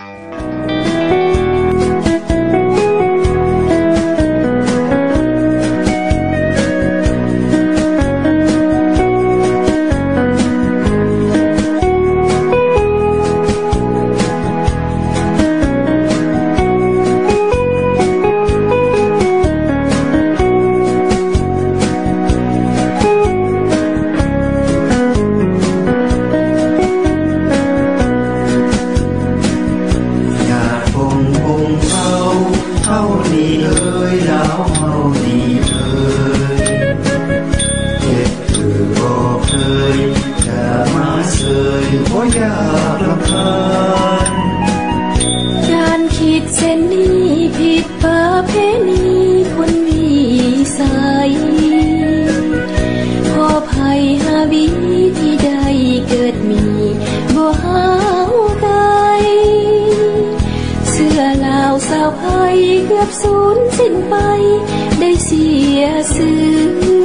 สูญสิ้นไปได้เสียสื่อ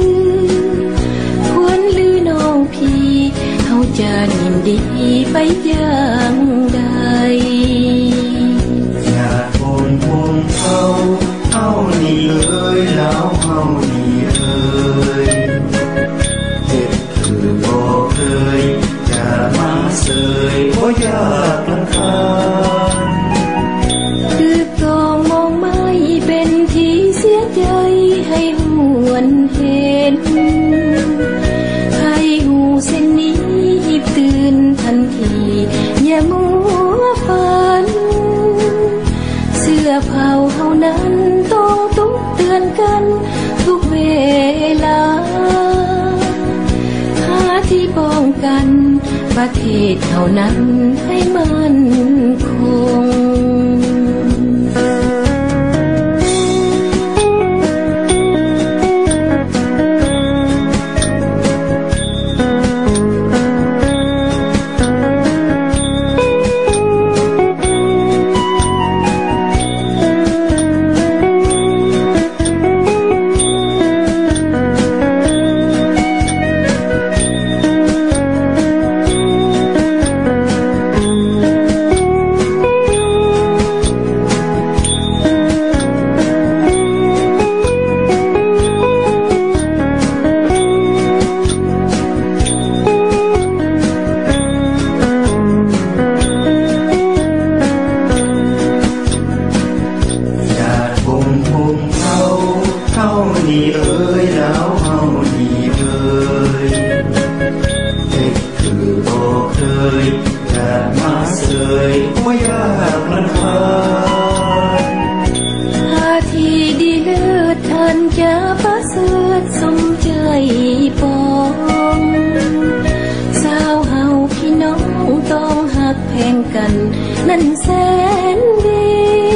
ควรลือน้องพี่เฮาจะยินดีไปอย่างใดอย่าโอนวงเฮานี่เลยแล้วเฮานี่เอ่ยเจ็บคือบอกเคยอย่ามาเสยบ่อยากรำคาญคือกองมองไม่เป็นที่เสียใจให้หวนเห็นให้หูเส้นนี้หีบตื่นทันทีอย่ามัวฝันเสื้อเผาเฮานั้นต้องตุกเตือนกันทุกเวลาหาที่ป้องกันประเทศเท่านั้นให้มันคงนั่นแสนดี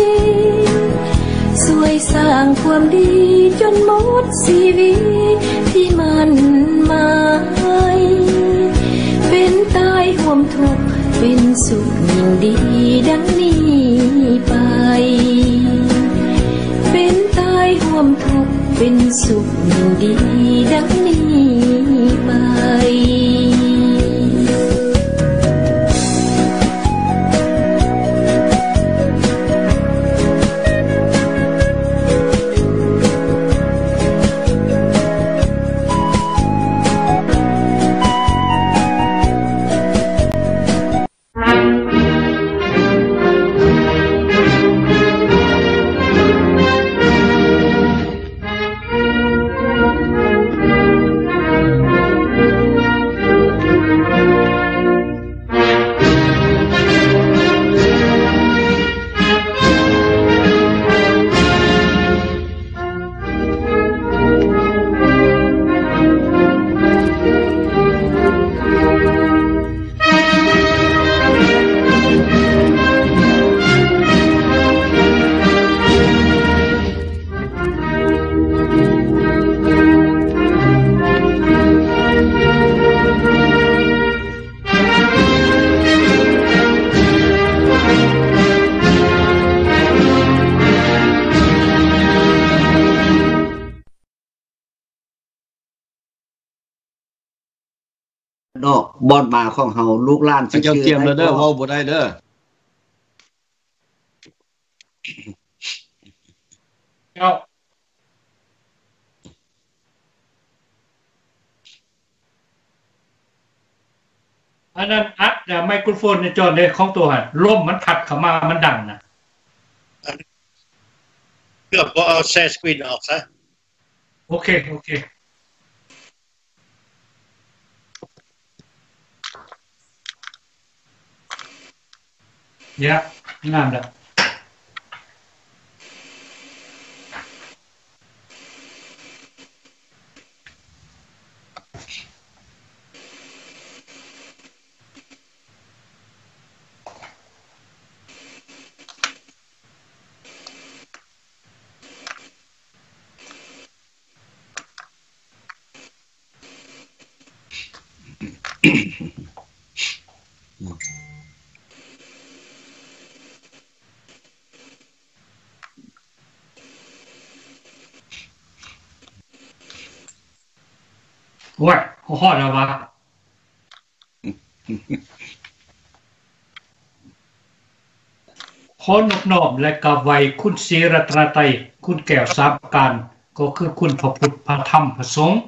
สวยสร้างความดีจนหมดชีวิตที่มันหมายเป็นตายห่วมทุกข์เป็นสุขยิ่งดีดังนี้ไปเป็นตายห่วมทุกข์เป็นสุขยิ่งดีดังนี้ไปดอกบอดมาของเฮาลูกหลานสิเจ้าเตรียมแล้วเด้อเว้าบ่ได้เด้อเจ้าอันนั้นอัดไมโครโฟนในจอในของตัวหันร่มมันขัดเข้ามามันดังนะเกือบก็เอาแชร์สกรีนออกซะโอเคเนี่ยงามแล้วว้ายฮอดแล้ววะขอนอบน้อมและกราบไหว้คุณศรีรัตนตรัยคุณแก้วสามประการก็คือคุณพระพุทธพระธรรมพระสงฆ์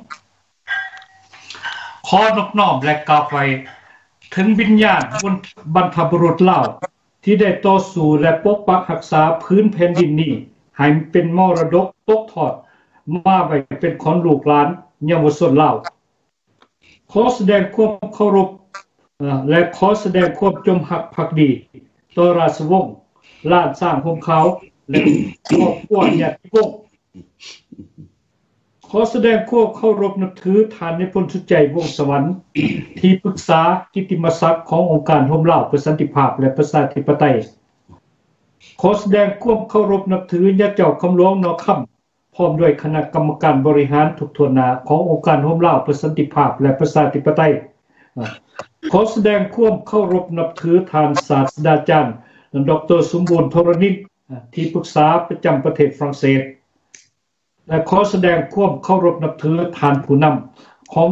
ขอนอบน้อมและกราบไหว้ถึงวิญญาณบรรพบุรุษเหล่าที่ได้ต่อสู้และปกปักรักษาพื้นแผ่นดินนี้ให้เป็นมรดกตกทอดมาไว้เป็นของลูกหลานเยาวชนเหล่าขอแสดงความเคารพและขอแสดงความจงรักภักดีต่อราชวงศ์ล้านสร้างของเขาและครอบครัวญาติวงศ์ขอแสดงความเคารพนับถือฐานในพลสุใจวงศ์สวรรค์ที่ปรึกษากิตติมศักดิ์ขององค์การร่วมเหล่าเพื่อสันติภาพและประชาธิปไตยขอแสดงความเคารพนับถือญาติเจ้าคำหลวงนอค่ำพร้อมด้วยคณะกรรมการบริหารทุกส่วนหน้าขององค์การร่วมเหล่าเพื่อสันติภาพและประชาธิปไตยขอแสดงความเคารพนับถือท่านศาสตราจารย์ดร.สมบูรณ์ธรณิตที่ปรึกษาประจำประเทศฝรั่งเศสและขอแสดงความเคารพนับถือท่านผู้นำของ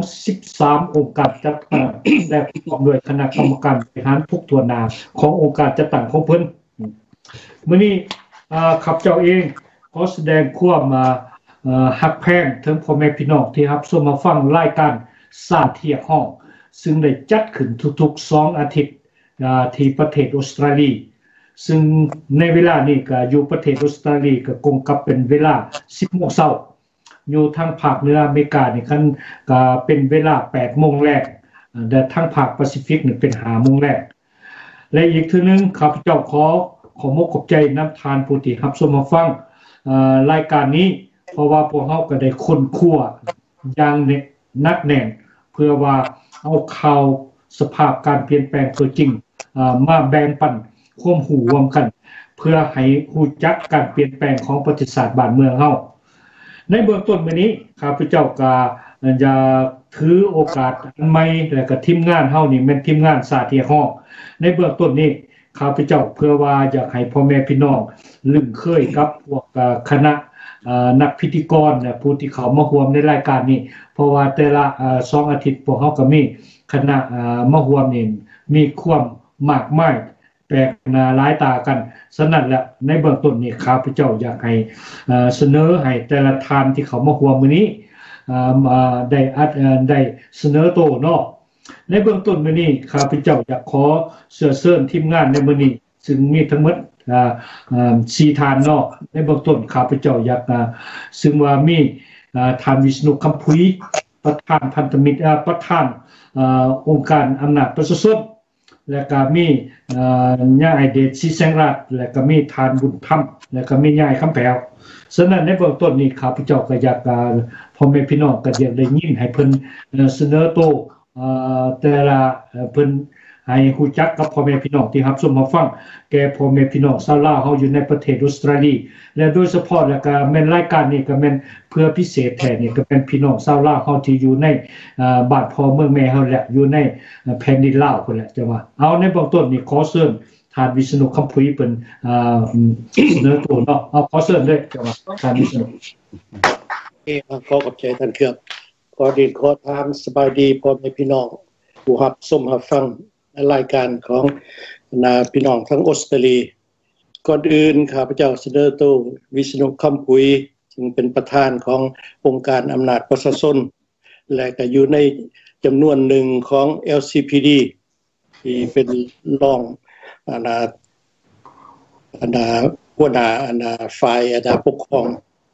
13องค์การจัดตั้งและพร้อมด้วยคณะกรรมการบริหารทุกส่วนหน้าขององค์การจัดตั้งของเพิ่นมื้อนี้ข้าพเจ้าเองขอแสดงความฮักแพงถึงพ่อแม่พี่น้องที่รับชมมาฟังรายการสาเทียห้องซึ่งได้จัดขึ้นทุกๆ2อาทิตย์ที่ประเทศออสเตรเลียซึ่งในเวลานี้ก็อยู่ประเทศออสเตรเลียก็คงกับเป็นเวลา 10 โมงเช้าอยู่ทางภาคเหนืออเมริกานี่คันก็เป็นเวลา 8 โมงแรกแต่ทางภาคแปซิฟิกนี่เป็น 5 โมงแรกและอีกทีนึงข้าพเจ้าขอมขอบใจนำทานผู้ที่รับชมมาฟังรายการนี้เพราะว่าพวกเฮาก็ได้ค้นคว้าอย่างนักแน่นเพื่อว่าเอาข่าวสภาพการเปลี่ยนแปลงตัวจริงมาแบ่งปันความรู้ร่วมกันเพื่อให้รู้จักการเปลี่ยนแปลงของประวัติศาสตร์บ้านเมืองเฮาในเบื้องต้นมื้อนี้ข้าพเจ้าก็จะถือโอกาสอันใหม่และก็ทีมงานเฮานี่แม่นทีมงานสาเทียฮ้องในเบื้องต้นนี้ข้าพเจ้าเพื่อว่าอยากให้พ่อแม่พี่น้องลึงเคยกับพวกคณะนักพิธีกรและผู้ที่เขามาร่วมในรายการนี้เพราะว่าแต่ละ2อาทิตย์พวกเฮาก็มีคณะมาร่วมนี่มีความมากมายแปลกหน้าหลายตากันฉะนั้นแหละในเบื้องต้นนี้ข้าพเจ้าอยากให้เสนอให้แต่ละท่านที่เขามาร่วมมื้อนี้ได้เสนอโตเนาะในเบื้องต้นมื้อนี้ข้าพเจ้าอยากขอเชิญทีมงานในมื้อนี้ซึ่งมีทั้งหมด4ท่านเนาะในเบื้องต้นข้าพเจ้าอยากซึ่งว่ามีท่านวิษณุคำพุยประธานพันธมิตรประธานองค์การอำนาจประชาชนและก็มีย่าไอเดชศรีแสงรัตน์และก็มีท่านบุญธรรมและก็มีย่าคำแป๋วฉะนั้นในเบื้องต้นนี้ข้าพเจ้าก็อยากพ่อแม่พี่น้องก็อยากได้ยินให้เพิ่นเสนอโตแต่ละเพิ่นให้ฮู้จักกับพ่อแม่พี่น้องที่รับชมรับฟังแก่พ่อแม่พี่น้องชาวลาวเฮาอยู่ในประเทศออสเตรเลียและโดยเฉพาะแล้วก็แม่นรายการนี้ก็แม่นเพื่อพิเศษแท้นี่ก็เป็นพี่น้องชาวลาวเฮาที่อยู่ในบ้านพ่อเมืองแม่เฮาแหละอยู่ในแผ่นดินลาวพุ่นแหละจังว่าเอาในเบื้องต้นนี่ขอเชิญท่านวิษณุคำพุยเป็นเสนอตัวเนาะเอาขอเชิญเลยจังว่าท่านวิษณุขอขอบใจท่านเครือบขอดีขอทางสบายดีพ่อแม่พี่น้องผู้รับชมรับฟังรายการของพี่น้องทั้งออสเตรเลียก่อนอื่นข้าพเจ้าเสนอโตวิษณุคำพุยซึ่งเป็นประธานขององค์การอำนาจประชาชนและก็อยู่ในจำนวนหนึ่งของ LCPD ที่เป็นรองหัวหน้าฝ่ายปกครอง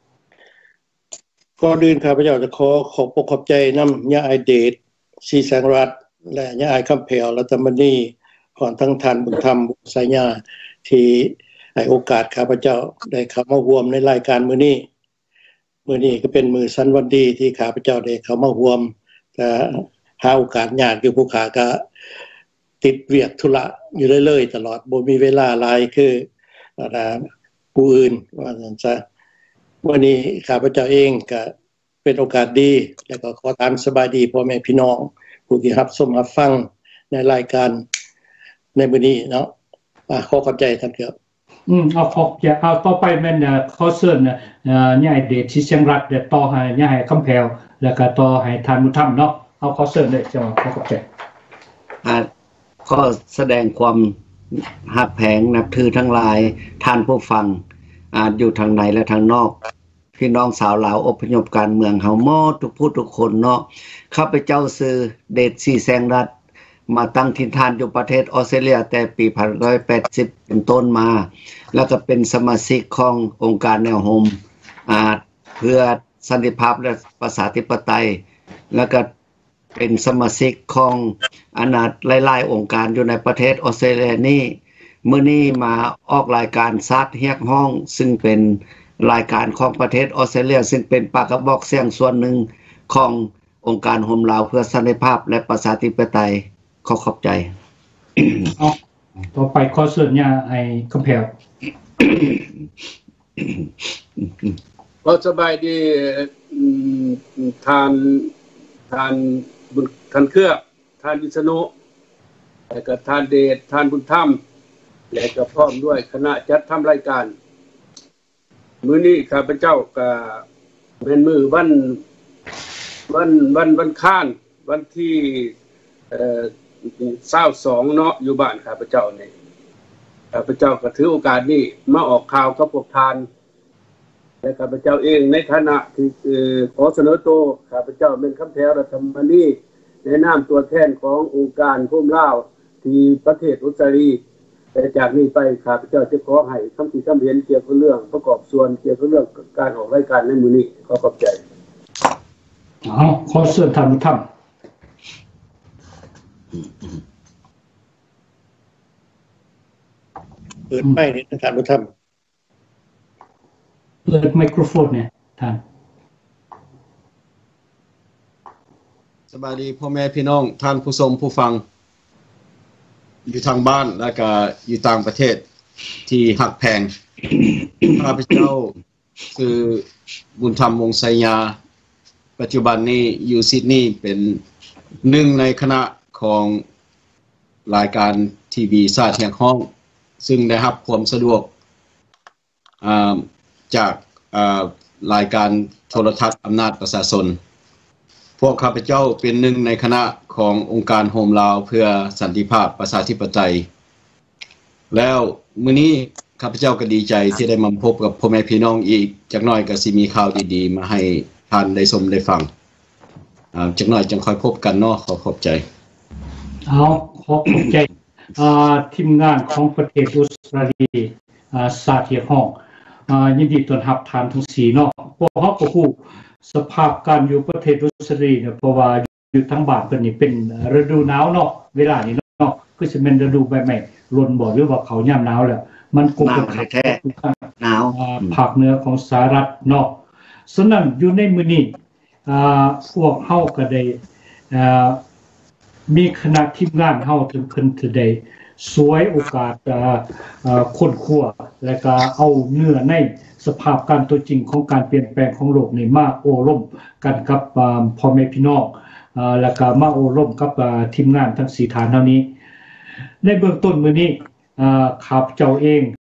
ก่อนอื่นข้าพเจ้าจะขอบใจนำย่าอายเดชศรีแสงรัตน์และย่าอายคำแผ่วรัตมณีก่อนทั้งท่านบุญธรรมบุญสายญาที่ให้โอกาสข้าพเจ้าได้เข้ามาร่วมในรายการมื้อนี้ก็เป็นมื้อสันวันดีที่ข้าพเจ้าได้เข้ามาร่วมแต่หาโอกาสยากอยู่ผู้ขาก็ติดเวียกธุระอยู่เรื่อยๆตลอดบ่มีเวลาหลายคือผู้อื่นว่าซั่นซะวันนี้ข้าพเจ้าเองก็เป็นโอกาสดีแล้วก็ขอถามสบายดีพ่อแม่พี่น้องผู้ที่รับชมรับฟังในรายการในมื้อนี้เนาะขอขอบใจท่านครับเอาต่อไปแม่นขอเชิญย่าเดชศรีแสงรัตน์ต่อให้ย่าคำแผ่วแล้วก็ต่อให้ท่านบุญธรรมเนาะเอาขอเชิญเลยเจ้าขอขอบใจก็แสดงความหักแผงนับถือทั้งหลายท่านผู้ฟังอยู่ทางในและทางนอกพี่น้องสาวลาวอพยพการเมืองเฮาหมดทุกผู้ทุกคนเนาะข้าพเจ้าชื่อเดชศรีแสงรัตน์มาตั้งถิ่นฐานอยู่ประเทศออสเตรเลียแต่ปี1980เป็นต้นมาแล้วก็เป็นสมาชิกขององค์การแนวโฮมเพื่อสันติภาพและประชาธิปไตยแล้วก็เป็นสมาชิกของหลายๆองค์การอยู่ในประเทศออสเตรเลียนี้มื้อนี้มาออกรายการซัดเรียกห้องซึ่งเป็นรายการของประเทศออสเตรเลียซึ่งเป็นปากกระบอกเสียงส่วนหนึ่งขององค์การโฮมลาวเพื่อสันติภาพและประชาธิปไตยขอบใจต่อไปขอเชิญย่าไอ้คำแผ่วก็สบายดีท่านเครือท่านวิษณุและก็ท่านเดชท่านบุญธรรมและก็พร้อมด้วยคณะจัดทำรายการมื้อนี้ข้าพเจ้าก็เป็นมื้อวันค้านวันที่22เนาะอยู่บ้านข้าพเจ้านี่ข้าพเจ้าก็ถือโอกาสนี้มาออกข่าวกับพวกท่านและข้าพเจ้าเองในฐานะที่ขอเสนอตัวข้าพเจ้าเป็นคำแผ่วรัตมณีในนามตัวแทนขององค์การโฮมลาวที่ประเทศออสเตรเลียแต่จากนี้ไปข้าพเจ้าจะขอให้คำที่เห็นเกี่ยวกับเรื่องประกอบส่วนเกี่ยวกับเรื่องการออกรายการในมื้อนี้ขอบใจขอเชิญท่านบุญธรรมเปิดไมค์นี่ท่านบุญธรรมเปิดไมโครโฟนเนี่ยท่านสวัสดีพ่อแม่พี่น้องท่านผู้ชมผู้ฟังอยู่ทางบ้านและก็อยู่ต่างประเทศที่หักแพงข้าพเจ้าคือบุญธรรมวงศ์ไสยาปัจจุบันนี้อยู่ซิดนีย์เป็นหนึ่งในคณะของรายการทีวีซาดแห่งห้องซึ่งได้รับความสะดวกจากรายการโทรทัศน์อำนาจประชาชนพวกข้าพเจ้าเป็นหนึ่งในคณะขององค์การโฮมลาวเพื่อสันติภาพประชาธิปไตยแล้วมื้อนี้ข้าพเจ้าก็ดีใจที่ได้มาพบกับพ่อแม่พี่น้องอีกจักหน่อยก็สิมีข่าวดีๆมาให้ท่านได้ชมได้ฟังจักหน่อยจังค่อยพบกันเนาะขอบใจขอบใจทีมงานของประเทศออสเตรเลียสาเทียห้องยินดีต้อนรับท่านทั้ง4เนาะพวกเฮาก็ฮู้สภาพการอยู่ประเทศออสเตรเลียเนี่ยเพราะว่าอยู่ทั้งบ้านเพิ่นนี่เป็นฤดูหนาวเนาะเวลานี้เนาะคือสิเป็นฤดูใบไม้หล่นบ่หรือว่าเขายามหนาวแล้วมันคงจะแท้หนาวภาคเหนือของสหรัฐเนาะฉะนั้นอยู่ในมื้อนี้พวกเฮาก็ได้มีคณะทีมงานเฮาถึงเพิ่นสิได้สวยโอกาสค้นคว้าและก็เอาเนื้อในสภาพการตัวจริงของการเปลี่ยนแปลงของโลกนี่มาโอ้ร่วมกันกับพ่อแม่พี่น้องแล้วก็มาโอ้ร่วมกับทีมงานทั้ง4ฐานเท่านี้ในเบื้องต้นมื้อนี้ข้าพเจ้าเอง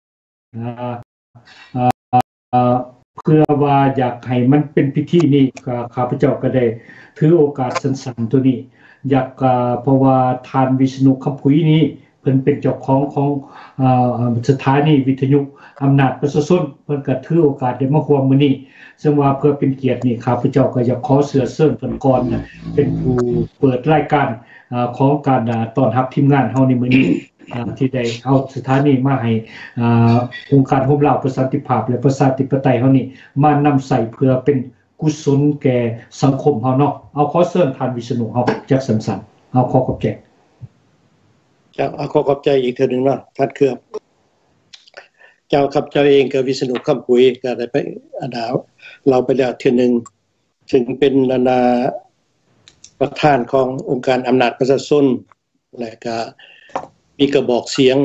เพื่อว่าอยากให้มันเป็นพิธีนี้ข้าพเจ้าก็ได้ถือโอกาสสั้นๆตัวนี้อยากเพราะว่าทานวิษณุคำพุยนี้เพิ่นเป็นเจ้าของสถานีวิทยุอำนาจประชาชนเพิ่นก็ถือโอกาสได้มาร่วมมื้อนี้ซึ่งว่าเพื่อเป็นเกียรตินี่ข้าพเจ้าก็อยากขอเสื้อเชิญเพิ่นก่อนเป็นผู้เปิดรายการของการต้อนรับทีมงานเฮาในมื้อนี้ที่ได้เอาสถานีมาให้องค์การร่วมเล่าประชาธิปไตยและประชาธิปไตยเฮานี่มานำใส่เพื่อเป็นกุศลแก่สังคมเฮาเนาะเอาขอเชิญท่านวิษณุเฮาจักสั้นๆเอาขอขอบใจจะเอาขอขอบใจอีกเทื่อนึงเนาะท่านเครือบเจ้าครับเจ้าเองก็วิษณุคำปุ๋ยก็ได้ไปเราไปแล้วเทื่อนึงถึงเป็นประธานขององค์การอำนาจประชาชนและก็มีกระบอกเสียง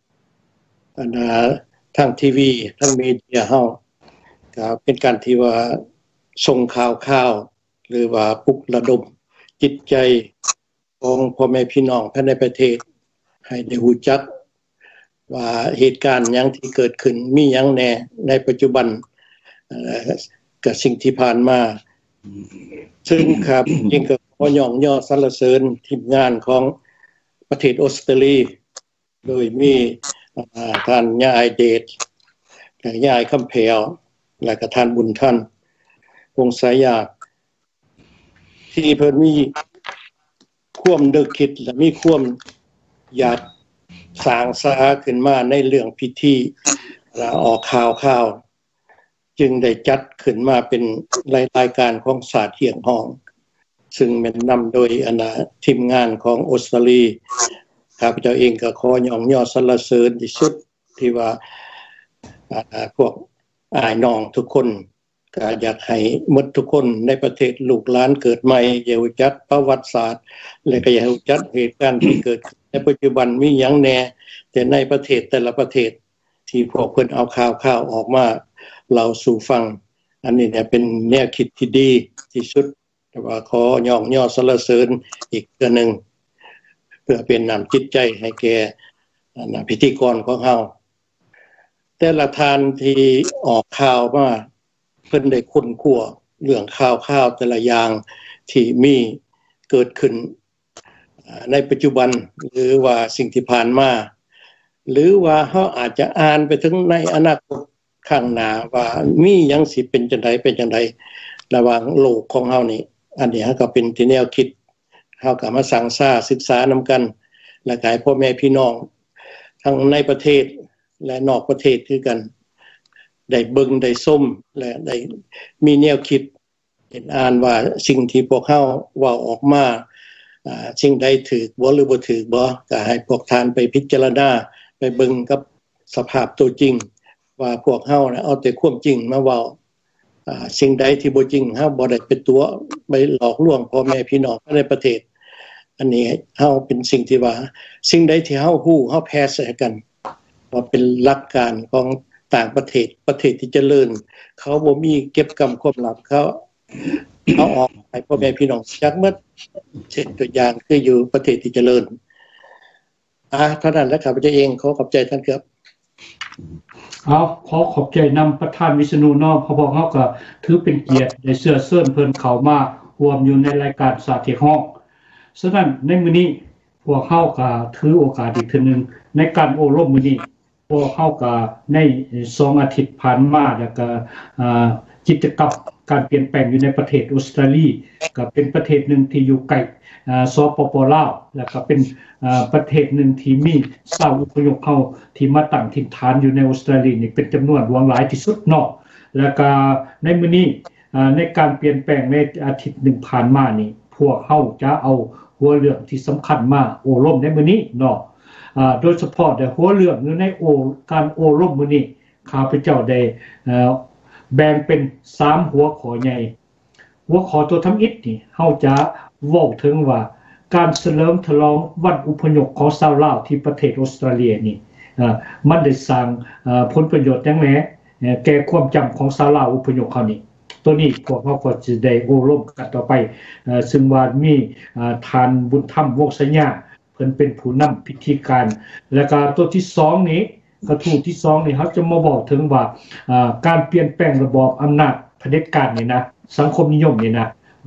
ทางทีวีทางมีเดียเฮาก็เป็นการที่ว่าส่งข่าวหรือว่าปลุกระดมจิตใจของพ่อแม่พี่น้องภายในประเทศให้ได้รู้จักว่าเหตุการณ์หยังที่เกิดขึ้นมีหยังแน่ในปัจจุบันกับสิ่งที่ผ่านมาซึ่งครับยิ่งก็ขอย่อสรรเสริญทีมงานของประเทศออสเตรเลียโดยมีท่านยายเดชและยายคำแพวและก็ท่านบุญท่านวงสายาที่เพิ่นมีความนึกคิดและมีความอยากสร้างสาขึ้นมาในเรื่องพิธีออกข่าวจึงได้จัดขึ้นมาเป็นรายการของศาสตร์เที่ยงห้องซึ่งเป็นนำโดยทีมงานของออสเตรเลียข้าพเจ้าเองก็ขอย่อสรรเสริญที่สุดที่ว่าพวกอ้ายน้องทุกคนก็อยากให้หมดทุกคนในประเทศลูกหลานเกิดใหม่อย่ารู้จักประวัติศาสตร์และก็อย่ารู้จักเหตุการณ์ที่เกิดในปัจจุบันมีหยังแน่แต่ในประเทศแต่ละประเทศที่พวกเพิ่นเอาข่าวออกมาเล่าสู่ฟังอันนี้เนี่ยเป็นแนวคิดที่ดีที่สุดแต่ว่าขอย่อสรรเสริญอีกเทื่อนึงเพื่อเป็นน้ำจิตใจให้แก่พิธีกรของเฮาแต่ละทานที่ออกข่าวมาเพิ่นได้ค้นคว้าเรื่องข่าวแต่ละอย่างที่มีเกิดขึ้นในปัจจุบันหรือว่าสิ่งที่ผ่านมาหรือว่าเฮาอาจจะอ่านไปถึงในอนาคตข้างหน้าว่ามีหยังสิเป็นจังไดระหว่างโลกของเฮานี่อันนี้ก็เป็นที่แนวคิดเฮาก็มาสั่งสาศึกษานำกันและให้พ่อแม่พี่น้องทั้งในประเทศและนอกประเทศคือกันได้เบิ่งได้ส้มและได้มีแนวคิดเห็นอ่านว่าสิ่งที่พวกเฮาเว้าออกมาสิ่งใดถูกบ่หรือบ่ถูกบ่ก็ให้พวกท่านไปพิจารณาไปเบิ่งกับสภาพตัวจริงว่าพวกเฮาเอาแต่ความจริงมาเว้าสิ่งใดที่บ่จริงเฮาบ่ได้เป็นตัวไปหลอกลวงพ่อแม่พี่น้องในประเทศอันนี้เฮาเป็นสิ่งที่ว่าสิ่งใดที่เฮาฮู้เฮาแพร่ใส่กันว่าเป็นหลักการของต่างประเทศที่เจริญเขาบ่มีเก็บกรรมความลับเขาออกให้พ่อแม่พี่น้องจักหมดเช่นตัวอย่างคืออยู่ประเทศที่เจริญเท่านั้นแล้วข้าพเจ้าเองขอขอบใจท่านครับขอขอบใจนำประธานวิษณุเนาะเพราะเฮาก็ถือเป็นเกียรติได้เชิญเพิ่นเข้ามาร่วมอยู่ในรายการศาสตร์เที่ยงห้องฉะนั้นในมื้อนี้พวกเฮาก็ถือโอกาสอีกเทื่อนึงในการอบรมมื้อนี้พวกเฮาก็ใน2อาทิตย์ผ่านมาแล้วก็กิจกรรมการเปลี่ยนแปลงอยู่ในประเทศออสเตรเลียก็เป็นประเทศหนึ่งที่อยู่ใกล้สปป.ลาวแล้วก็เป็นประเทศหนึ่งที่มีชาวอพยพเข้าที่มาตั้งถิ่นฐานอยู่ในออสเตรเลียนี่เป็นจำนวนหลวงหลายที่สุดเนาะแล้วก็ในมื้อนี้ในการเปลี่ยนแปลงในอาทิตย์หนึ่งผ่านมานี่พวกเฮาจะเอาหัวเรื่องที่สำคัญมาโอ้ร่มในมื้อนี้เนาะโดยเฉพาะแต่หัวเรื่องอยู่ในการโอ้ร่มมื้อนี้ข้าพเจ้าได้แบ่งเป็น3หัวข้อใหญ่หัวข้อตัวทำอิฐนี่เฮาจะเว้าถึงว่าการเฉลิมฉลองวันอพยพของชาวลาวที่ประเทศออสเตรเลียนี่มันได้สร้างผลประโยชน์จังแหน่แก่ความจำของชาวลาวอพยพเขานี่ตัวนี้พวกเฮาก็สิได้โอ้ร่วมกันต่อไปซึ่งว่ามีทานบุญธรรมวงสัญญาเพิ่นเป็นผู้นำพิธีการแล้วก็ตัวที่2นี้กระทู้ที่2นี่เฮาจะมาบอกถึงว่าการเปลี่ยนแปลงระบอบอำนาจเผด็จการนี่นะสังคมนิยมนี่นะ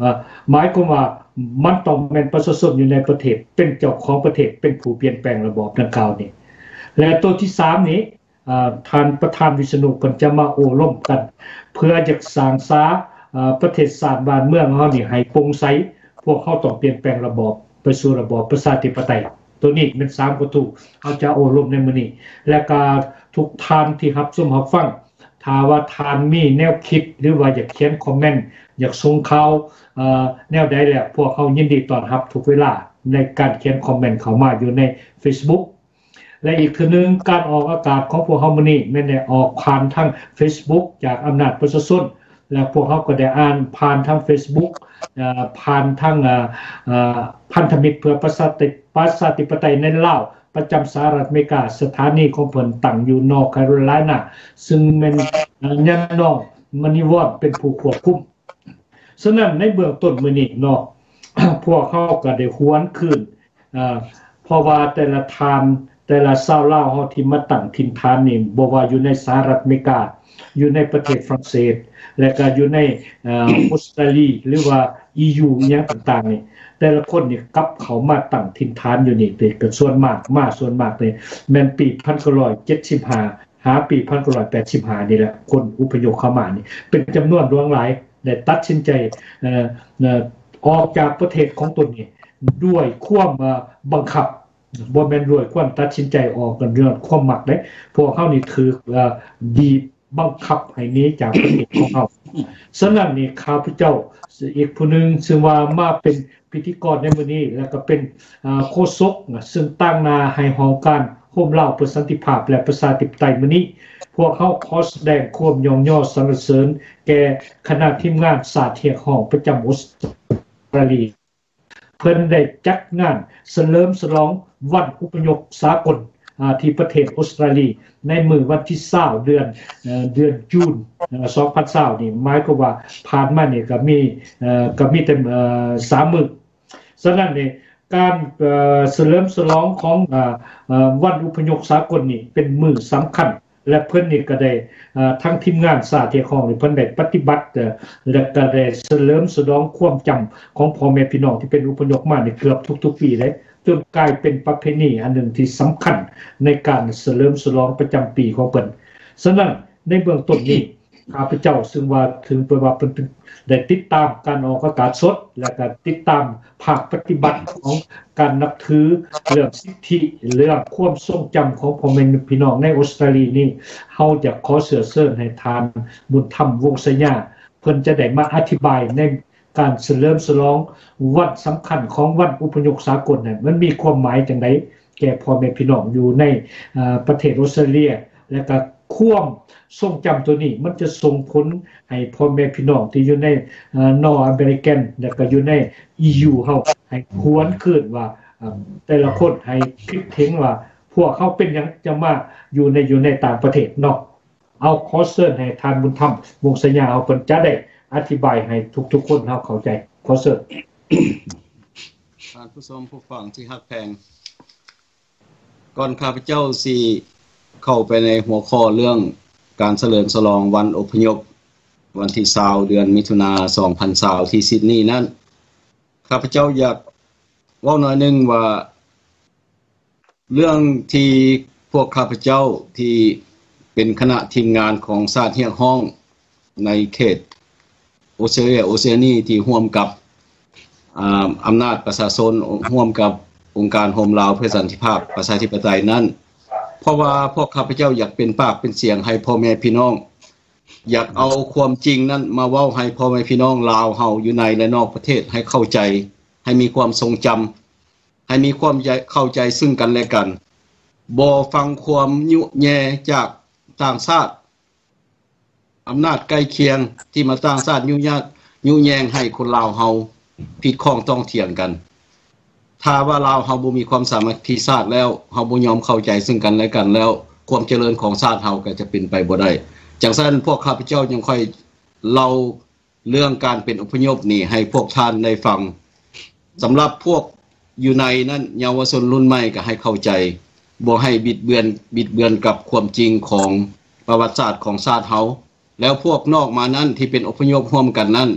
หมายความว่ามันต้องแม่นประชาชนอยู่ในประเทศเป็นเจ้าของประเทศเป็นผู้เปลี่ยนแปลงระบอบดังกล่าวนี้และตัวที่3นี้ท่านประธานวิษณุเพิ่นจะมาโอ้ร่วมกันเพื่อจะสร้างสาประเทศชาติบ้านเมืองเฮานี่ให้โปร่งใสพวกเขาต้องเปลี่ยนแปลงระบอบไปสู่ระบอบประชาธิปไตยตัวนี้เป็น3วัตถุเฮาจะโอ้ร่วมในมื้อนี้และก็ทุกท่านที่รับชมรับฟังถ้าว่าท่านมีแนวคิดหรือว่าอยากเขียนคอมเมนต์อยากส่งข่าวแนวใดแหละพวกเขายินดีต้อนรับทุกเวลาในการเขียนคอมเมนต์เข้ามาอยู่ใน Facebook และอีกคือนึงการออกอากาศของพวกเฮามื้อนี้แม่นได้ออกผ่านทาง Facebook จากอำนาจประชาชนและพวกเขาก็ได้อ่านผ่านทาง Facebook ผ่านทางพันธมิตรเพื่อประชาธิปไตยในลาวประจำสหรัฐอเมริกาสถานีของเพิ่นตั้งอยู่นอร์ทแคโรไลนาซึ่งแม่นยันน้องมณีวอดเป็นผู้ควบคุมฉะนั้นในเบื้องต้นมื้อนี้เนาะ พวกเขาก็ได้หวนคืนเพราะว่าแต่ละทานแต่ละชาวลาวเฮาที่มาตั้งถิ่นฐานนี่บ่ว่าอยู่ในสหรัฐอเมริกาอยู่ในประเทศฝรั่งเศสและก็อยู่ในออสเตรเลียหรือว่า EU อีหยังต่างๆนี่แต่ละคนนี่กลับเขามาตั้งถิ่นฐานอยู่นี่เป็นส่วนมากเลยแม่นปี1975หาปี1985นี่แหละคนอพยพเข้ามานี่เป็นจำนวนหลวงหลายได้ตัดสินใจออกจากประเทศของตนนี่ด้วยความบังคับบ่แม่นด้วยความตัดสินใจออกกันเรื่องความมักเด้พวกเขานี่ถือบีบบังคับให้หนีจากประเทศของเขาฉะนั้นนี่ข้าพเจ้าอีกผู้นึงซึ่งว่ามาเป็นพิธีกรในมื้อนี้แล้วก็เป็นโฆษกซึ่งตั้งหน้าให้ห้องการโฮมลาวเพื่อสันติภาพและประชาธิปไตยมื้อนี้พวกเขาขอแสดงความยอมย่อสรรเสริญแก่คณะทีมงานสาเทียห้องประจำออสเตรเลียเพิ่นได้จัดงานเฉลิมฉลองวันอุปยพสากลที่ประเทศออสเตรเลียในมื้อวันที่20เดือนจูน2020นี่หมายความว่าผ่านมานี่ก็มีแต่3มื้อฉะนั้นนี่การเฉลิมฉลองของวันอุปยพสากลนี่เป็นมื้อสำคัญและเพิ่นนี่ก็ได้ทั้งทีมงานสาเทียของนี่เพิ่นได้ปฏิบัติและก็ได้เฉลิมฉลองความจำของพ่อแม่พี่น้องที่เป็นอุปยพมานี่เกือบทุกๆปีเลยจนกลายเป็นประเพณีอันหนึ่งที่สำคัญในการเฉลิมฉลองประจำปีของเพิ่นฉะนั้นในเบื้องต้นนี้ข้าพเจ้าซึ่งว่าถึงเปิดว่าเพิ่นได้ติดตามการออกอากาศสดและก็ติดตามภาคปฏิบัติของการนับถือเรื่องสิทธิเรื่องความทรงจำของพ่อแม่พี่น้องในออสเตรเลียนี่เฮาจะขอเชิญให้ทานบุญธรรมวงศ์สยาเพิ่นจะได้มาอธิบายในการเฉลิมฉลองวันสำคัญของวันอุปยพสากลนั้นมันมีความหมายจังได๋แก่พ่อแม่พี่น้องอยู่ในประเทศออสเตรเลียและก็ความทรงจำตัวนี้มันจะส่งผลให้พ่อแม่พี่น้องที่อยู่ในนอร์อเมริกันและก็อยู่ใน EU เฮาให้หวนคืนว่าแต่ละคนให้คิดถึงว่าพวกเขาเป็นหยังจะมาอยู่ในต่างประเทศเนาะเอาขอเชิญให้ทานบุญธรรมวงศ์สยาเอาเพิ่นจะได้อธิบายให้ทุกๆคนเฮาเข้าใจขอเชิญท่านผู้ชมผู้ฟังที่ฮักแพงก่อนข้าพเจ้าสิเข้าไปในหัวข้อเรื่องการเฉลิมฉลองวันอพยพวันที่20เดือนมิถุนายน2020ที่ซิดนีย์นั้นข้าพเจ้าอยากเว้าหน่อยนึงว่าเรื่องที่พวกข้าพเจ้าที่เป็นคณะทีมงานของสาเทียห้องในเขตออสเตรเลียโอเชียนีที่ร่วมกับอำนาจประชาชนร่วมกับองค์การโฮมลาวเพื่อสันติภาพประชาธิปไตยนั้นเพราะว่าพวกข้าพเจ้าอยากเป็นปากเป็นเสียงให้พ่อแม่พี่น้องอยากเอาความจริงนั้นมาเว้าให้พ่อแม่พี่น้องลาวเฮาอยู่ในและนอกประเทศให้เข้าใจให้มีความทรงจำให้มีความเข้าใจซึ่งกันและกันบ่ฟังความยุแยจากต่างชาติอำนาจใกล้เคียงที่มาต่างชาติยุแยงให้คนลาวเฮาผิดข้องต้องเถียงกันถ้าว่าลาวเฮาบ่มีความสามัคคีชาติแล้วเฮาบ่ยอมเข้าใจซึ่งกันและกันแล้วความเจริญของชาติเฮาก็จะเป็นไปบ่ได้จังซั่นพวกข้าพเจ้ายังค่อยเล่าเรื่องการเป็นอพยพนี่ให้พวกท่านได้ฟังสำหรับพวกอยู่ในนั้นเยาวชนรุ่นใหม่ก็ให้เข้าใจบ่ให้บิดเบือนกับความจริงของประวัติศาสตร์ของชาติเฮาแล้วพวกนอกมานั้นที่เป็นอพยพร่วมกันนั้น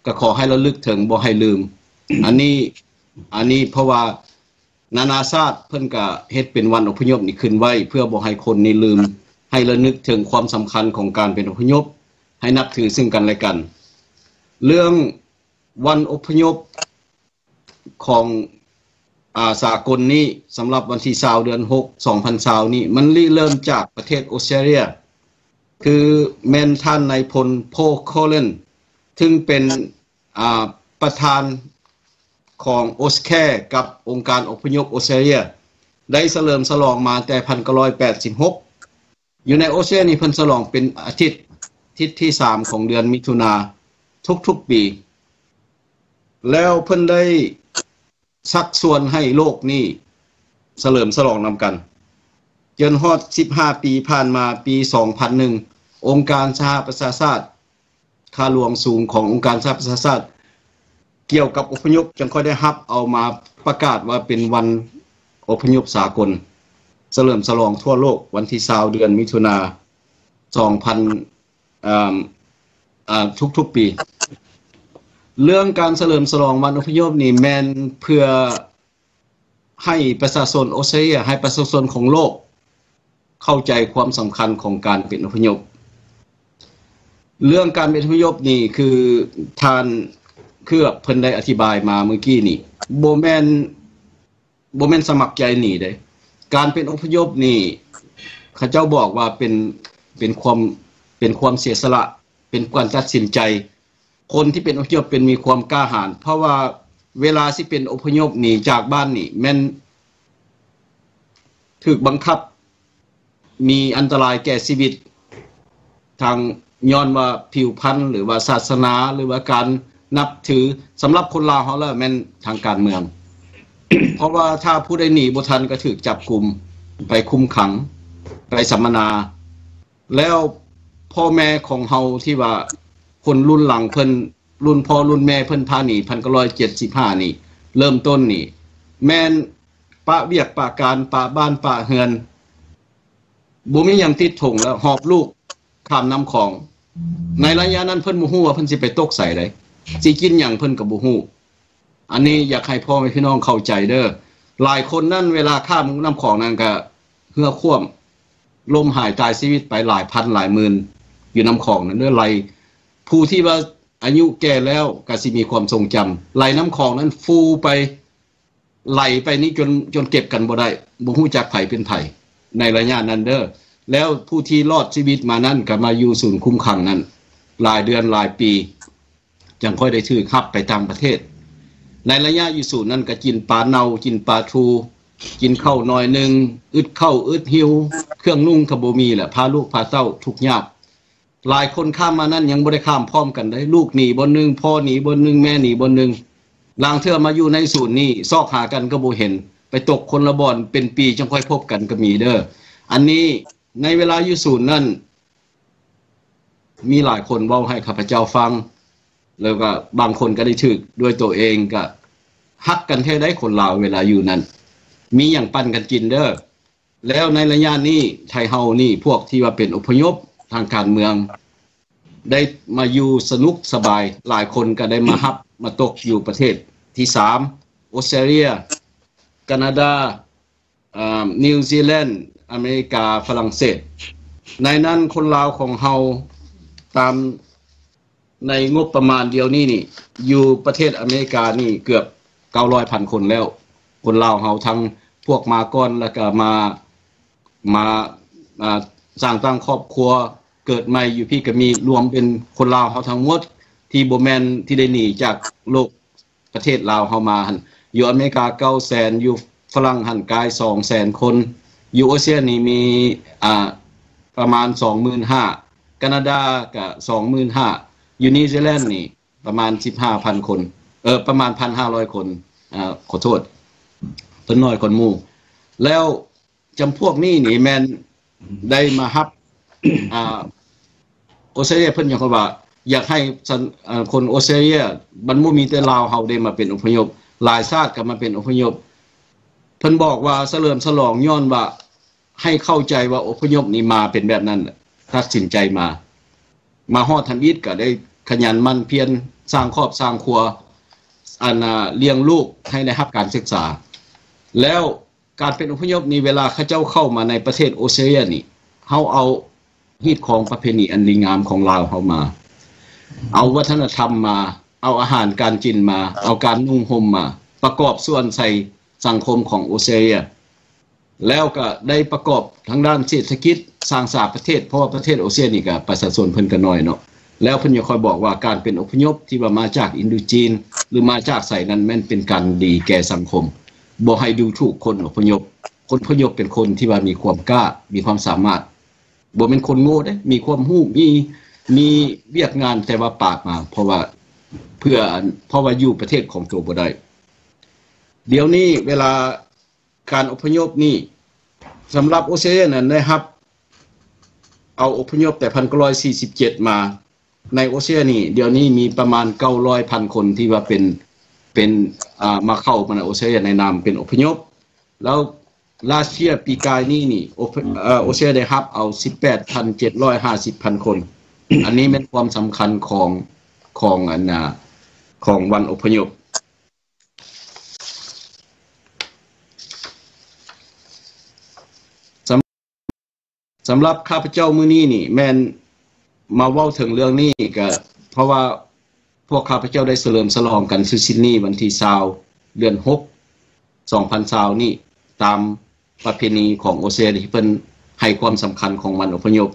ก็ขอให้ระลึกถึงบ่ให้ลืม อันนี้เพราะว่านานาชาติเพิ่นก็เฮ็ดเป็นวันอพยพนี่ขึ้นไว้เพื่อบ่ให้คนนี่ลืมให้ระลึกถึงความสำคัญของการเป็นอพยพให้นับถือซึ่งกันและกันเรื่องวันอพยพของสากลนี้สำหรับวันที่20เดือน6 2020นี่มันเริ่มจากประเทศออสเตรเลียคือแม่นท่านนายพลโพโคเลนซึ่งเป็นประธานของออสแคกับองค์การอพยพออสเตรเลียได้เฉลิมฉลองมาแต่1986อยู่ในออสเตรเลียนี่เพิ่นฉลองเป็นอาทิตย์ที่3ของเดือนมิถุนาทุกๆปีแล้วเพิ่นได้ชักชวนให้โลกนี้เฉลิมฉลองนำกันจนฮอด15ปีผ่านมาปี2001องค์การสหประชาชาติค่าหลวงสูงขององค์การสหประชาชาติเกี่ยวกับอพยพจึงค่อยได้รับเอามาประกาศว่าเป็นวันอพยพสากลเฉลิมฉลองทั่วโลกวันที่20เดือนมิถุนาทุกๆปีเรื่องการเฉลิมฉลองวันอพยพนี่แม่นเพื่อให้ประชาชนออสเตรเลียให้ประชาชนของโลกเข้าใจความสำคัญของการเป็นอพยพเรื่องการเป็นอพยพนี่คือทานเพิ่นได้อธิบายมาเมื่อกี้นี่บ่แม่นสมัครใจหนีเด้การเป็นอพยพนี่เขาเจ้าบอกว่าเป็นความเสียสละเป็นการตัดสินใจคนที่เป็นอพยพเป็นมีความกล้าหาญเพราะว่าเวลาที่เป็นอพยพหนีจากบ้านนี่แม่นถูกบังคับมีอันตรายแก่ชีวิตทางย้อนว่าผิวพรรณหรือว่าศาสนาหรือว่าการนับถือสำหรับคนลาวเฮาแล้วแม่นทางการเมือง เพราะว่าถ้าผู้ใดหนีบ่ทันก็ถูกจับกุมไปคุมขังไปสัมมนาแล้วพ่อแม่ของเฮาที่ว่าคนรุ่นหลังเพิ่นรุ่นพ่อรุ่นแม่เพิ่นพาหนี1975นี่เริ่มต้นนี่แม่นปะเวียกปะการปะบ้านปะเฮือนบ่มีหยังติดถงแล้วหอบลูกข้ามน้ำของในระยะนั้นเพิ่นบ่ฮู้ว่าเพิ่นสิไปตกใส่ใดสิกินหยังเพิ่นก็บ่ฮู้อันนี้อยากให้พ่อแม่พี่น้องเข้าใจเด้อหลายคนนั้นเวลาข้ามน้ำของนั้นก็เหือคว่ำลมหายตายชีวิตไปหลายพันหลายหมื่นอยู่น้ำของนั้นเด้อไหลผู้ที่ว่าอายุแก่แล้วก็สิมีความทรงจำไหลน้ำของนั้นฟูไปไหลไปนี่จนเก็บกันบ่ได้บ่ฮู้จักไผเป็นไผในระยะนั้นเด้อแล้วผู้ที่รอดชีวิตมานั้นก็มาอยู่ศูนย์คุมขังนั้นหลายเดือนหลายปีจังค่อยได้ถือขับไปต่างประเทศในระยะอยู่ศูนย์นั้นก็กินปลาเน่ากินปลาทูกินข้าวน้อยนึงอึดข้าวอึดหิวเครื่องนุ่งก็บ่มีแหละพาลูกพาเต้าทุกข์ยากหลายคนข้ามมานั้นยังบ่ได้ข้ามพร้อมกันได้ลูกหนีบนนึงพ่อหนีบนนึงแม่หนีบนนึงลางเทื่อมาอยู่ในศูนย์นี้ซอกหากันก็บ่เห็นไปตกคนละบ่อนเป็นปีจังค่อยพบกันก็มีเด้ออันนี้ในเวลาอยู่ศูนย์นั้นมีหลายคนเว้าให้ข้าพเจ้าฟังแล้วก็บางคนก็ได้ถึกด้วยตัวเองก็ฮักกันแท้ได้คนลาวเวลาอยู่นั้นมีหยังปั่นกันกินเด้อแล้วในระยะนี้ไทยเฮานี่พวกที่ว่าเป็นอพยพทางการเมืองได้มาอยู่สนุกสบายหลายคนก็ได้มาฮับมาตกอยู่ประเทศที่3ออสเตรเลียแคนาดานิวซีแลนด์อเมริกาฝรั่งเศสในนั้นคนลาวของเฮาตามในงบประมาณเดียวนี้นี่อยู่ประเทศอเมริกานี่เกือบ 900,000 คนแล้วคนลาวเฮาทั้งพวกมาก่อนแล้วก็มาสร้างตั้งครอบครัวเกิดใหม่อยู่พี่ก็มีรวมเป็นคนลาวเฮาทั้งหมดที่บ่แม่นที่ได้หนีจากโลกประเทศลาวเฮามาหั่นอยู่อเมริกา 900,000 อยู่ฝรั่งหั่นกาย 200,000 คนอยู่ออสเตรเลียนี่มีประมาณ 25,000 แคนาดาก็25,000 อยู่นิวซีแลนด์นี่ประมาณ 15,000 คนประมาณ 1,500 คนขอโทษเพิ่นน้อยคนหมู่แล้วจำพวกนี้นี่แม่นได้มาฮับออสเตรเลียเพิ่นอยากว่าอยากให้คนออสเตรเลียมันบ่มีแต่ลาวเฮาได้มาเป็นอพยพหลายชาติก็มาเป็นอพยพเพิ่นบอกว่าเฉลิมฉลองย้อนว่าให้เข้าใจว่าอพยพนี่มาเป็นแบบนั้นตัดสินใจมาฮอดทำอิฐก็ได้ขยันมั่นเพียรสร้างครอบสร้างครัวเลี้ยงลูกให้ได้รับการศึกษาแล้วการเป็นอพยพนี้เวลาเขาเจ้าเข้ามาในประเทศออสเตรเลียนี่เฮาเอาฮีตของประเพณีอันดีงามของลาวเฮามาเอาวัฒนธรรมมาเอาอาหารการกินมาเอาการนุ่งห่มมาประกอบส่วนใส่สังคมของออสเตรเลียแล้วก็ได้ประกอบทางด้านเศรษฐกิจสร้างสาประเทศเพราะว่าประเทศออสเตรเลียนี่ก็ประชาชนเพิ่นก็น้อยเนาะแล้วเพิ่นจะคอยบอกว่าการเป็นอพยพที่ว่ามาจากอินโดจีนหรือมาจากไสนั้นแม่นเป็นการดีแก่สังคมบ่ให้ดูถูกคนอพยพคนอพยพเป็นคนที่ว่ามีความกล้ามีความสามารถบ่เป็นคนโง่เด้มีความรู้มีเวียกงานแต่ว่าปากมาเพราะว่าอยู่ประเทศของตัวบ่ได้เดี๋ยวนี้เวลาการอพยพนี่สำหรับออสเตรเลียนั้นได้ครับเอาอพยพแต่1947มาในออสเตรเลียนี่เดี๋ยวนี้มีประมาณ900,000คนที่ว่าเป็นมาเข้ามาในออสเตรเลียในนามเป็นอพยพแล้วลาสเซียปีกายนี้นี่ออสเตรเลียได้รับเอา 18,750,000 คนอันนี้เป็นความสำคัญของวันอพยพสำหรับข้าพเจ้ามื้อนี้นี่แม่นมาเว้าถึงเรื่องนี้ก็เพราะว่าพวกข้าพเจ้าได้เฉลิมฉลองกันที่ซิดนีย์วันที่20เดือน6 2020นี่ตามประเพณีของออสเตรเลียที่เพิ่นให้ความสำคัญของวันอพยพ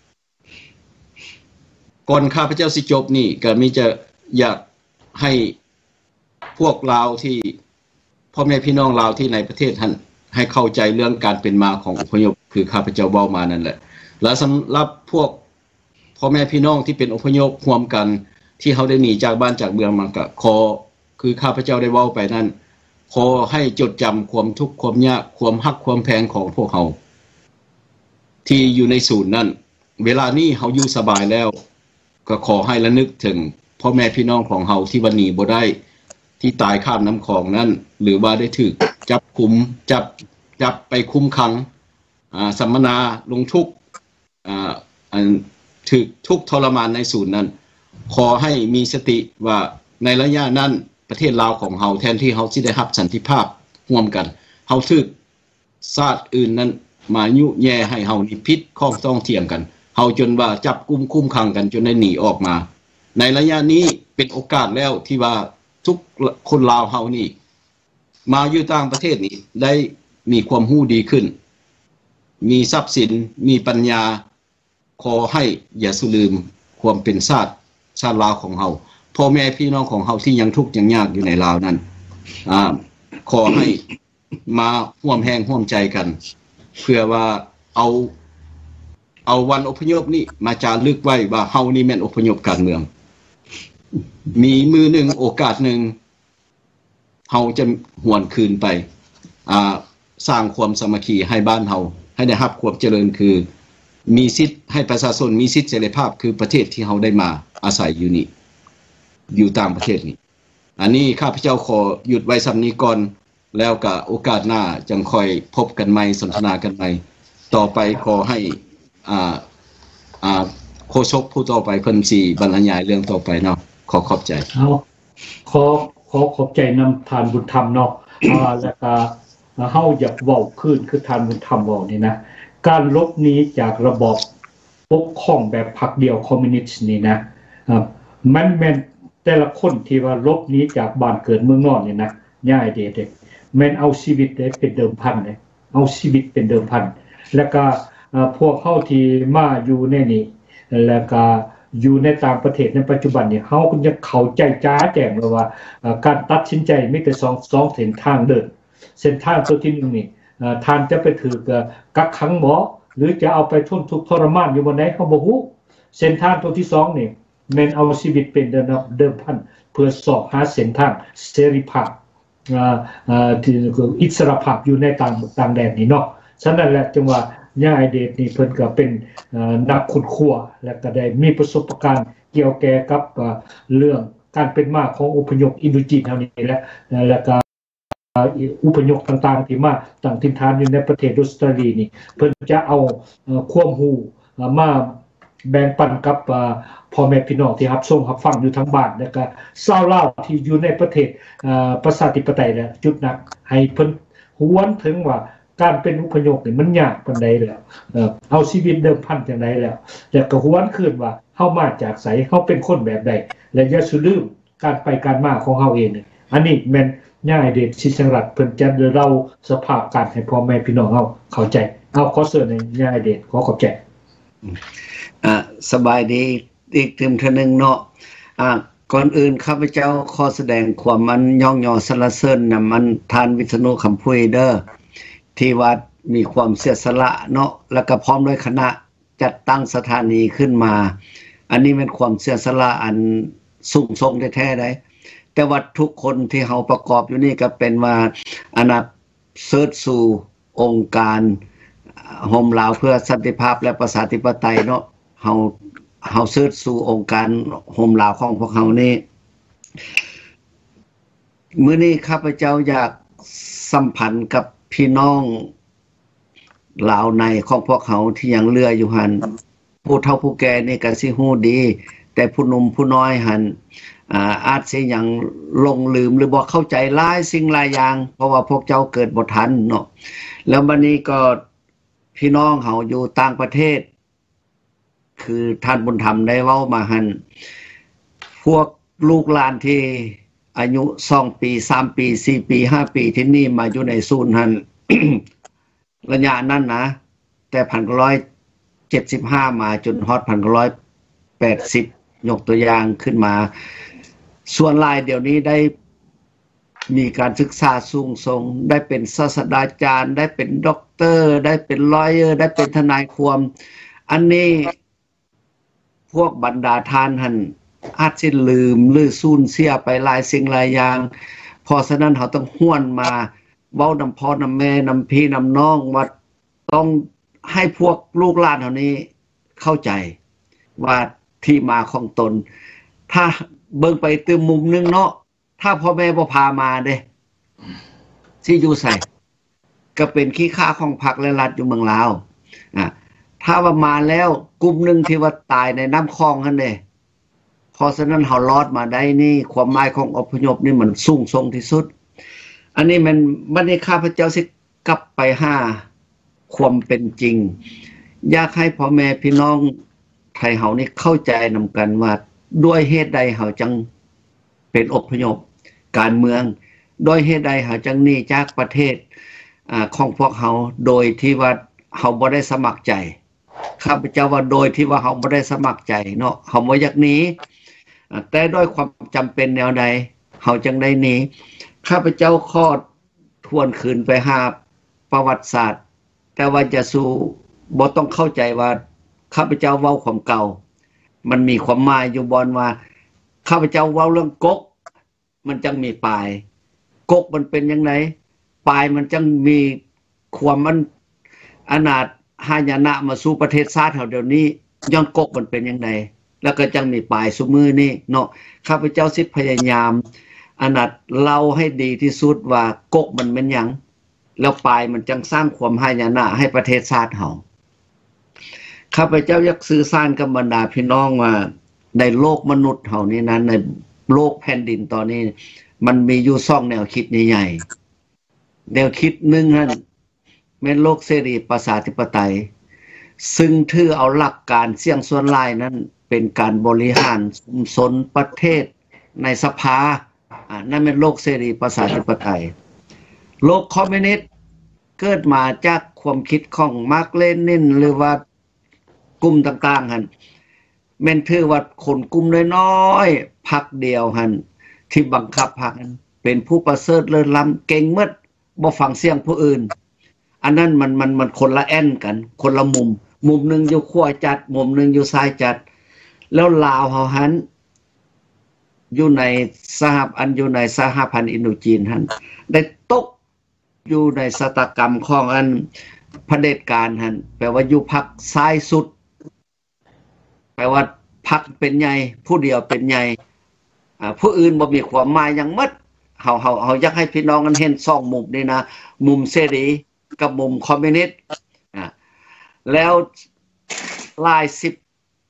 ก่อนข้าพเจ้าสิจบนี่ก็มีจะอยากให้พวกลาวที่พ่อแม่พี่น้องลาวที่ในประเทศท่านให้เข้าใจเรื่องการเป็นมาของอพยพคือข้าพเจ้าเว้ามานั่นแหละและสำหรับพวกพ่อแม่พี่น้องที่เป็นอพยพรวมกันที่เขาได้หนีจากบ้านจากเมืองมาก็ขอคือข้าพเจ้าได้เว้าไปนั่นขอให้จดจำความทุกข์ความยากความฮักความแพงของพวกเขาที่อยู่ในศูนย์นั้นเวลานี้เขาอยู่สบายแล้วก็ขอให้ระลึกถึงพ่อแม่พี่น้องของเขาที่วันนี้บ่ได้ที่ตายข้ามน้ำคลองนั้นหรือว่าได้ถูกจับกุมจับไปคุมขังสัมมนาลงทุกข์ถูกทุกข์ทรมานในศูนย์นั้นขอให้มีสติว่าในระยะนั้นประเทศลาวของเฮาแทนที่เฮาสิได้รับสันติภาพร่วมกันเฮาถูกชาติอื่นนั้นมายุแย่ให้เฮานี่ผิดข้องต้องเถียงกันเฮาจนว่าจับกุมคุมขังกันจนได้หนีออกมาในระยะนี้เป็นโอกาสแล้วที่ว่าทุกคนลาวเฮานี่มาอยู่ต่างประเทศนี่ได้มีความรู้ดีขึ้นมีทรัพย์สินมีปัญญาขอให้อย่าสุลืมความเป็นชาติลาวของเฮาพ่อแม่พี่น้องของเฮาที่ยังทุกข์ยังยากอยู่ในลาวนั้นขอให้มาร่วมแรงร่วมใจกันเพื่อว่าเอาวันอพยพนี้มาจารึกไว้ว่าเฮานี่แม่นอพยพการเมืองมีมือหนึ่งโอกาสหนึ่งเฮาจะหวนคืนไปสร้างความสามัคคีให้บ้านเฮาให้ได้รับความเจริญคือมีสิทธิ์ให้ประชาชนมีสิทธิเสรีภาพคือประเทศที่เฮาได้มาอาศัยอยู่นี่อยู่ตามประเทศนี้อันนี้ข้าพเจ้าขอหยุดไว้สำนี้ก่อนแล้วก็โอกาสหน้าจังค่อยพบกันใหม่สนทนากันใหม่ต่อไปขอให้โฆษกผู้ต่อไปเพิ่นสิบรรยายเรื่องต่อไปเนาะขอบใจขอขอบใจนำทานบุญธรรมเนาะแล้วก็เฮาอยากเว้าขึ้นคือทานบุญธรรมเว้านี่นะการลบหนีจากระบอบปกครองแบบพรรคเดียวคอมมิวนิสต์นี่นะมันแม่นแต่ละคนที่ว่าลบหนีจากบ้านเกิดเมืองนอนนี่นะย่ายเด็กแม่นเอาชีวิตได้เป็นเดิมพันเลยเอาชีวิตเป็นเดิมพันแล้วก็พวกเฮาที่มาอยู่ในนี้แล้วก็อยู่ในต่างประเทศในปัจจุบันนี่เฮาก็จะเข้าใจจ้าแจ้งแล้วว่าการตัดสินใจมีแต่2เส้นทางเดินเส้นทางตัวที่1นี่ท่านจะไปถือกักขังหมอหรือจะเอาไปทนทุกข์ทรมานอยู่บนไหนเขาบ่ฮู้เส้นทางตัวที่2นี่แม่นเอาชีวิตเป็นเดิมพันเพื่อสอบหาเส้นทางเสรีภาพที่อิสรภาพอยู่ในต่างแดนนี่เนาะฉะนั้นแหละจังว่าย่าไอเดชนี่เพิ่นก็เป็นนักขุดคั่วและก็ได้มีประสบการณ์เกี่ยวแก่กับเรื่องการเป็นมาของอพยพอินโดจีนเฮานี่แล้วก็อุปยคต่างๆที่มาต่างถิ่นฐานอยู่ในประเทศออสเตรเลียนี่เพิ่นจะเอาความรู้มาแบ่งปันกับพ่อแม่พี่น้องที่รับชมรับฟังอยู่ทั้งบ้านแล้วก็ชาวลาวที่อยู่ในประเทศประชาธิปไตยแล้วจุดนักให้เพิ่นหวนถึงว่าการเป็นอุปยคนี่มันยากปานใดแล้วเอาชีวิตเดิมพันจังไดแล้วก็หวนคืนว่าเฮามาจากไสเฮาเป็นคนแบบใดและอย่าลืมการไปการมาของเฮาเองอันนี้แม่นย่าเดชชิชังรัตน์เพิ่นจะเล่าสภาพการให้พ่อแม่พี่น้องเฮาเข้าใจเอาขอเชิญให้ย่าเดชขอขอบใจสบายดีอีกถึงเทื่อนึงเนาะก่อนอื่นข้าพเจ้าขอแสดงความมันย่องยอสรรเสริญนำมันทานวิษณุคำพุยเด้อที่วัดมีความเสียสละเนาะแล้วก็พร้อมด้วยคณะจัดตั้งสถานีขึ้นมาอันนี้เป็นความเสียสละอันสูงส่งแท้ๆได้แต่ว่าทุกคนที่เฮาประกอบอยู่นี่ก็เป็นว่าอนาคตเสิร์ชสู่องค์การโฮมลาวเพื่อสันติภาพและประชาธิปไตยเนาะเฮาเสิร์ชสู่องค์การโฮมลาวของพวกเฮานี่มื้อนี้ข้าพเจ้าอยากสัมพันธ์กับพี่น้องลาวในของพวกเขาที่ยังเหลืออยู่หั่นผู้เฒ่าผู้แก่นี่ก็สิฮู้ดีแต่ผู้หนุ่มผู้น้อยหั่นอาจสิยังลงลืมหรือบ่เข้าใจหลายสิ่งหลายอย่างเพราะว่าพวกเจ้าเกิดบ่ทันเนาะแล้วบัดนี้ก็พี่น้องเฮาอยู่ต่างประเทศคือท่านบุญธรรมได้เว้ามาหั่นพวกลูกหลานที่อายุ2ปี3ปี4ปี5ปีที่นี่มาอยู่ในศูนย์หั่น ระยะนั้นนะแต่1975มาจนฮอด1980ยกตัวอย่างขึ้นมาส่วนหลายเดี๋ยวนี้ได้มีการศึกษาสูงส่งได้เป็นศาสตราจารย์ได้เป็นด็อกเตอร์ได้เป็นลอเยอร์ได้เป็นทนายความอันนี้พวกบรรดาทานหั่นอาจสิลืมหรือสูญเสียไปหลายสิ่งหลายอย่างเพราะฉะนั้นเขาต้องห้วนมาเว้านำพ่อนำแม่นำพี่นำน้องว่าต้องให้พวกลูกหลานเฮานี้เข้าใจว่าที่มาของตนถ้าเบิ่งไปตึมมุมนึงเนาะถ้าพ่อแม่บ่พามาเด้สิอยู่ไสก็เป็นขี้ข้าของพรรคและรัฐอยู่เมืองลาวถ้าว่ามาแล้วกลุ่มนึงที่ว่าตายในน้ำคลองหั่นเด้เพราะฉะนั้นเฮารอดมาได้นี่ความหมายของอพยพนี่มันสูงส่งที่สุดอันนี้มันบัดนี้ข้าพเจ้าสิกลับไปหาความเป็นจริงอยากให้พ่อแม่พี่น้องไทยเฮานี่เข้าใจนำกันว่าด้วยเหตุใดเฮาจังเป็นอพยพการเมืองด้วยเหตุใดเฮาจังหนีจากประเทศของพวกเฮาโดยที่ว่าเฮาบ่ได้สมัครใจข้าพเจ้าว่าโดยที่ว่าเฮาบ่ได้สมัครใจเนาะเฮาบ่อยากหนีแต่ด้วยความจำเป็นแนวใดเฮาจังได้หนีข้าพเจ้าขอทวนคืนไปหาประวัติศาสตร์แต่ว่าจะสู่บ่ต้องเข้าใจว่าข้าพเจ้าเว้าความเก่ามันมีความหมายอยู่บอนว่าข้าพเจ้าเว้าเรื่องกกมันจังมีปลายกกมันเป็นจังไดปลายมันจังมีความมันอนาถหายนะมาสู่ประเทศชาติเฮาเดี๋ยวนี้ย้อนกกมันเป็นจังไดแล้วก็จังมีปลายซุมื้อนี้เนาะข้าพเจ้าสิพยายามอนาถเล่าให้ดีที่สุดว่ากกมันเป็นหยังแล้วปลายมันจังสร้างความหายนะให้ประเทศชาติเฮาข้าพเจ้าอยากสื่อสารกับบรรดาพี่น้องว่าในโลกมนุษย์เฮานี้นั้นในโลกแผ่นดินตอนนี้มันมีอยู่2แนวคิดใหญ่ๆแนวคิดนึงนั่นแม่นโลกเสรีประชาธิปไตยซึ่งถือเอาหลักการเสี่ยงส่วนหลายนั้นเป็นการบริหารชุมชนประเทศในสภานั่นเป็นโลกเสรีประชาธิปไตยโลกคอมมิวนิสต์เกิดมาจากความคิดของมาร์กเลนินหรือว่ากลุ่มต่างๆหั่นแม่นถือว่าคนกลุ่มน้อยๆพรรคเดียวหั่นที่บังคับพรรคนั้นเป็นผู้ประเสริฐเลิศล้ำเก่งหมดบ่ฟังเสียงผู้อื่นอันนั้นมันคนละแอนกันคนละมุมนึงอยู่ขวาจัดมุมนึงอยู่ซ้ายจัดแล้วลาวเฮาหันอยู่ในอยู่ในสหพันธ์อินโดจีนหั่นได้ตกอยู่ในชะตากรรมของอันเผด็จการหั่นแปลว่าอยู่พรรคซ้ายสุดแปลว่าพรรคเป็นใหญ่ผู้เดียวเป็นใหญ่ผู้อื่นบ่มีความหมายหยังหมดเฮาอยากให้พี่น้องกันเห็น2มุมนี่นะมุมเสรีกับมุมคอมมิวนิสต์แล้วหลาย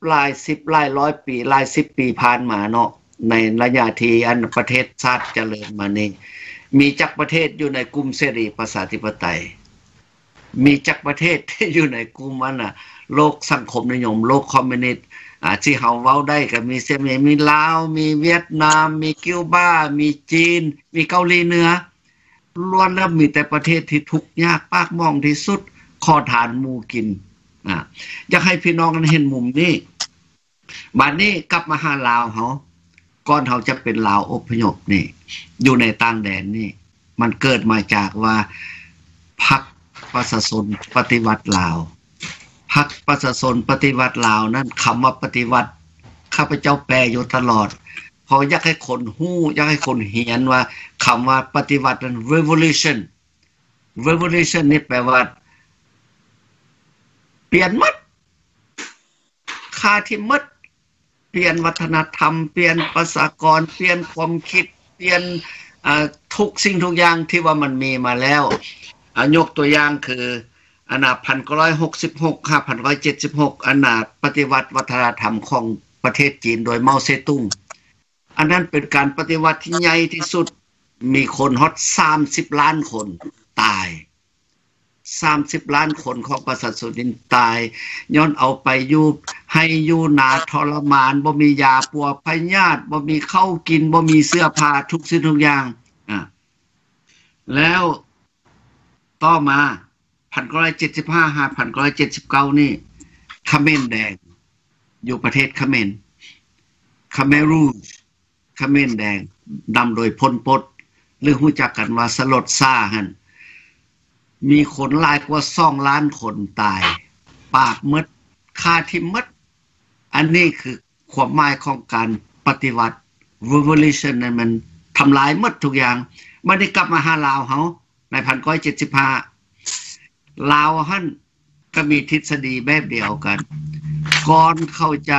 หลาย10หลายร้อยปีหลาย10ปีผ่านมาเนาะในระยะที่อันประเทศชาติเจริญมานี่มีจักประเทศอยู่ในกลุ่มเสรีประชาธิปไตยมีจักประเทศที่อยู่ในกลุ่มนั้นน่ะโลกสังคมนิยมโลกคอมมิวนิสต์ที่เฮาเว้าได้ก็มีเซเมมีลาวมีเวียดนามมีคิวบามีจีนมีเกาหลีเหนือล้วนแล้วมีแต่ประเทศที่ทุกข์ยากปากหม้องที่สุดขอทานหมู่กินอยากให้พี่น้องเห็นมุมนี้บัดนี้กลับมาหาลาวเฮาก่อนเฮาจะเป็นลาวอพยพนี่อยู่ในต่างแดนนี่มันเกิดมาจากว่าพรรคประชาชนปฏิวัติลาวพรรคประชาชนปฏิวัติลาวนั้นคำว่าปฏิวัติข้าพเจ้าแปลอยู่ตลอดพออยากให้คนฮู้อยากให้คนเห็นว่าคำว่าปฏิวัตินั้น revolution นี่แปลว่าเปลี่ยนหมดค่าที่หมดเปลี่ยนวัฒนธรรมเปลี่ยนภาษากรเปลี่ยนความคิดเปลี่ยนทุกสิ่งทุกอย่างที่ว่ามันมีมาแล้วยกตัวอย่างคืออันน่ะ1966 5,176อันน่ะปฏิวัติวัฒนธรรมของประเทศจีนโดยเมาเซตุงอันนั้นเป็นการปฏิวัติที่ใหญ่ที่สุดมีคนฮอด30ล้านคนตาย30ล้านคนของประชาชนตายย้อนเอาไปอยู่ให้อยู่นาทรมานบ่มียาปัวพยาธิบ่มีข้าวกินบ่มีเสื้อผ้าทุกสิ่งทุกอย่างแล้วต่อมา1975 5,979นี่เขมรแดงอยู่ประเทศเขมรเขมรูนเขมรแดงนำโดยพลปตหรือรู้จักกันว่าสลดซ่าหั่นมีคนหลายกว่า2ล้านคนตายปากมดฆ่าทิ่มมดอันนี้คือความหมายของการปฏิวัติ revolution นั้นมันทำลายหมดทุกอย่างมันได้กลับมาหาลาวเฮาใน1975ลาวหั่นก็มีทฤษฎีแบบเดียวกันก่อนเขาจะ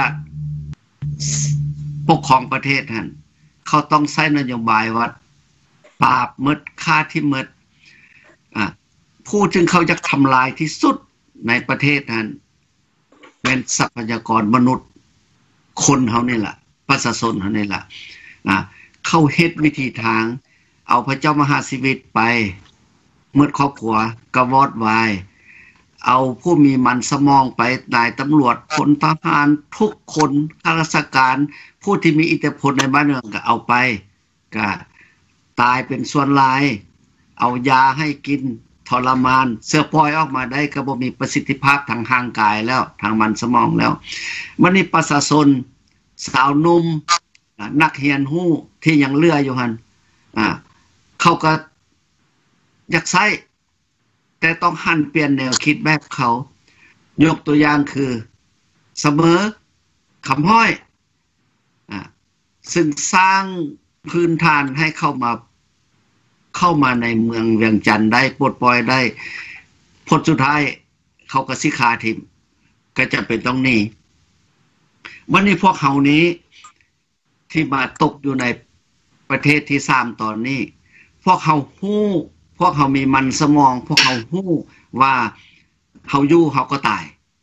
ปกครองประเทศหั่นเขาต้องใช้นโยบายว่าปราบมดฆ่าทิ่มมดผู้จึงเขาจะทำลายที่สุดในประเทศนั้นเป็นทรัพยากรมนุษย์คนเขานี่แหละประชาชนเขานี่แหละเขาเฮ็ดวิธีทางเอาพระเจ้ามหาชีวิตไปเมื่อครอบครัวกวอดวายเอาผู้มีมันสมองไปนายตำรวจพลทหารทุกคนข้าราชการผู้ที่มีอิทธิพลในบ้านเมืองก็เอาไปก็ตายเป็นส่วนหลายเอายาให้กินทรมานเสื้อปล่อยออกมาได้ก็บ่มีประสิทธิภาพทางร่างกายแล้วทางมันสมองแล้วมันนี่ประชาชนสาวนุ่มนักเรียนฮู้ที่ยังเหลืออยู่หั่นเขาก็อยากใช้แต่ต้องหันเปลี่ยนแนวคิดแบบเขายกตัวอย่างคือเสมอคำห้อยซึ่งสร้างพื้นฐานให้เข้ามาในเมืองเวียงจันทน์ได้ปลดปล่อยได้ผลสุดท้ายเขาก็สิขาทิมก็จะเป็นต้องหนีวันนี้พวกเขานี้ที่มาตกอยู่ในประเทศที่3ตอนนี้พวกเขาฮู้พวกเขามีมันสมองพวกเขาฮู้ว่าเขาอยู่เขาก็ตาย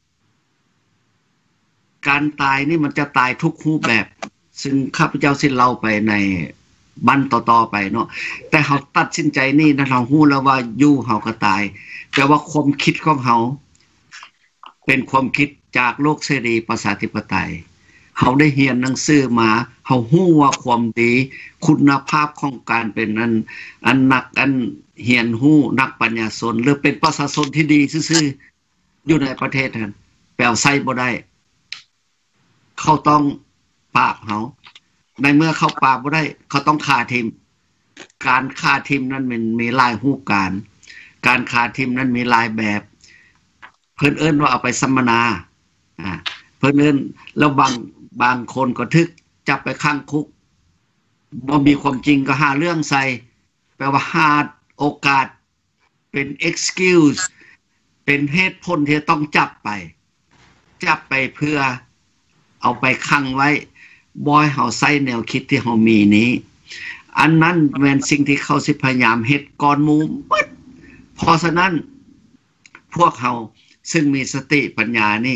การตายนี่มันจะตายทุกรูปแบบซึ่งข้าพเจ้าสิเล่าไปในบันต่อๆไปเนาะแต่เขาตัดสินใจนี่นะเราฮู้แล้วว่าอยู่เขาก็ตายแต่ว่าความคิดของเขาเป็นความคิดจากโลกเสรีประชาธิปไตยเขาได้เรียนหนังสือมาเขาฮู้ว่าความดีคุณภาพของการเป็นอันนักอันเรียนฮู้นักปัญญาชนหรือเป็นประชาชนที่ดีซื่อๆอยู่ในประเทศนั้นแปลใส่บ่ได้เขาต้องปราบเขาในเมื่อเขาปราบบ่ได้เขาต้องฆ่าทิมการฆ่าทิมนั้นมันมีหลายรูปการฆ่าทิมนั้นมีหลายแบบเพิ่นเอิ้นว่าเอาไปสัมมนาเพิ่นเอิ้นแล้วบางคนก็ทึกจับไปขังคุกบ่มีความจริงก็หาเรื่องใส่แปลว่าหาโอกาสเป็น excuse เป็นเหตุผลที่ต้องจับไปเพื่อเอาไปขังไว้บ่ให้เฮาใส่แนวคิดที่เฮามีนี้อันนั้นแม่นสิ่งที่เขาสิพยายามเฮ็ดก่อนหมู่หมดเพราะฉะนั้นพวกเฮาซึ่งมีสติปัญญานี่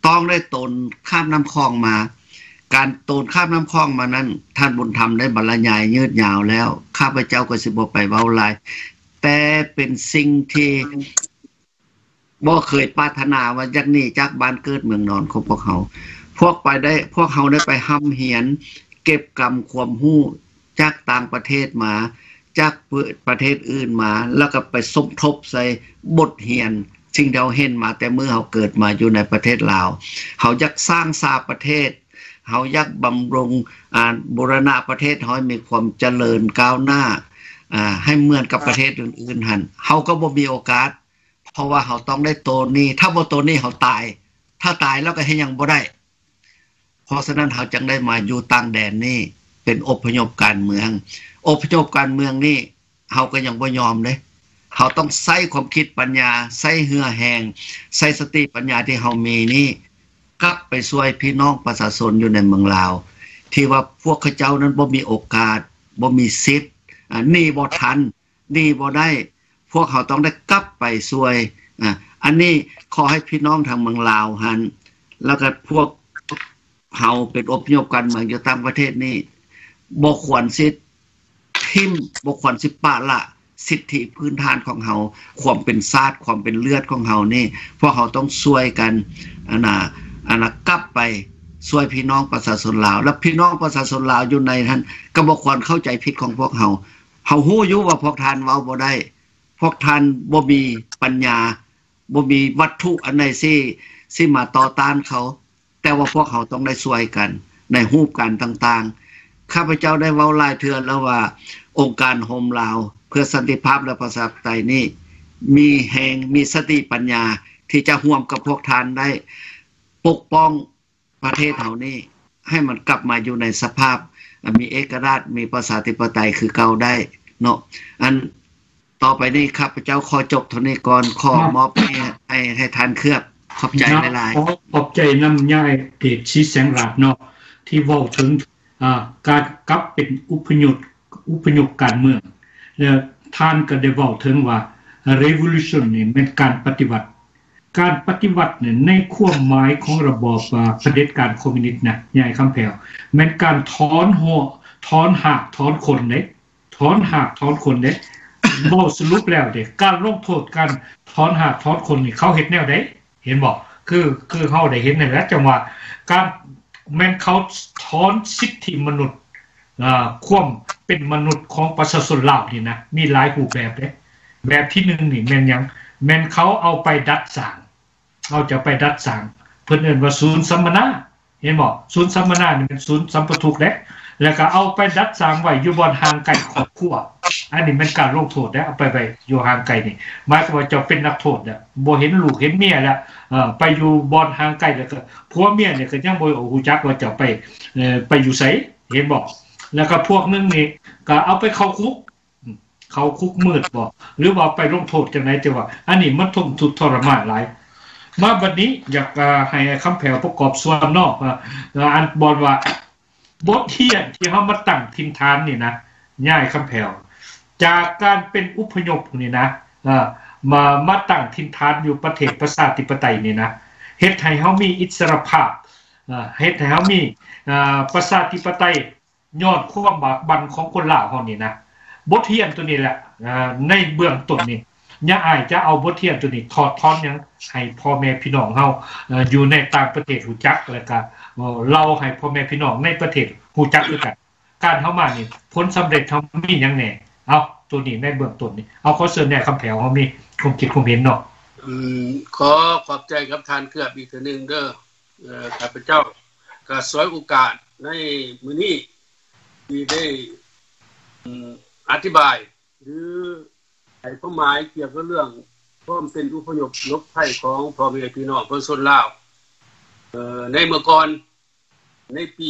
ต้องได้ตนข้ามน้ำคลองมาการตนข้ามน้ำคลองมานั้นท่านบุญธรรมได้บรรยายยืดยาวแล้วข้าพเจ้าก็สิบ่ไปเว้าหลายแต่เป็นสิ่งที่บ่เคยปรารถนาว่าจากนี้จากบ้านเกิดเมืองนอนของพวกเขาพวกเฮาได้ไปห้ำเหียนเก็บกรรมความรู้จากต่างประเทศมาจากประเทศอื่นมาแล้วก็ไปสมทบใส่บทเรียนสิ่งที่เราเห็นมาแต่เมื่อเราเกิดมาอยู่ในประเทศลาวเขาอยากสร้างสาประเทศเขาอยากบำรุงบูรณะประเทศให้มีความเจริญก้าวหน้าให้เหมือนกับประเทศอื่นๆหั่นเขาก็บ่มีโอกาสเพราะว่าเขาต้องได้โตนี้ถ้าบ่โตนี้เขาตายถ้าตายแล้วก็เฮ็ดหยังบ่ได้เพราะฉะนั้นเขาจึงได้มาอยู่ต่างแดนนี่เป็นอพยพการเมืองอพยพการเมืองนี่เฮาก็ยังบ่ยอมเด้เฮาต้องใช้ความคิดปัญญาใช้เหือแหงใช้สติปัญญาที่เฮามีนี่กลับไปช่วยพี่น้องประชาชนอยู่ในเมืองลาวที่ว่าพวกเขาเจ้านั้นบ่มีโอกาสบ่มีสิทธิ์นี่บ่ทันนี่บ่ได้พวกเขาต้องได้กลับไปช่วยอันนี้ขอให้พี่น้องทางเมืองลาวหันแล้วก็พวกเฮาเป็นอพยพกันเมืองอยู่ต่างประเทศนี่บ่ควรสิทิ่มบ่ควรสิปะละสิทธิพื้นฐานของเฮาความเป็นชาติความเป็นเลือดของเฮานี่พวกเฮาต้องช่วยกันอันน่ะกลับไปช่วยพี่น้องประชาชนลาวและพี่น้องประชาชนลาวอยู่ในท่านก็บ่ควรเข้าใจผิดของพวกเฮาฮู้อยู่ว่าพวกท่านเว้าบ่ได้พวกท่านบ่มีปัญญาบ่มีวัตถุอันใดสิมาต่อต้านเขาแต่ว่าพวกเขาต้องได้ช่วยกันในรูปการต่างๆข้าพเจ้าได้เว้าหลายเทื่อแล้วว่าองค์การโฮมลาวเพื่อสันติภาพและประชาธิปไตยนี่มีแห่งมีสติปัญญาที่จะร่วมกับพวกท่านได้ปกป้องประเทศเฮานี่ให้มันกลับมาอยู่ในสภาพมีเอกราชมีประชาธิปไตยคือเก่าได้เนาะอันต่อไปนี้ข้าพเจ้าขอจบเท่านี้ก่อนขอมอบให้ท่านเคลือบขอบใจหลายๆขอบใจนำยายเดชชี้แสงราชเนาะที่เว้าถึงการกลับเป็นอุปยพการเมืองแล้วท่านก็ได้เว้าถึงว่า revolution นี่เป็นการปฏิวัติเนี่ยในความหมายของระบอบเผด็จการคอมมิวนิสต์นะยายคำแผ่วแม่นการถอนหัวถอนหากถอนคนเด้ถอนหากถอนคนเด้บ่สรุปแล้วเด้การลงโทษการถอนหากถอนคนนี่เขาเฮ็ดแนวใดเห็นบ่คือเฮาได้เห็นนั่นแหละจังว่าการแม่นเขาถอนสิทธิมนุษย์ความเป็นมนุษย์ของประชาชนลาวนี่นะมีหลายรูปแบบเด้แบบที่1นี่แม่นหยังแม่นเขาเอาไปดัดสร้างเขาจะไปดัดสร้างเพิ่นเอิ้นว่าศูนย์สัมมนาเห็นบ่ศูนย์สัมมนานี่เป็นศูนย์สัมปทุกข์เด้แล้วก็เอาไปดัดสร้างไว้อยู่บ่อนห่างไกลครอบครัวอันนี้เป็นการลงโทษเด้เอาไปอยู่ห่างไกลนี่หมายความว่าจะเป็นนักโทษน่ะบ่เห็นลูกเห็นเมียแล้วไปอยู่บ่อนห่างไกลแล้วก็ผัวเมียเนี่ยก็ยังบ่ฮู้จักว่าจะไปอยู่ไสเห็นบ่แล้วก็พวกนึงนี่ก็เอาไปเข้าคุกมืดบ่หรือว่าไปลงโทษจังได๋แต่ว่าอันนี้มันทุกข์ทรมานหลายมาบัดนี้อยากให้คำแผ่วประกอบส่วนนอกอันบอกว่าบทเรียนที่เฮามาตั้งถิ่นฐานนี่นะย่ายคำแผ่วจากการเป็นอุปยพนี่นะมาตั้งถิ่นฐานอยู่ประเทศประชาธิปไตยนี่นะเฮ็ดให้เฮามีอิสรภาพเฮ็ดให้เฮามีประชาธิปไตยย้อนความบากบั่นของคนลาวเฮานี่นะบทเรียนตัวนี้แหละในเบื้องต้นนี่ย่าอ้ายจะเอาบทเรียนตัวนี้ถอดถอนหยังให้พ่อแม่พี่น้องเฮาอยู่ในต่างประเทศรู้จักแล้วก็เราให้พ่อแม่พี่น้องในประเทศรู้จักด้วยกันการเฮามานี่ผลสำเร็จเฮามีหยังแน่เอาตัวนี้ในเบื้องต้นนี่เอาขอเชิญแน่คำแผ่วเฮามีความคิดความเห็นเนาะขอขอบใจกับท่านเคลือบอีกทีนึงเด้อข้าพเจ้าก็สวยโอกาสในมื้อนี้ที่ได้อธิบายหรือให้ความหมายเกี่ยวกับเรื่องความเป็นอุปยพลบภัยของพ่อแม่พี่น้องประชาชนลาวในเมื่อก่อนในปี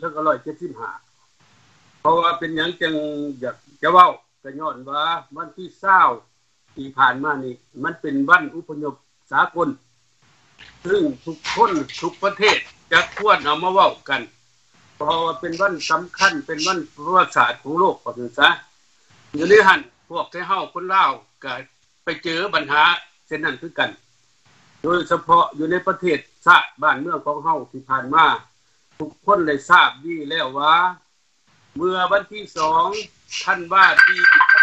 1975เพราะว่าเป็นหยังจังอยากจะเว้าก็ย้อนว่าวันที่20ที่ผ่านมานี่มันเป็นวันอุปยพสากลซึ่งทุกคนทุกประเทศจะควรเอามาเว้ากันเพราะว่าเป็นวันสำคัญเป็นวันประวัติศาสตร์ของโลกว่าซั่นซะอยู่ในหั่นพวกที่เฮาคนลาวก็ไปเจอปัญหาเช่นนั้นคือกันโดยเฉพาะอยู่ในประเทศชาติบ้านเมืองของเฮาที่ผ่านมาทุกคนได้ทราบดีแล้วว่าเมื่อวันที่2ธันวาคมปี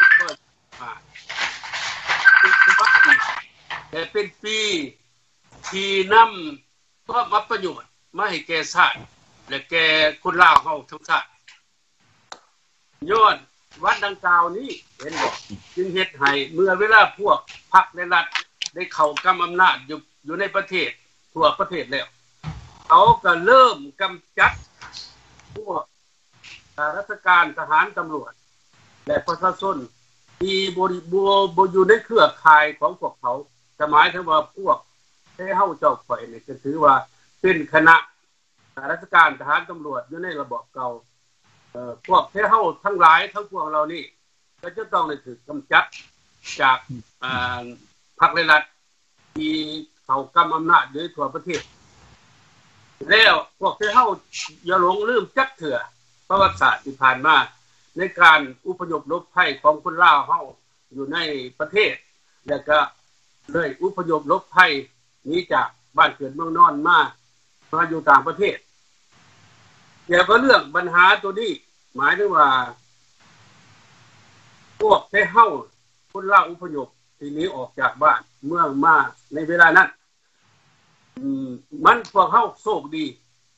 แต่เป็นปีที่นำก็มาประโยชน์มาให้แก่ชาติและแก่คนลาวเฮาทั้งชาติย้อนวัดดังกล่าวนี้เห็นบ่จึงเฮ็ดให้เมื่อเวลาพวกพรรคในรัฐได้เข้ากำอำนาจอยู่ในประเทศทั่วประเทศแล้วเขาก็เริ่มกำจัดพวกราชการทหารตำรวจและประชาชนที่บ่อยู่ในเครือข่ายของพวกเขาหมายถึงว่าพวกให้เฮาเจ้าข่อยนี่ก็ถือว่าเป็นคณะราชการทหารตำรวจอยู่ในระบบเก่าพวกให้เฮาทั้งหลายทั้งพวกเรานี่ก็จะต้องได้ถูกกำจัดจากพรรครัฐที่เขากำอำนาจอยู่ทั่วประเทศแล้วพวกให้เฮาอย่าหลงลืมจักเถื่อประวัติศาสตร์ที่ผ่านมาในการอพยพหลบภัยของคนลาวเฮาอยู่ในประเทศแล้วก็เลยอพยพหลบภัยหนีจากบ้านเกิดเมืองนอนมาอยู่ต่างประเทศเกี่ยวกับเรื่องปัญหาตัวนี้หมายถึงว่าพวกให้เฮาคนลาวอพยพที่หนีออกจากบ้านเมืองมาในเวลานั้นมันพวกเฮาโชคดี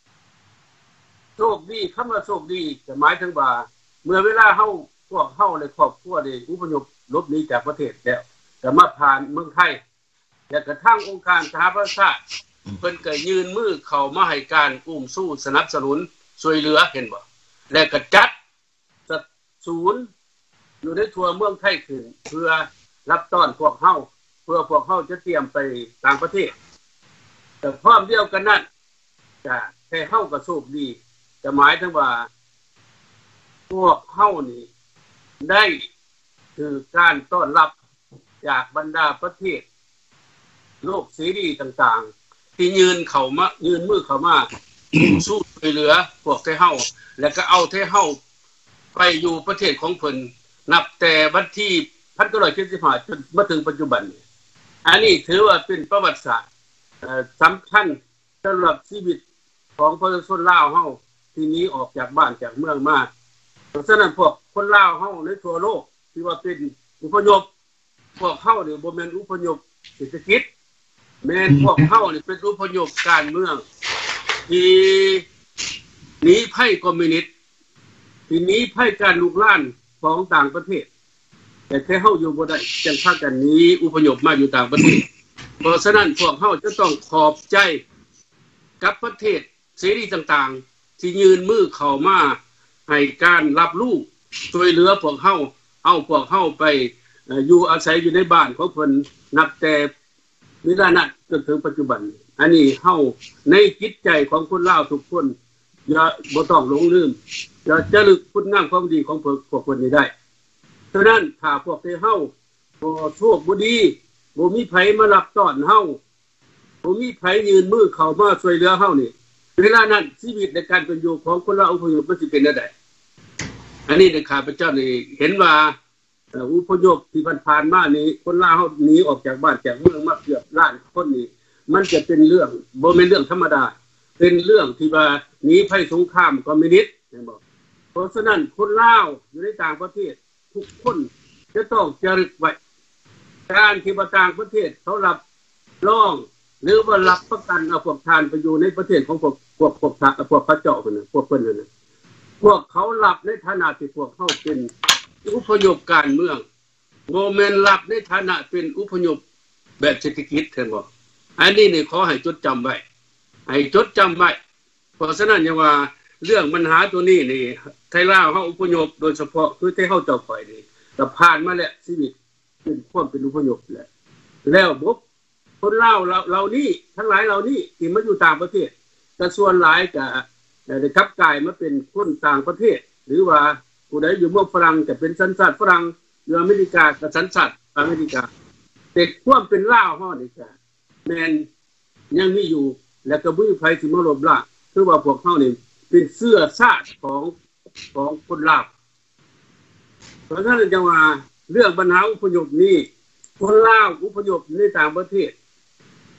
คำว่าโชคดีจะหมายถึงว่าเมื่อเวลาเฮาพวกเฮาในครอบครัวได้อพยพหลบหนีจากประเทศแล้วก็มาผ่านเมืองไทยและกระทั่งองค์การสหประชาชาติเพิ่นก็ยื่นมือเข้ามาให้การอุ้มสู้สนับสนุนช่วยเหลือเห็นบ่และก็จัดศูนย์อยู่ในทั่วเมืองไทยขึ้นเพื่อรับต้อนพวกเฮาเพื่อพวกเฮาจะเตรียมไปต่างประเทศแต่พร้อมเดียวกันนั้นจะให้เฮาก็โชคดีจะหมายถึงว่าพวกเฮานี่ได้คือการต้อนรับจากบรรดาประเทศโลกเสรีต่างๆที่ยื่นมือเข้ามาสู้ช่วยเหลือพวกเฮาแล้วก็เอาเฮาไปอยู่ประเทศของเพิ่นนับแต่วันที่1975จนมาถึงปัจจุบันอันนี้ถือว่าเป็นประวัติศาสตร์สำคัญสำหรับชีวิตของประชาชนลาวเฮาที่หนีออกจากบ้านจากเมืองมาเพราะฉะนั้นพวกคนลาวเฮาในทั่วโลกที่ว่าเป็นอพยพพวกเฮานี่บ่แม่นอพยพเศรษฐกิจแม่นพวกเฮานี่เป็นอพยพการเมืองที่หนีภัยคอมมิวนิสต์ที่หนีภัยการลุกลามของต่างประเทศแต่แค่เฮาอยู่บ่ได้จังพากันหนีอพยพมาอยู่ต่างประเทศเพราะฉะนั้นพวกเฮาจะต้องขอบใจกับประเทศเสรีต่างๆที่ยืนมือเข้ามาให้การรับรู้ช่วยเหลือพวกเฮาเอาพวกเฮาไปอยู่อาศัยอยู่ในบ้านของเพิ่นนับแต่เวลานั้นจนถึงปัจจุบันอันนี้เฮาในจิตใจของคนลาวทุกคนอย่าบ่ต้องหลงลืมอย่าจะลึกคุณงามความดีของพวกคนนี้ได้ฉะนั้นถ้าพวกเฮาบ่โชคบ่ดีบ่มีไผมารับต้อนเฮาบ่มีไผยืนมือเข้ามาช่วยเหลือเฮานี่เวลานั้นชีวิตในการเป็นอยู่ของคนลาวอพยพมันสิเป็นจังได๋อันนี้ได้ข้าพเจ้านี่เห็นว่าอพยพที่ผ่านมานี้คนลาวเฮาหนีออกจากบ้านจากเมืองมาเกือบล้านคนนี่มันจะเป็นเรื่องบ่แม่นเรื่องธรรมดาเป็นเรื่องที่ว่าหนีภัยสงครามคอมมิวนิสต์เห็นบ่เพราะฉะนั้นคนลาวอยู่ในต่างประเทศทุกคนจะต้องจารึกไว้การที่ต่างประเทศเขารับรองหรือว่ารับประกันเอาพวกทานไปอยู่ในประเทศของพวกพระเจ้าพุ่นน่ะพวกเพิ่นนั่นน่ะพวกเขารับในฐานะที่พวกเขาเป็นอพยพการเมืองโมเมนต์รับในฐานะเป็นอพยพแบบเศรษฐกิจเห็นบ่อันนี้นี่ขอให้จดจำไว้ให้จดจำไว้เพราะฉะนั้นอย่างว่าเรื่องปัญหาตัวนี้นี่ไทยลาวเฮาอพยพโดยเฉพาะคือที่เฮาเจ้าข่อยนี่ก็ผ่านมาแล้วชีวิตเป็นความเป็นอพยพแล้วบ่คนลาวเรานี่ทั้งหลายเรานี่ที่มาอยู่ต่างประเทศก็ส่วนหลายก็ได้กลับกลายมาเป็นคนต่างประเทศหรือว่าผู้ใดอยู่เมืองฝรั่งก็เป็นสัญชาติฝรั่งอยู่อเมริกาก็สัญชาติอเมริกาแต่ความเป็นลาวเฮานี่ก็แม่นยังมีอยู่แล้วก็บ่มีใครสิมาลบล้างคือว่าพวกเฮานี่เป็นเสื้อชาติของคนลาวเพราะฉะนั้นจังว่าเรื่องปัญหาอพยพนี้คนลาวอพยพในต่างประเทศ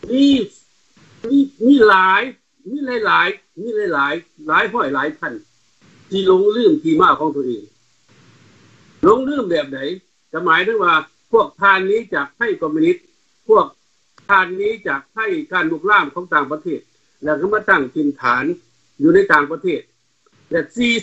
มีหลายหลายห้อยหลายพันที่หลงลืมที่มาของตัวเองหลงลืมแบบไหนจะหมายถึงว่าพวกทานนี้จากให้คอมมิวนิสต์พวกทานนี้จากให้การลุกล้ำของต่างประเทศแล้วก็มาตั้งถิ่นฐานอยู่ในต่างประเทศแต่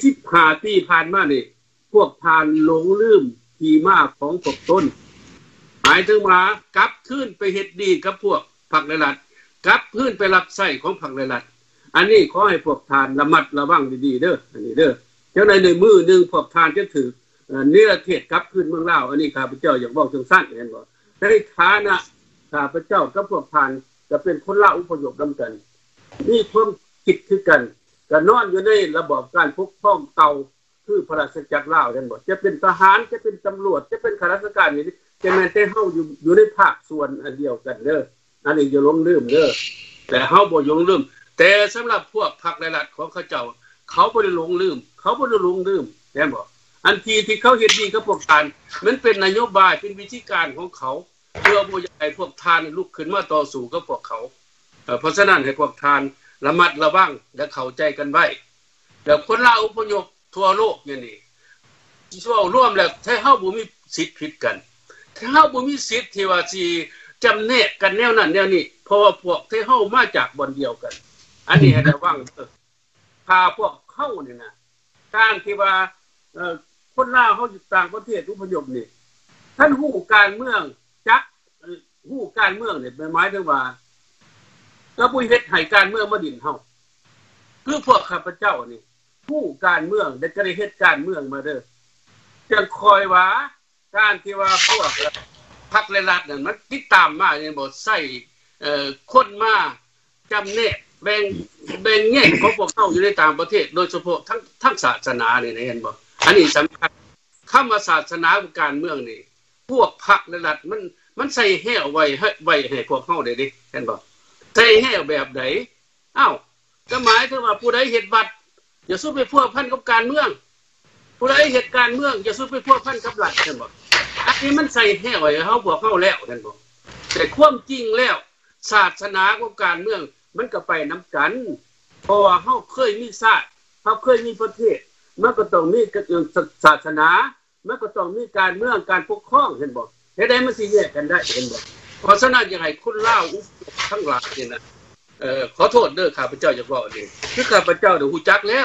45 ปีผ่านมานี่พวกทานหลงลืมที่มาของพวกต้นหมายถึงว่ากลับขึ้นไปเฮ็ดดีกับพวกพรรครัฐกลับขึ้นไปรับใช้ของพรรครัฐอันนี้ขอให้พวกทานระมัดระวังดีๆเด้ออันนี้เด้อเจ้าในมือนึงพวกทานจะถือเนื้อเทศกลับขึ้นเมืองลาวอันนี้ข้าพเจ้าอยากบอกสั้นๆเห็นบ่ในฐานะข้าพเจ้ากับพวกทานจะเป็นคนลาวอพยพนำกันมีความคิดคือกันก็นอนอยู่ในระบอบการปกครองเก่าคือพระราชจักรลาวเห็นบ่จะเป็นทหารจะเป็นตำรวจจะเป็นข้าราชการนี่จะแม่นแต่เฮาอยู่ในภาคส่วนอันเดียวกันเด้ออันนี้อย่าหลงลืมเด้อแต่เฮาบ่หลงลืมแต่สำหรับพวกพรรครัฐของเขาเจ้าเขาบ่ได้หลงลืมแม่นบ่อันที่เขาเฮ็ดดีกับพวกทานมันเป็นนโยบายเป็นวิธีการของเขาเพื่อบ่ให้พวกทานลุกขึ้นมาต่อสู้กับพวกเขาเพราะฉะนั้นให้พวกทานระมัดระวังและเข้าใจกันไว้แล้วคนลาวอพยพทั่วโลกอย่างนี้ทั่วร่วมแล้วถ้าเฮาบ่มีสิทธิ์ผิดกันถ้าเฮาบ่มีสิทธิ์ที่ว่าสิจำแนกกันแนวนั้นแนวนี้เพราะว่าพวกที่เฮามาจากบ่อนเดียวกันอันนี้ให้ระวังพาพวกเข้านี่นะการที่ว่าคนลาวเฮาอยู่ต่างประเทศอพยพนี่ท่านฮู้การเมืองจักฮู้การเมืองนี่หมายถึงว่าก็บ่เฮ็ดให้การเมืองมาดินเฮาคือพวกข้าพเจ้านี่ฮู้การเมืองได้ก็ได้เฮ็ดการเมืองมาเด้อจังคอยว่าการที่ว่าพวกพรรครัฐนั่นมันติดตามมาเนี่ยบ่ใส่คนมาจำแนกแบ่งแยกของพวกเฮาอยู่ในต่างประเทศโดยเฉพาะทั้งศาสนานี่เห็นบ่อันนี้สำคัญคำว่าศาสนากับการเมืองนี่พวกพรรครัฐมันใส่แห้วไว้ให้พวกเฮาได้ดิเห็นบ่ใส่แห้วแบบใดอ้าวก็หมายถึงว่าผู้ใดเฮ็ดบัตรอย่าสู้ไปพัวพันกับการเมืองผู้ใดเฮ็ดการเมืองอย่าสู้ไปพัวพันกับรัฐเห็นบ่อันนี้มันใส่แห้วไว้เฮาพวกเฮาแล้วเห็นบ่แต่ความจริงแล้วศาสนากับการเมืองมันก็ไปนำกันเพราะว่าเฮาเคยมีชาติเฮาเคยมีประเทศมันก็ต้องมีศาสนามันก็ต้องมีการเมืองการปกครองเห็นบ่เฮ็ดได้มันสิแยกกันได้เห็นบ่เพราะฉะนั้นอย่างไรคนลาวทั้งหลายนี่นะขอโทษเด้อข้าพเจ้าจะบอกนี่คือข้าพเจ้าฮู้จักแล้ว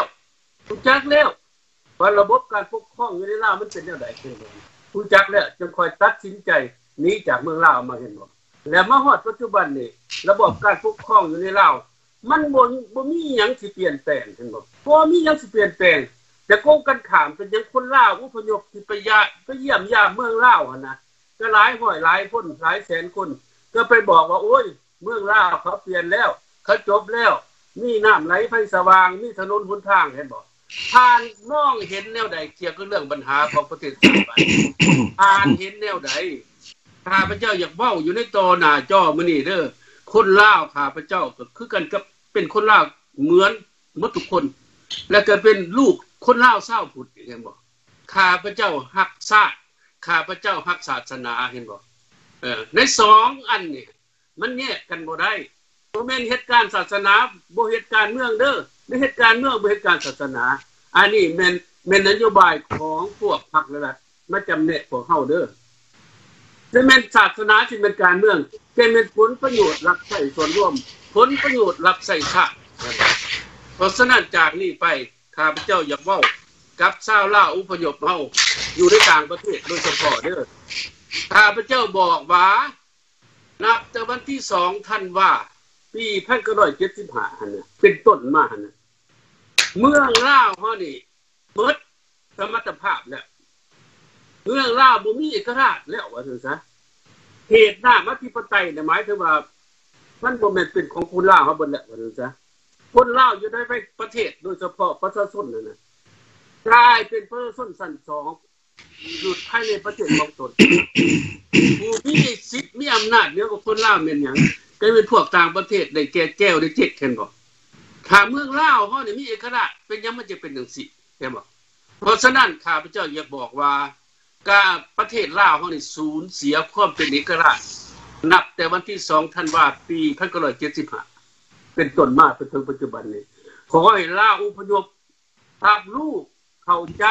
ว่าระบบการปกครองอยู่ในลาวมันเป็นแนวใดคือฮู้จักแล้วจึงค่อยตัดสินใจหนีจากเมืองลาวมาเห็นบ่แล้วมาฮอดปัจจุบันนี่ระบบการปกครองอยู่ในลาวมันบ่มีหยังสิเปลี่ยนแปลงเห็นบ่มีหยังสิเปลี่ยนแปลงแต่โกงกันข้ามเป็นยังคนลาวอพยพที่ไปเยี่ยมเมืองลาวหั่นน่ะก็หลายร้อยหลายคนหลายแสนคนก็ไปบอกว่าโอ้ยเมืองลาวเขาเปลี่ยนแล้วเขาจบแล้วมีน้ำไหลไฟสว่างมีถนนหนทางเห็นบ่ผ่านมองเห็นแนวใดเกี่ยวกับเรื่องปัญหาของประเทศชาติผ่านเห็นแนวใดข้าพเจ้าอยากเว้าอยู่ในตอหน้าจอมื้อนี้เด้อคนลาวข้าพเจ้าก็คือกันกับเป็นคนลาวเหมือนหมดทุกคนและก็เป็นลูกคนลาวชาวพุทธเห็นบ่ข้าพเจ้าฮักชาติข้าพเจ้าฮักศาสนาเห็นบ่ใน2อันนี่มันแยกกันบ่ได้บ่แม่นเฮ็ดการศาสนาบ่เฮ็ดการเมืองเด้อไม่เฮ็ดการเมืองบ่เฮ็ดการศาสนาอันนี้แม่นนโยบายของพวกพรรครัฐมาจำแนกพวกเฮาเด้อจะแม่นศาสนาสิเป็นการเมืองแต่แม่นผลประโยชน์รับใช้ส่วนรวมผลประโยชน์รับใช้ชาติเพราะฉะนั้นจากนี้ไปข้าพเจ้าอยากเว้ากับชาวลาวอพยพเฮาอยู่ในต่างประเทศโดยเฉพาะเด้อข้าพเจ้าบอกว่านับแต่วันที่2ธันวาคมปี1975หั่นน่ะเป็นต้นมาหั่นน่ะเมืองลาวเฮานี่เบิดสมรรถภาพแล้วเมืองลาวบ่มีเอกราชแล้วว่าซั่นซะเหตุหน้าอธิปไตยน่ะหมายถึงว่ามันบ่แม่นเป็นของคนลาวเฮาเบิดแล้วว่าซั่นซะคนลาวอยู่ในประเทศโดยเฉพาะประชาชนนั่นน่ะกลายเป็นประชาชนชั้น2อยู่ภายในประเทศของตนผู้มีสิทธิ์มีอำนาจเหนือกว่าคนลาวแม่นหยังก็เป็นพวกต่างประเทศได้แก่แก้วได้เจ็ดเห็นบ่ถ้าเมืองลาวเฮานี่มีเอกราชเป็นหยังมันจะเป็นจังซี่เห็นบ่เพราะฉะนั้นข้าพเจ้าอยากบอกว่าการประเทศลาวเฮานี่สูญเสียความเป็นเอกราชนับแต่วันที่2ธันวาคมปี1975เป็นต้นมาจนถึงปัจจุบันนี้ขอให้ลาวอพยพตามลูกเข้าใจ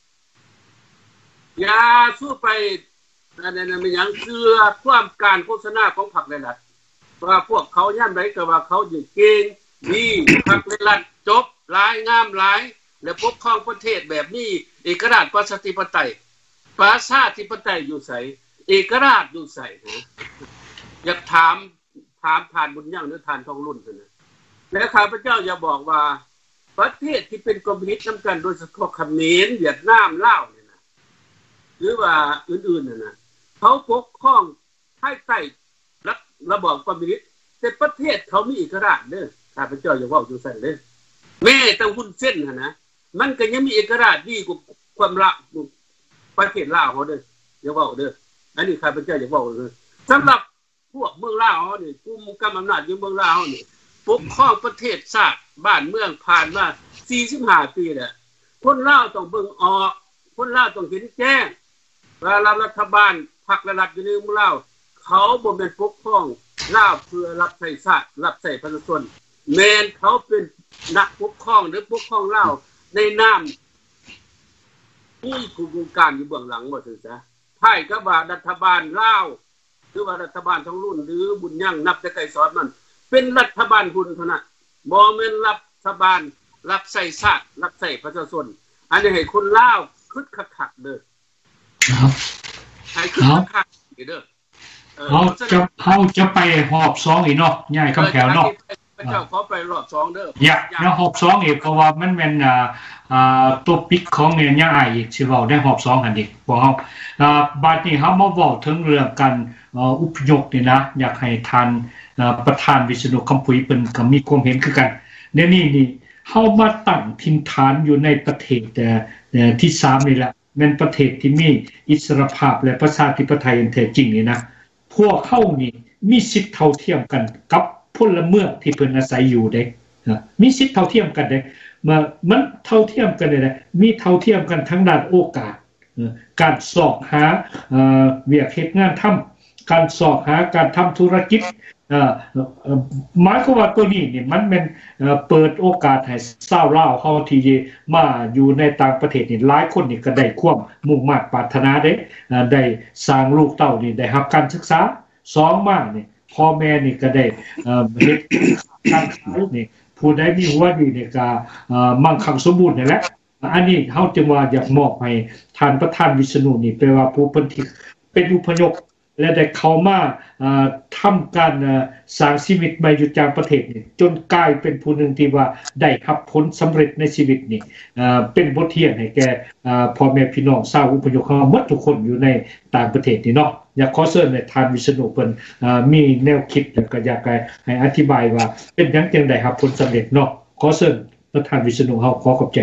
อย่าสู้ไปนั่นมันยังเชื่อความการโฆษณาของพรรคหลายๆว่าพวกเขาย่ำไรก็ว่าเขาอยู่เก่งดีพรรคหลายๆจบหลายงามหลายและปกครองประเทศแบบนี้เอกราชประชาธิปไตยอยู่ไสเอกราชอยู่ไสนะอยากถามผ่านบุญยังหรือทานทองรุ่นนะและข้าพเจ้าอย่าบอกว่าประเทศที่เป็นคอมมิวนิสต์นำกันโดยเฉพาะเขมรเวียดนามลาวเนี่ยนะหรือว่าอื่นๆนะเขาปกครองภายใต้ระบอบคอมมิวนิสต์แต่ประเทศเขามีเอกราชเด้อข้าพเจ้าอย่าเว้าอยู่ซั่นเด้อแม้แต่หุ้นเส้นนะมันก็ยังมีเอกราชดีกว่าความละประเทศลาวเฮาเด้ออย่าเว้าเด้ออันนี้ข้าพเจ้าอย่าเว้าเด้อสำหรับพวกเมืองลาวเฮานี่กลุ่มกำอำนาจอยู่เมืองลาวเฮานี่ปกครองประเทศชาติบ้านเมืองผ่านมา45ปีแล้วคนลาวต้องเบิ่งออกคนลาวต้องเห็นแจ้งว่ารัฐบาลพรรครัฐอยู่ในเมืองลาวเขาบ่แม่นปกครองลาวเพื่อรับใช้ชาติรับใช้ประชาชนแม่นเขาเป็นนักปกครองหรือปกครองลาวในนามผู้ผู้บงการอยู่เบื้องหลังบ่ซื่อซะไผก็ว่ารัฐบาลลาวหรือว่ารัฐบาลทั้งรุ่นหรือบุญยังนับแต่ไกลสอนมันเป็นรัฐบาลหุ้นเท่านั้นบ่แม่นรัฐบาลรับใช้ชาติรับใช้ประชาชนอันนี้ให้คนลาวคิดคักๆเด้อครับให้คิดคักๆเด้อเขาจะไปหอบ2อีกเนาะใหญ่คำแถวเนาะพระเจ้าขอไปรอบ2เด้ออย่าหอบ2อีกเพราะว่ามันเป็นตัวปิกของเนี่ยย่าอ้ายอีกสิเว้าได้หอบ2หั่นอีกบ่เฮาบัดนี้เฮามาเว้าถึงเรื่องการอพยพนี่นะอยากให้ท่านประธานวิษณุคำพุยเพิ่นก็มีความเห็นคือกันในนี้นี่เฮามาตั้งถิ่นฐานอยู่ในประเทศที่3นี่แหละแม่นประเทศที่มีอิสรภาพและประชาธิปไตยอันแท้จริงนี่นะพวกเฮานี่มีสิทธิ์เท่าเทียมกันกับพลเมืองที่เพิ่นอาศัยอยู่เด้มีสิทธิ์เท่าเทียมกันเด้มันเท่าเทียมกันได้มีเท่าเทียมกันทั้งด้านโอกาสการสอบหาเวียกเฮ็ดงานทำการสอบหาการทำธุรกิจหมายความว่าตัวนี้นี่มันเป็นเปิดโอกาสให้ชาวลาวเฮาที่มาอยู่ในต่างประเทศนี่หลายคนนี่ก็ได้ความมุ่งมั่นปรารถนาได้สร้างลูกเต้านี่ได้รับการศึกษา2มานี่พ่อแม่นี่ก็ได้เฮ็ดการขายนี่ผู้ใดมีหัวดีนี่ก็มั่งคั่งสมบูรณ์นี่แหละอันนี้เฮาจึงว่าอยากมอบให้ท่านประธานวิษณุนี่แปลว่าผู้เพิ่นที่เป็นอพยพและได้เข้ามาทำการสร้างชีวิตใหม่อยู่ต่างประเทศนี่จนกลายเป็นผู้หนึ่งที่ว่าได้รับผลสำเร็จในชีวิตนี่เป็นบทเรียนให้แก่พ่อแม่พี่น้องชาวอพยพเฮาหมดทุกคนอยู่ในต่างประเทศนี่เนาะอยากขอเชิญในท่านวิษณุเพิ่นมีแนวคิดแล้วก็อยากให้อธิบายว่าเป็นหยังจังได้รับผลสำเร็จเนาะขอเชิญประธานวิษณุเฮาขอขอบใจ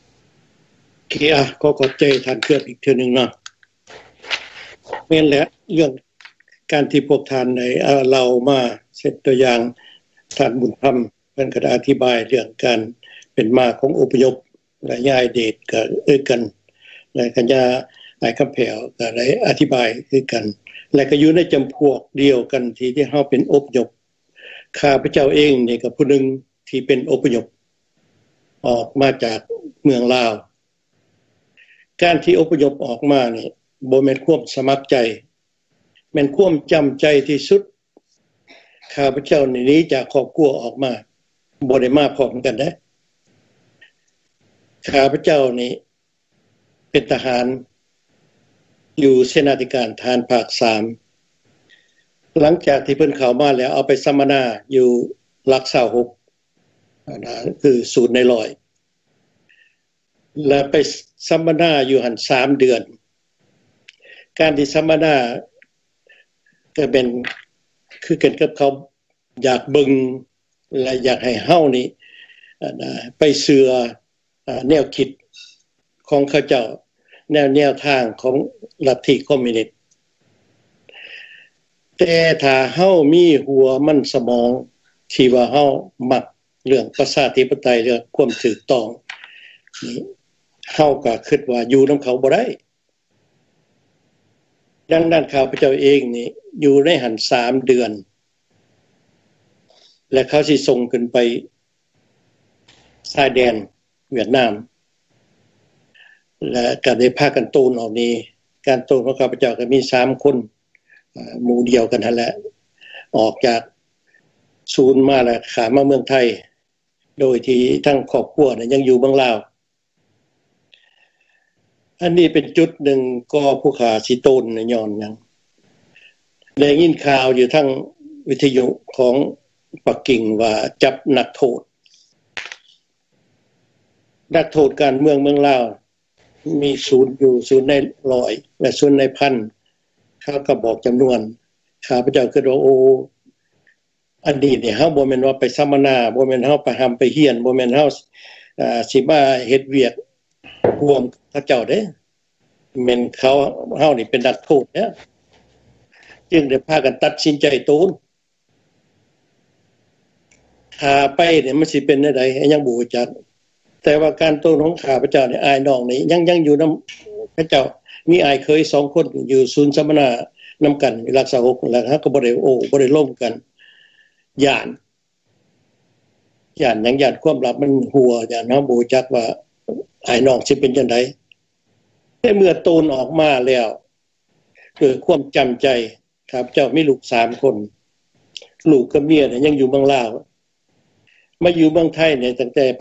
ขอบใจท่านเกือบอีกเทื่อนึงเนาะแม่นแหละเรื่องการที่พวกท่านในเรามาเซตตัวอย่างท่านบุญธรรมเพิ่นก็ได้อธิบายเรื่องการเป็นมาของอพยพและย้ายเดชก็กันและกัญญาหลายคำแผ่วก็ได้อธิบายคือกันและก็อยู่ในจำพวกเดียวกันที่เฮาเป็นอพยพข้าพเจ้าเองนี่ก็ผู้นึงที่เป็นอพยพออกมาจากเมืองลาวการที่อพยพออกมานี่บ่แม่นความสมัครใจแม่นความจำใจที่สุดข้าพเจ้านี่นี้จากครอบครัวออกมาบ่ได้มาพร้อมกันเด้ข้าพเจ้านี่เป็นทหารอยู่เสนาธิการทหารภาค3หลังจากที่เพิ่นเข้ามาแล้วเอาไปสัมมนาอยู่หลัก26คือศูนย์ในร้อยแล้วไปสัมมนาอยู่หั่น3เดือนการที่สัมมนาก็เป็นคือกันกับเขาอยากเบิ่งและอยากให้เฮานี่ไปเชื่อแนวคิดของเขาเจ้าแนวทางของลัทธิคอมมิวนิสต์แต่ถ้าเฮามีหัวมันสมองที่ว่าเฮามักเรื่องประชาธิปไตยเรื่องความถูกต้องเฮาก็คิดว่าอยู่นำเขาบ่ได้ดังนั้นข้าพเจ้าเองนี่อยู่ในหัน3 เดือนและเขาสิส่งขึ้นไปชายแดนเวียดนามและก็ได้พากันตูนออกนี้การตูนของข้าพเจ้าก็มี3 คนหมู่เดียวกันนั่นแหละออกจากศูนย์มาแล้วขามาเมืองไทยโดยที่ทั้งครอบครัวเนี่ยยังอยู่เมืองลาวอันนี้เป็นจุดหนึ่งก็ผู้ขาสิโตนย้อนหยังได้ยินข่าวอยู่ทั้งวิทยุของปักกิ่งว่าจับนักโทษการเมืองลาวมีศูนย์อยู่ศูนย์ใน100และศูนย์ในพันเขาก็บอกจำนวนข้าพเจ้าคิดว่าโอ้อันนี้เนี่ยเฮาบ่แม่นว่าไปสัมมนาบ่แม่นเฮาไปหำไปเฮียนบ่แม่นเฮาสิมาเฮ็ดเวียกร่วมเขาเจ้าเด้แม่นเฮานี่เป็นนักโทษเด้จึงได้พากันตัดสินใจตูนถ้าไปเนี่ยมันสิเป็นจังได๋ยังบ่รู้จักแต่ว่าการตูนของข้าพเจ้านี่อ้ายน้องนี่ยังอยู่นำพระเจ้ามีอ้ายเคย2 คนอยู่ศูนย์สัมมนานำกันรักษา6แล้วก็บ่ได้ร่วมกันย่านหยังย่านความลับมันหัวย่านเฮาบ่รู้จักว่าอ้ายน้องสิเป็นจังได๋แต่เมื่อตูนออกมาแล้วเกิดความจำใจครับเจ้ามีลูก3 คนลูกกับเมียเนี่ยยังอยู่เมืองลาวมาอยู่เมืองไทยเนี่ยตั้งแต่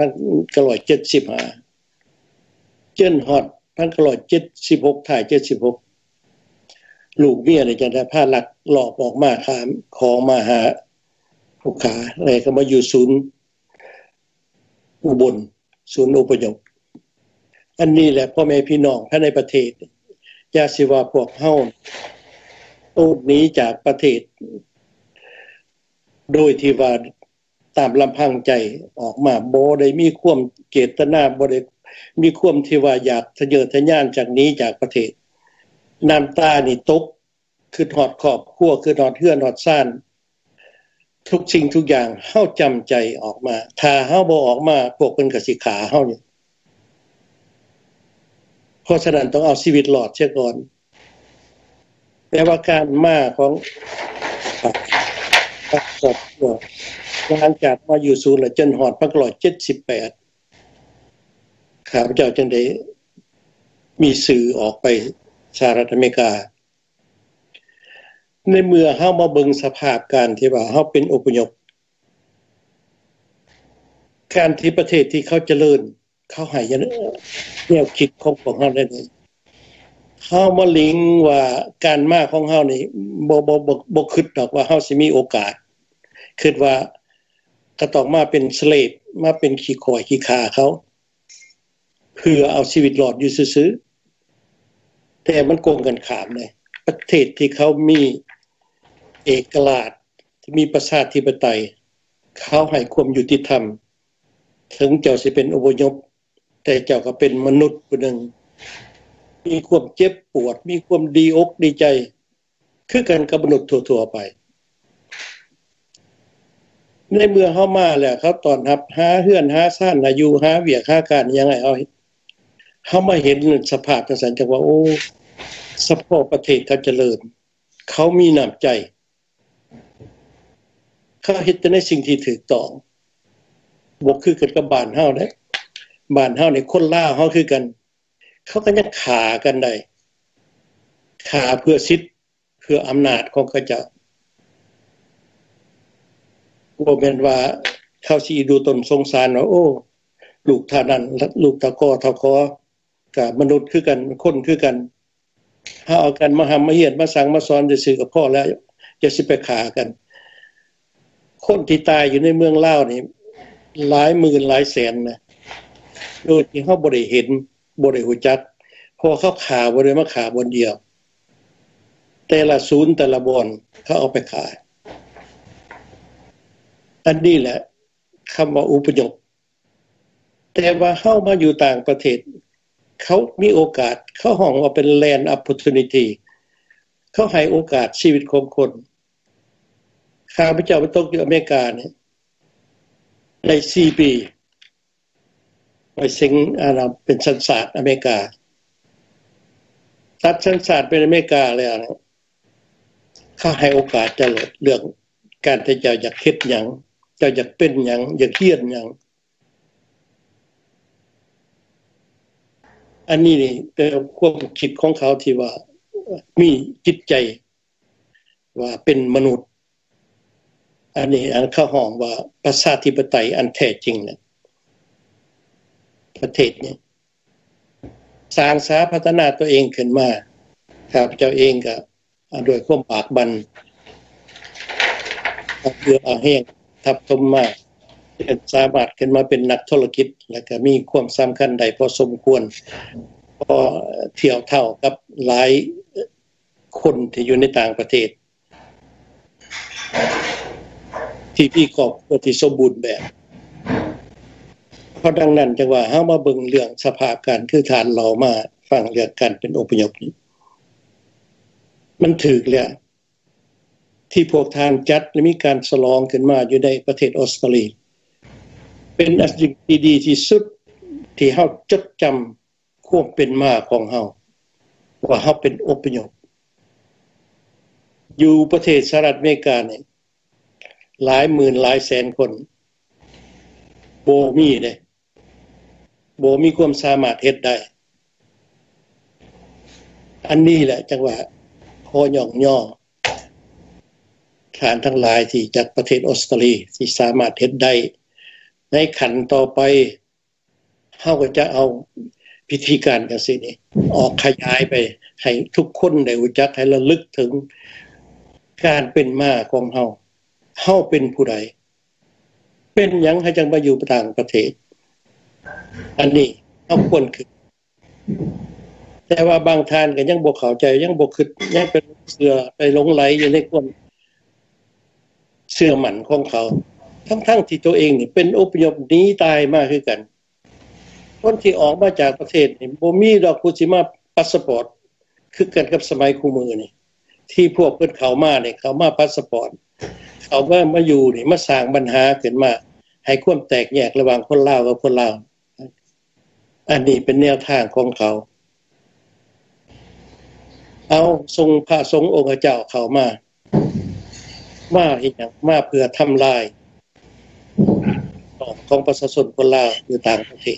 1975จนฮอด1976ถ่าย76ลูกเมียเนี่ยจังได้พาลักลอบออกมาขามของมาหาผู้ขาแล้วก็มาอยู่ศูนย์อุบลศูนย์อพยพอันนี้แหละพ่อแม่พี่น้องภายในประเทศอย่าสิว่าพวกเฮาตูดหนีจากประเทศโดยที่ว่าตามลำพังใจออกมาบ่ได้มีความเจตนาบ่ได้มีความที่ว่าอยากทะเยอทะยานจากนี้จากประเทศน้ำตานี่ตกคือฮอดครอบครัวคือฮอดเฮือนฮอดซ่านทุกสิ่งทุกอย่างเฮาจำใจออกมาถ้าเฮาบ่ออกมาพวกเพิ่นก็สิฆ่าเฮานี่เพราะฉะนั้นต้องเอาชีวิตรอดเสียก่อนแต่ว่าการมาของครอบครัวหลังจากมาอยู่ศูนย์แล้วจนฮอด1978ข้าพเจ้าจึงได้มีสื่อออกไปสหรัฐอเมริกาในเมื่อเฮามาเบิ่งสภาพการที่ว่าเฮาเป็นอพยพการที่ประเทศที่เขาเจริญเขาให้แนวคิดของพวกเฮาได้เฮามาลิงว่าการมาของเฮานี่บ่คิดดอกว่าเฮาสิมีโอกาสคิดว่าก็ต้องมาเป็นสเลฟมาเป็นขี้ข่อยขี้ขาเขาเพื่อเอาชีวิตรอดอยู่ซื่อๆแต่มันโกงกันข้ามเลยประเทศที่เขามีเอกราชที่มีประชาธิปไตยเขาให้ความยุติธรรมถึงเจ้าสิเป็นอพยพแต่เจ้าก็เป็นมนุษย์ผู้หนึ่งมีความเจ็บปวดมีความดีอกดีใจคือกันกับมนุษย์ทั่วๆไปในเมื่อเฮามาแล้วครับตอนรับหาเฮือนหาซ่านอายุหาเวียกหาการยังไงเอาเฮามาเห็นสภาพจังซั่นจังว่าโอ้สภาพประเทศเขาเจริญเขามีน้ำใจเขาเฮ็ดแต่ในสิ่งที่ถูกต้องบ่คือกันกับบ้านเฮาเด้บ้านเฮานี่คนลาวเฮาคือกันเขาก็ยังฆ่ากันได้ฆ่าเพื่อสิทธิ์เพื่ออำนาจของเขาเจ้าบ่แม่นว่าเขาสิดูตนสงสารว่าโอ้ลูกท่านั้นลูกตะกอเท่าคอก็มนุษย์คือกันคนคือกันเฮาเอากันมาหำมาเฮียนมาสั่งมาสอนซื่อๆก็พอแล้วจะสิไปฆ่ากันคนที่ตายอยู่ในเมืองลาวนี่หลายหมื่นหลายแสนนะโดยที่เฮาบ่ได้เห็นบ่ได้รู้จักเพราะเขาฆ่าบ่ได้มาฆ่าบ่เดียวแต่ละศูนย์แต่ละบ่อนเขาเอาไปฆ่าอันนี้แหละคำว่าอพยพแต่ว่าเฮามาอยู่ต่างประเทศเขามีโอกาสเขาห้องว่าเป็น land opportunity เขาให้โอกาสชีวิตของคนข้าพเจ้าไปตกอยู่อเมริกาเนี่ยได้4 ปีไปสิงเป็นสัญชาติอเมริกาตัดสัญชาติเป็นอเมริกาแล้วเขาให้โอกาสเจ้าเรื่องการที่เจ้าอยากเฮ็ดหยังเจ้าอยากเป็นหยังอยากเรียนหยังอันนี้นี่เป็นความคิดของเขาที่ว่ามีจิตใจว่าเป็นมนุษย์อันนี้อันเขาห้องว่าประชาธิปไตยอันแท้จริงเนี่ยประเทศนี้สร้างสาพัฒนาตัวเองขึ้นมาครับเจ้าเองก็ด้วยความปากบันเพื่อเอาแห้งทับถมมาสามารถขึ้นมาเป็นนักธุรกิจแล้วก็มีความสำคัญใดพอสมควรพอเทียบเท่ากับหลายคนที่อยู่ในต่างประเทศที่มีครอบครัวที่สมบูรณ์แบบเพราะดังนั้นจังว่าเฮามาเบิ่งเรื่องสภาพการคือฐานเรามาฟังเรื่องการเป็นอพยพนี้มันถูกแล้วที่พวกทานจัดและมีการฉลองขึ้นมาอยู่ในประเทศออสเตรเลียเป็นอันที่ดีที่สุดที่เฮาจดจำความเป็นมาของเฮาว่าเฮาเป็นอพยพอยู่ประเทศสหรัฐอเมริกาเนี่ยหลายหมื่นหลายแสนคนบ่มีเด้บ่มีความสามารถเฮ็ดได้อันนี้แหละจังว่าพอย่องย่อฐานทั้งหลายที่จากประเทศออสเตรเลียที่สามารถเฮ็ดได้ในขั้นต่อไปเฮาก็จะเอาพิธีการจังซี่นี่ออกขยายไปให้ทุกคนได้รู้จักให้ระลึกถึงการเป็นมาของเฮาเป็นผู้ใดเป็นหยังให้จังมาอยู่ต่างประเทศอันนี้เฮาควรคิดแต่ว่าบางท่านก็ยังบ่เข้าใจยังบ่คิดยังเป็นเชื่อไปหลงไหลอยู่ในความเชื่อมั่นของเขาทั้งที่ตัวเองนี่เป็นอพยพหนีตายมาคือกันคนที่ออกมาจากประเทศนี่บ่มีดอกผู้สิมาพาสปอร์ตคือกันกับสมัยคู่มือนี่ที่พวกเพิ่นเข้ามานี่เขามาพาสปอร์ตเขามาอยู่นี่มาสร้างปัญหาขึ้นมาให้ความแตกแยกระหว่างคนลาวกับคนลาวอันนี้เป็นแนวทางของเขาเอาทรงพระสงฆ์องค์เจ้าเข้ามาเฮ็ดหยังมาเพื่อทำลายของประชาชนคนลาวอยู่ต่างประเทศ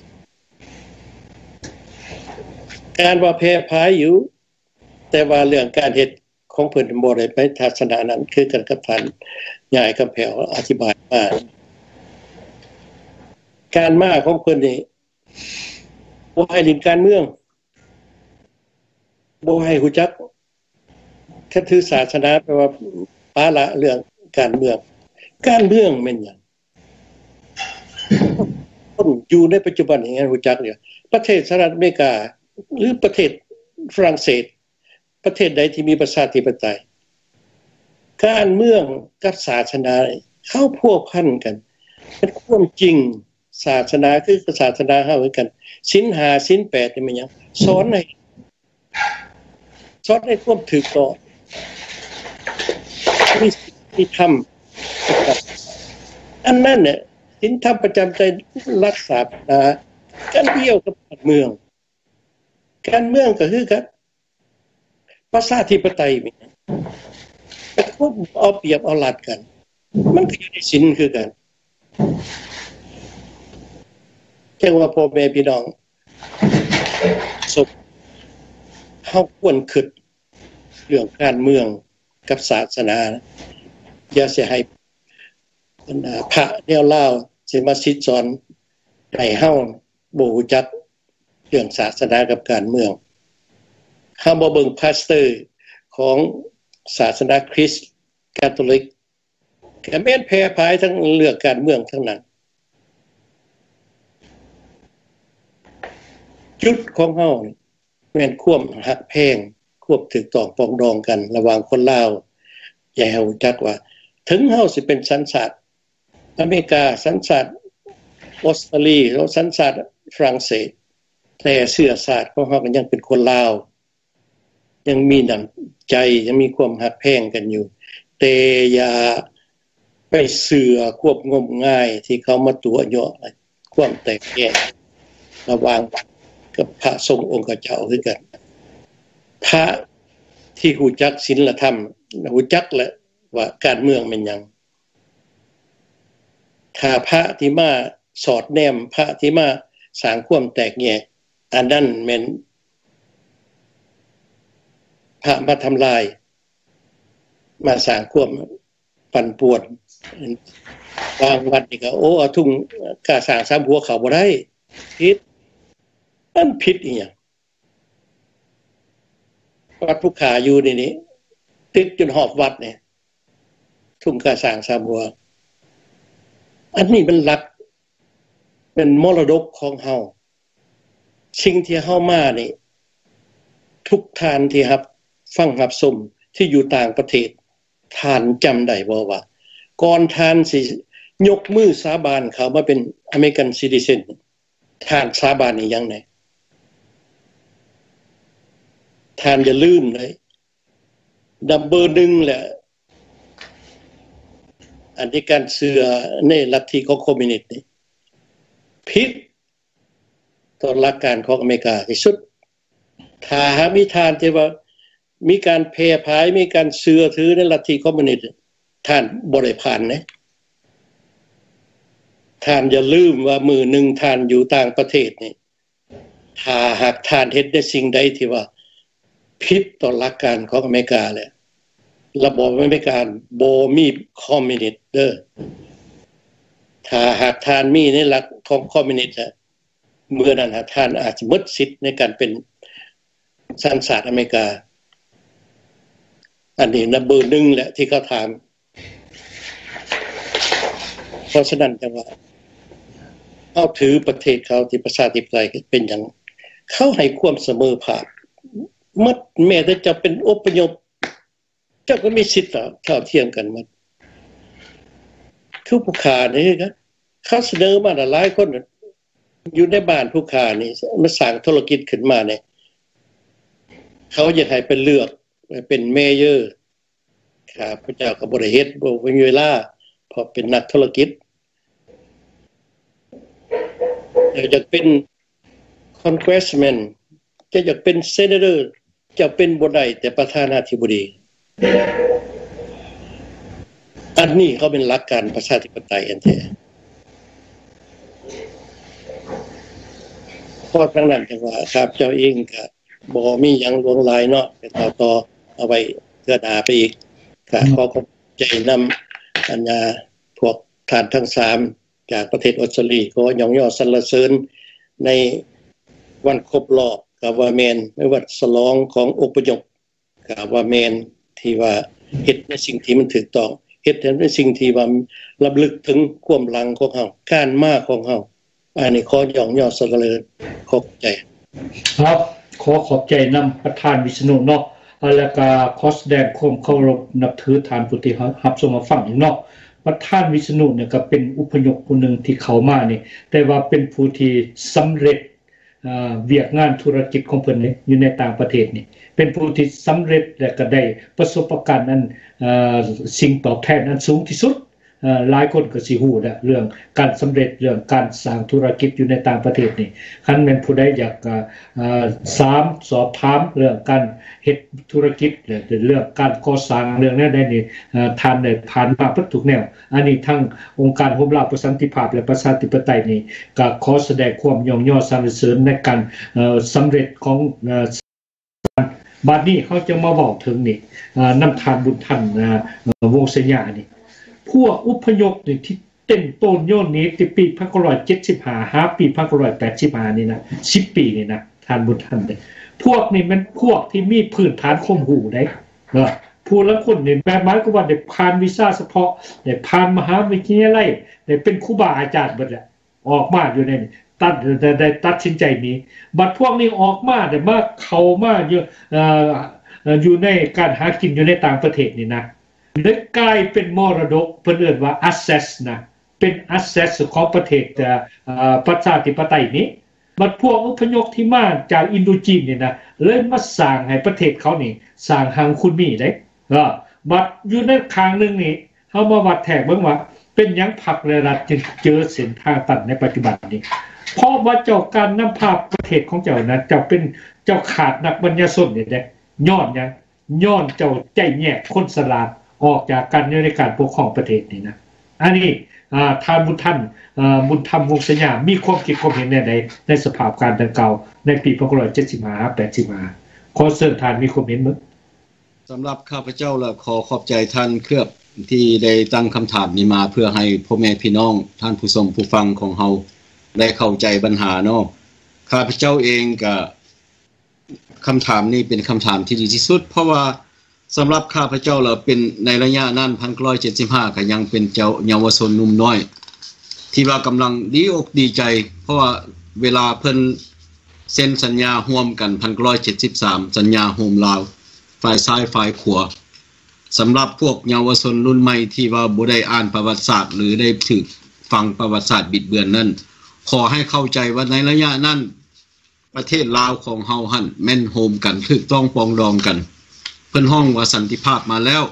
การว่าแพร่พายอยู่แต่ว่าเรื่องการเฮ็ดของเพิ่นบ่ได้ไปทัศนะนั้นคือกันกับท่านยายกับแผวอธิบายมาการมาของเพิ่นนี่บ่ให้เล่นการเมืองบ่ให้ฮู้จักถ้าถือศาสนาแปลว่าปาละเรื่องการเมืองแม่นหยังคนอยู่ในปัจจุบันอย่างนั้นฮู้จักเนี่ยประเทศสหรัฐอเมริกาหรือประเทศฝรั่งเศสประเทศใดที่มีประชาธิปไตยการเมืองกับศาสนาเข้าพัวพันกันเป็นความจริงศาสนาคือศาสนาเฮาเหมือนกันศีล5ศีล8นี่มันหยังสอนให้ความถูกต้องมีธรรมอันนั้นเนี่ยศีลธรรมประจำใจรักษาการเกี่ยวกับการเมืองก็คือกันประชาธิปไตยนี่แต่คนเอาเปรียบเอารัดกันมันก็อยู่ในศีลคือกันจังว่าพ่อแม่พี่น้องเฮาควรคิดเรื่องการเมืองกับศาสนาอย่าสิให้พระแนวลาวสิมาสิสอนให้เฮาบ่รู้จักเรื่องศาสนากับการเมืองเฮาบ่เบิ่งพาสเตอร์ของศาสนาคริสต์คาทอลิกก็แม่นแพร่พายทั้งเรื่องการเมืองทั้งนั้นจุดของเฮานี่แม่นความฮักแพงควบถูกต้องปรองดองกันระหว่างคนลาวอย่าให้รู้จักว่าถึงเฮาสิเป็นสัญชาติอเมริกาสัญชาติออสเตรเลียหรือสัญชาติฝรั่งเศสแต่เชื้อชาติของเฮาก็ยังเป็นคนลาวยังมีน้ำใจยังมีความฮักแพงกันอยู่แต่อย่าไปเสือควบงมง่ายที่เขามาตัวเยาะความแตกแยกระหว่างกับพระสงฆ์องค์เจ้าคือกันพระทที่รู้จักศีลธรรมรู้จักแหละว่าการเมืองเป็นหยังถ้าพระที่มาสอดแนมพระที่มาสร้างความแตกแยกอันนั้นแม่นพระมาทำลายมาสร้างความปั่นป่วนบางวัดนี่ก็เอาทุ่งกาสร้าง3หัวเขาบ่ได้ผิดมันผิดอีหยังวัดภูขาอยู่นี่ติดจนหอบวัดเนี่ยทุ่งกาสร้าง3หัวอันนี้มันหลักเป็นมรดกของเฮาสิ่งที่เฮามานี่ทุกทานที่ครับฟังรับชมที่อยู่ต่างประเทศทานจำได้บ่ว่าก่อนทานสิยกมือสาบานเขามาเป็นอเมริกันซิติเซนทานสาบานนี่ยังไงทานอย่าลืมเลยดับเบิล1แหละอันที่การเชื่อในลัทธิของคอมมิวนิสต์นี่ผิดต่อหลักการของอเมริกาที่สุดถ้าหามีทานที่ว่ามีการแพร่พายมีการเชื่อถือในลัทธิคอมมิวนิสต์ท่านบ่ได้ผ่านนะท่านอย่าลืมว่ามือหนึ่งท่านอยู่ต่างประเทศนี่ถ้าหากท่านเฮ็ดในสิ่งใดที่ว่าผิดต่อหลักการของอเมริกาแล้วระบบอเมริกาบ่มีคอมมิวนิสต์เด้อถ้าหากท่านมีในหลักของคอมมิวนิสต์เมื่อนั้นท่านอาจจะหมดสิทธิ์ในการเป็นสัญชาติอเมริกาอันนี้นะเบอร์1แหละที่เขาถามเพราะฉะนั้นจังว่าเอาถือประเทศเขาที่ประชาธิปไตยเป็นอย่างเขาให้ความเสมอภาคหมดแม้แต่จะเป็นอพยพเจ้าก็มีสิทธิ์เท่าเทียมกันหมดคือผู้ค้านี่ครับเขาเสนอมาหลายคนอยู่ในบ้านผู้ค้านี่มาสร้างธุรกิจขึ้นมาเนี่ยเขาอยากให้เป็นเลือกเป็นเมเยอร์ข้าพเจ้าก็บ่ได้เฮ็ดบ่มีเวลาเพราะเป็นนักธุรกิจอยากเป็นคอนเกรสแมนอยากเป็นเซเนเตอร์จะเป็นบ่ได้แต่ประธานาธิบดีอันนี้เขาเป็นหลักการประชาธิปไตยอันแท้เพราะทั้งนั้นจังว่าครับเจ้าเองก็บ่มีหยังลวงลายเนาะไปต่อเอาไว้เพื่อหน้าไปอีกก็ขอขอบใจนำอัญญาพวกท่านทั้ง3จากประเทศออสเตรเลียขอยองยอสรรเสริญในวันครบรอบกะว่าแม่นในวันฉลองของอพยพกะว่าแม่นที่ว่าเฮ็ดในสิ่งที่มันถูกต้องเฮ็ดในสิ่งที่ว่าระลึกถึงความหลังของเฮาการมาของเฮาอันนี้ขอยองยอสรรเสริญขอบใจครับขอขอบใจนำประธานวิษณุเนาะแล้วก็ขอแสดงความเคารพนับถือทานผู้ที่รับชมมาฟังอยู่เนาะประธานวิษณุเนี่ยก็เป็นอุปนกผู้หนึ่งที่เข้ามานี่แต่ว่าเป็นผู้ที่สำเร็จเวียกงานธุรกิจของเพิ่นนี่อยู่ในต่างประเทศนี่เป็นผู้ที่สำเร็จและก็ได้ประสบการณ์อันสิ่งตอบแทนอันสูงที่สุดหลายคนก็สิฮู้นะเรื่องการสำเร็จเรื่องการสร้างธุรกิจอยู่ในต่างประเทศนี่คันแม่นผู้ใดอยากสอบถามเรื่องการเฮ็ดธุรกิจหรือเรื่องการก่อสร้างเรื่องนั้นได้นี่ท่านได้ผ่านมาทุกแนวอันนี้ทั้งองค์การโฮมลาประสันติภาพและประชาธิปไตยนี่ก็ขอแสดงความยอมยอสรรเสริญในการสำเร็จของบัดนี้เขาจะมาบอกถึงนี่นำทานบุญท่านวงศ์สยามนี่พวกอุพยพนี่ที่เต้นต้นโยนนี้ที่ปี1975หาปี1985นี่นะ10ปีนี่นะทานบุญท่านได้พวกนี้มันพวกที่มีพื้นฐานความรู้ได้ผู้ละคนนี่แม้หมายก็ว่าได้ผ่านวีซ่าเฉพาะได้ผ่านมหาวิทยาลัยได้เป็นครูบาอาจารย์เบิดแหละออกมาอยู่ในได้ตัดสินใจนี้บัดพวกนี้ออกมาได้มาเข้ามาอยู่ในการหากินอยู่ในต่างประเทศนี่นะได้กลายเป็นมรดกเพิ่นเรียกว่า access นะเป็น access ของประเทศประชาธิปไตยนี้บัดพวกอพยพที่มาจากอินโดจีนนี่นะเลยมาสร้างให้ประเทศเขานี่สร้างหางคุณมีได้บัดอยู่ในครั้งนึงนี่เฮามาวัดแทกเบิ่งว่าเป็นหยังพรรคและรัฐจึงเจอเส้นทางตันในปัจจุบันนี้เพราะว่าเจ้าการนำพาประเทศของเจ้านั้นเจ้าเป็นเจ้าขาดนักปัญญาชนนี่แหละย้อนหยังย้อนเจ้าใจแยกคนสลาดออกจากกันในการปกครองประเทศนี่นะอันนี้ท่านบุญธรรมวงศ์สัญญามีความคิดความเห็นในสภาพการดังกล่าวในปี2575-85ขอเชิญท่านมีความเห็นมั้ยสำหรับข้าพเจ้าและขอขอบใจท่านเครือบที่ได้ตั้งคำถามนี้มาเพื่อให้พ่อแม่พี่น้องท่านผู้ชมผู้ฟังของเฮาได้เข้าใจปัญหาเนาะข้าพเจ้าเองก็คำถามนี้เป็นคำถามที่ดีที่สุดเพราะว่าสำหรับข้าพเจ้าเราเป็นในระยะนั้น1975ก็ยังเป็นเยาวชนหนุ่มน้อยที่ว่ากำลังดีอกดีใจเพราะว่าเวลาเพิ่นเซ็นสัญญาร่วมกัน1973สัญญาโฮมลาวฝ่ายซ้ายฝ่ายขวาสำหรับพวกเยาวชนรุ่นใหม่ที่ว่าบ่ได้อ่านประวัติศาสตร์หรือได้ถูกฟังประวัติศาสตร์บิดเบือนนั้นขอให้เข้าใจว่าในระยะนั้นประเทศลาวของเฮาหั่นแม่นโฮมกันถูกต้องปองดองกันเพิ่นฮ้องว่าสันติภาพมาแล้ว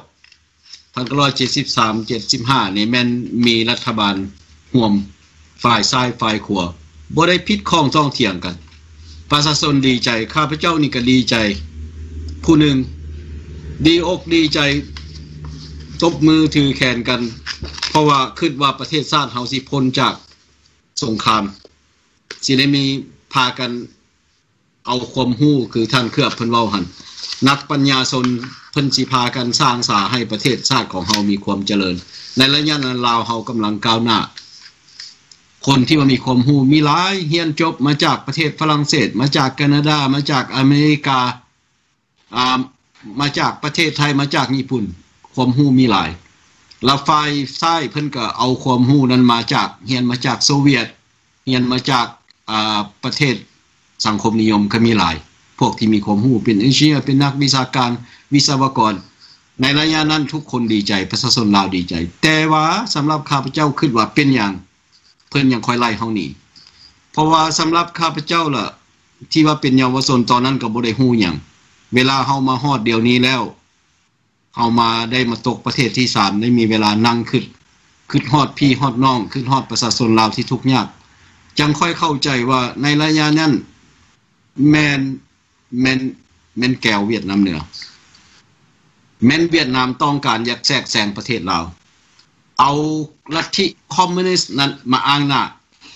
1973-75นี่แม่นมีรัฐบาลร่วมฝ่ายซ้ายฝ่ายขวาบ่ได้ผิดข้องต้องเถียงกันประชาชนดีใจข้าพเจ้านี่ก็ดีใจผู้หนึ่งดีอกดีใจตบมือถือแขนกันเพราะว่าคิดว่าประเทศชาติเฮาสิพ้นจากสงครามสิได้มีพากันเอาความรู้คือท่านเครือบเพิ่นเว้าหั่นนักปัญญาชนเพิ่นสิพากันสร้างสาให้ประเทศชาติของเฮามีความเจริญในระยะนั้นลาวเฮากำลังก้าวหน้าคนที่ว่ามีความรู้มีหลายเรียนจบมาจากประเทศฝรั่งเศสมาจากแคนาดามาจากอเมริกามาจากประเทศไทยมาจากญี่ปุ่นความรู้มีหลายแล้วฝ่ายซ้ายเพิ่นก็เอาความรู้นั้นมาจากเรียนมาจากโซเวียตเรียนมาจากประเทศสังคมนิยมก็มีหลายพวกที่มีความรู้เป็นเอนจิเนียร์เป็นนักวิชาการวิศวกรในระยะนั้นทุกคนดีใจประชาชนลาวดีใจแต่ว่าสำหรับข้าพเจ้าคิดว่าเป็นอย่างเพิ่นยังค่อยไล่เฮาหนีเพราะว่าสำหรับข้าพเจ้าล่ะที่ว่าเป็นเยาวชนตอนนั้นก็บ่ได้ฮู้หยังเวลาเฮามาฮอดเดี๋ยวนี้แล้วเฮามาได้มาตกประเทศที่3ได้มีเวลานั่งคิดฮอดพี่ฮอดน้องคิดฮอดประชาชนลาวที่ทุกข์ยากจังค่อยเข้าใจว่าในระยะนั้นแม่นแก้วเวียดนามเหนือแม่นเวียดนามต้องการอยากแทรกแซงประเทศลาวเอาลัทธิคอมมิวนิสต์นั้นมาอ้างหน้า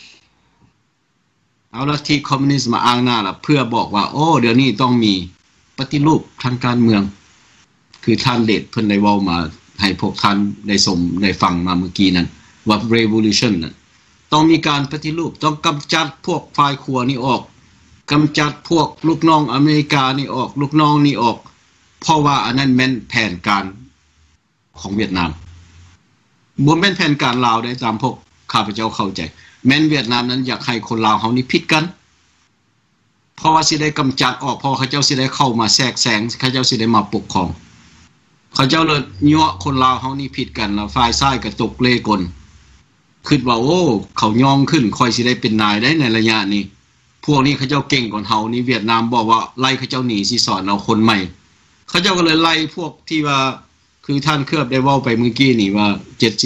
เอาลัทธิคอมมิวนิสต์มาอ้างหน้าล่ะเพื่อบอกว่าโอ้เดี๋ยวนี้ต้องมีปฏิรูปทางการเมืองคือท่านเดชเพิ่นได้เว้ามาให้พวกท่านได้สมได้ฟังมาเมื่อกี้นั้นว่า revolution นั้นต้องมีการปฏิรูปต้องกำจัดพวกฝ่ายขวานี่ออกกำจัดพวกลูกน้องอเมริกานี่ออกลูกน้องนี่ออกเพราะว่าอันนั้นแม่นแผนการของเวียดนามบ่แม่นแผนการลาวได้ตามพวกข้าพเจ้าเข้าใจแม่นเวียดนามนั้นอยากให้คนลาวเฮานี่ผิดกันเพราะว่าสิได้กำจัดออกเพราะเขาเจ้าสิได้เข้ามาแทรกแซงเขาเจ้าสิได้มาปกครองเขาเจ้าเลยยั่วคนลาวเฮานี่ผิดกันแล้วฝ่ายซ้ายก็ตกเลกลคิดว่าโอ้เขายองขึ้นค่อยสิได้เป็นนายได้ในระยะนี้พวกนี้เขาเจ้าเก่งกว่าเฮานี่เวียดนามบอกว่าไล่เขาเจ้าหนีสิสอนเอาคนใหม่เขาเจ้าก็เลยไล่พวกที่ว่าคือท่านเครือบได้เว้าไปเมื่อกี้นี่ว่า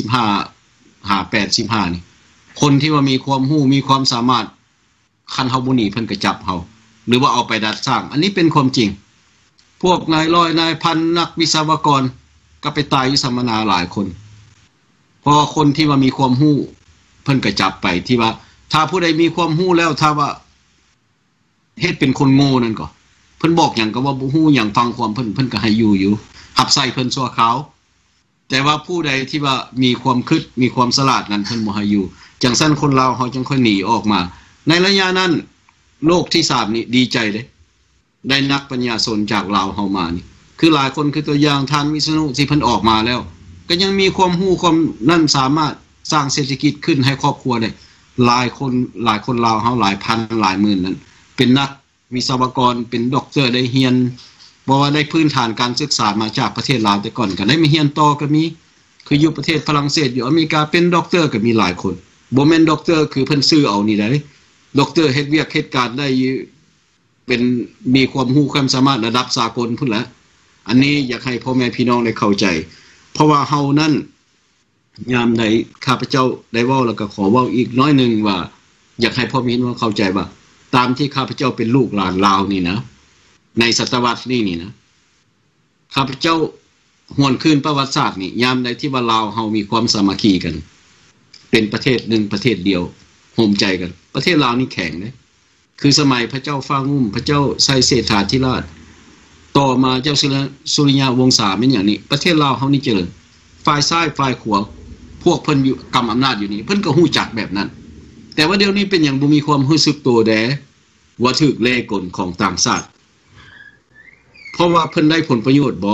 75-85นี่คนที่ว่ามีความรู้มีความสามารถคันเฮาบ่หนีเพิ่นก็จับเฮาหรือว่าเอาไปดัดสร้างอันนี้เป็นความจริงพวกนายร้อยนายพันนักวิศวกรก็ไปตายอยู่สัมมนาหลายคนเพราะคนที่ว่ามีความรู้เพิ่นก็จับไปที่ว่าถ้าผู้ใดมีความรู้แล้วถ้าว่าเฮ็ดเป็นคนโง่นั่นก็เพิ่นบอกหยังก็ว่าบ่ฮู้หยังฟังความเพิ่นก็ให้อยู่หับใส่เพิ่นชั่วคราวแต่ว่าผู้ใดที่ว่ามีความคิดมีความฉลาดนั้นเพิ่นบ่ให้อยู่จังซั่นคนลาวเฮาจังค่อยหนีออกมาในระยะนั้นโลกที่3นี่ดีใจเด้ได้นักปัญญาชนจากลาวเฮามานี่คือหลายคนคือตัวอย่างท่านวิษณุที่เพิ่นออกมาแล้วก็ยังมีความรู้ความนั่นสามารถสร้างเศรษฐกิจขึ้นให้ครอบครัวได้หลายคนลาวเฮาหลายพันหลายหมื่นนั้นเป็นนักวิศวกรเป็นด็อกเตอร์ได้เรียนบ่ว่าได้พื้นฐานการศึกษามาจากประเทศลาวแต่ก่อนก็ได้มาเรียนต่อก็มีคืออยู่ประเทศฝรั่งเศสอยู่อเมริกาเป็นด็อกเตอร์ก็มีหลายคนบ่แม่นด็อกเตอร์คือเพิ่นซื้อเอานี่ได้ด็อกเตอร์เฮ็ดเวียกเฮ็ดการได้เป็นมีความรู้ความสามารถระดับสากลพุ่นแหละอันนี้อยากให้พ่อแม่พี่น้องได้เข้าใจเพราะว่าเฮานั้นยามใดข้าพเจ้าได้เว้าแล้วก็ขอเว้าอีกน้อยนึงว่าอยากให้พ่อแม่พี่น้องเข้าใจว่าตามที่ข้าพเจ้าเป็นลูกหลานลาวนี่นะในศตวรรษนี้นี่นะข้าพเจ้าหวนคืนประวัติศาสตร์นี่ยามใดที่ว่าลาวเฮามีความสามัคคีกันเป็นประเทศหนึ่งประเทศเดียวโฮมใจกันประเทศลาวนี่แข็งนะคือสมัยพระเจ้าฟ้างุ่มพระเจ้าไสเศรษฐาธิราชต่อมาเจ้าสุริยาวงศาเป็นอย่างนี้ประเทศลาวเฮานี่เจริญฝ่ายซ้ายฝ่ายขวาพวกเพิ่นอยู่กำอำนาจอยู่นี่เพิ่นก็ฮู้จักแบบนั้นแต่ว่าเดี๋ยวนี้เป็นอย่างบ่มีความรู้สึกตัวแดว่าถูกเล่กลของต่างชาติเพราะว่าเพิ่นได้ผลประโยชน์บ่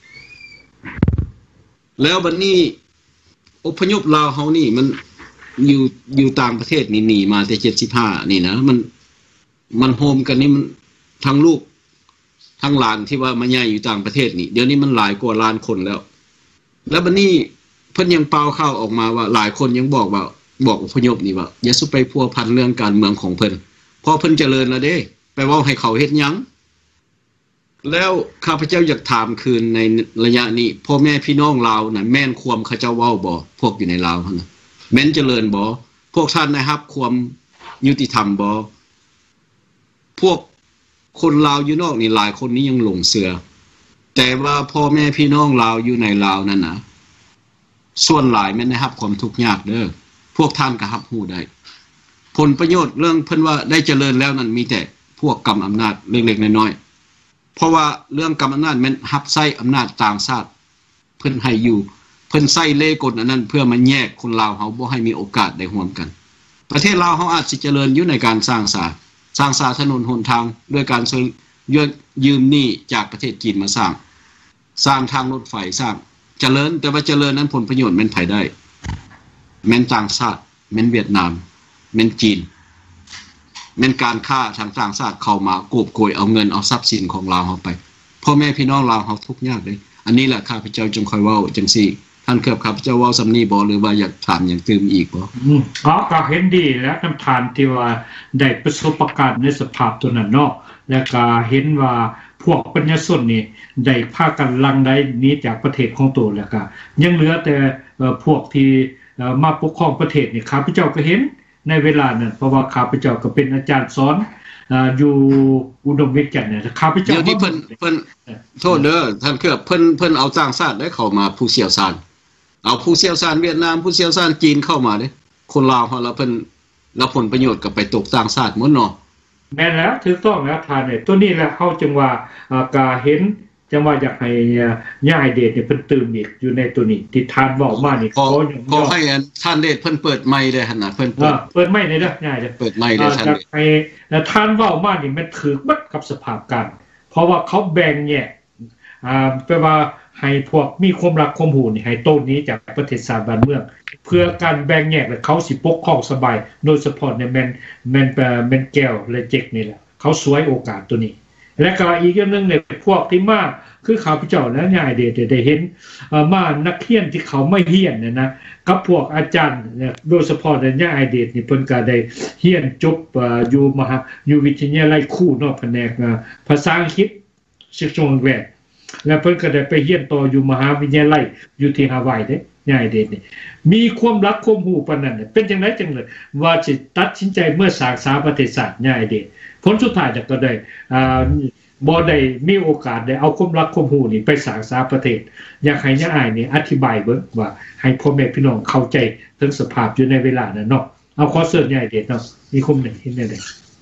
แล้วบัดนี้อพยพลาวเฮานี่มันอยู่ต่างประเทศนี่หนีมาแต่75นี่นะมันโฮมกันนี่มันทั้งลูกทั้งหลานที่ว่ามาใหญ่อยู่ต่างประเทศนี่เดี๋ยวนี้มันหลายกว่าล้านคนแล้วบัดนี้เพิ่นยังเป่าข่าวออกมาว่าหลายคนยังบอกอพยพนี่ว่าอย่าสุไปพัวพันเรื่องการเมืองของเพิ่นพอเพิ่นเจริญแล้วเด้ไปเว้าให้เขาเฮ็ดหยังแล้วข้าพเจ้าอยากถามคืนในระยะนี้พ่อแม่พี่น้องลาวน่ะแม่นความเขาเจ้าเว้าบ่พวกอยู่ในลาวหั่นน่ะแม่นเจริญบ่พวกท่านได้รับความยุติธรรมบ่พวกคนลาวอยู่นอกนี่หลายคนนี้ยังหลงเสือแต่ว่าพ่อแม่พี่น้องลาวอยู่ในลาวนั่นน่ะส่วนหลายแม่นได้รับความทุกข์ยากเด้อพวกท่านก็รับรู้ได้ผลประโยชน์เรื่องเพิ่นว่าได้เจริญแล้วนั่นมีแต่พวกกำอำนาจเล็กๆน้อยๆเพราะว่าเรื่องกำอำนาจแม่นรับใช้อำนาจต่างชาติเพิ่นให้อยู่เพิ่นใช้เล่กลอันนั้นเพื่อมาแยกคนลาวเฮาบ่ให้มีโอกาสได้ร่วมกันประเทศลาวเฮาอาจสิเจริญอยู่ในการสร้างสาถนนหนทางด้วยการยืมหนี้จากประเทศจีนมาสร้างทางรถไฟสร้างเจริญแต่ว่าเจริญนั้นผลประโยชน์แม่นไผได้แม่นต่างชาติแม่นเวียดนามแม่นจีนแม่นการค้าทางต่างชาติเข้ามากอบโกยเอาเงินเอาทรัพย์สินของลาวเฮาไปพ่อแม่พี่น้องลาวเฮาทุกข์ยากเลยอันนี้แหละข้าพเจ้าจึงค่อยเว้าจังซี่ท่านข้าพเจ้าเว้าซำนี้บ่หรือว่าอยากถามอย่างตื่มอีกบ่ก็เห็นดีแล้วนำทานที่ว่าได้ประสบการณ์ในสภาพตัวนั้นเนาะแล้วก็เห็นว่าพวกปัญญาชนนี่ได้พากันลังได้หนีจากประเทศของตัวแล้วก็ยังเหลือแต่พวกที่มาปกครองประเทศนี่ข้าพเจ้าก็เห็นในเวลานั้นเพราะว่าข้าพเจ้าก็เป็นอาจารย์สอนอยู่อุดมวิทย์เนี่ยข้าพเจ้าเดี๋ยวนี้เพิ่นโทษเด้อท่านเพิ่นเอาต่างชาติได้เข้ามาผู้เชี่ยวชาญเอาผู้เชี่ยวชาญเวียดนามผู้เชี่ยวชาญจีนเข้ามาเด้คนลาวเฮาแล้วเพิ่นรับผลประโยชน์ก็ไปตกต่างชาติหมดเนาะแม่นแล้วถูกต้องแล้วท่านเนี่ยตัวนี้แหละเฮาจึงว่าก็เห็นจังว่าอยากให้ย่าไอเดชเนี่ยเพิ่นตื่มอีกอยู่ในตัวนี้ที่ท่านเว้ามานี่ขอให้ท่านเดชเพิ่นเปิดไมค์ได้หั่นน่ะเพิ่นเปิดไมค์ได้เด้อย่าเด้เปิดไมค์ได้ท่านเดชให้ท่านเว้ามานี่มันถูกบัดกับสภาพการเพราะว่าเขาแบ่งแยกแปลว่าให้พวกมีความรักความหูนี่ให้โตนี้จากประเทศชาติบ้านเมืองเพื่อการแบ่งแยกและเขาสิปกครองสบายโดยเฉพาะเนี่ยแม่นแก้วและเจ็กนี่แหละเขาสวยโอกาสตัวนี้และก็อีกอย่างนึงเนี่ยพวกที่มาคือข้าพเจ้าและย่าไอเดชได้เห็นมานักเรียนที่เขาไม่เรียนเนี่ยนะกับพวกอาจารย์เนี่ยโดยเฉพาะย่าไอเดชนี่เพิ่นก็ได้เรียนจบอยู่วิทยาลัยครูเนาะแผนกภาษาอังกฤษศึกษาแวดแล้วเพิ่นก็ได้ไปเรียนต่ออยู่มหาวิทยาลัยอยู่ที่ฮาวายเด้ย่าไอเดชนี่มีความรักความรู้ปานนั้นเป็นจังได๋จังเลยว่าสิตัดสินใจเมื่อสร้างสาประเทศชาติย่าไอเดชผลสุดท้ายก็ได้บ่ได้มีโอกาสได้เอาความรักความรู้นี่ไปสร้างสาประเทศอยากให้ย่าอ้ายนี่อธิบายเบิ่งว่าให้พ่อแม่พี่น้องเข้าใจถึงสภาพอยู่ในเวลานั้นเนาะเอาขอเชิญย่าไอเดชเนาะมีคมหนึ่งเห็นได้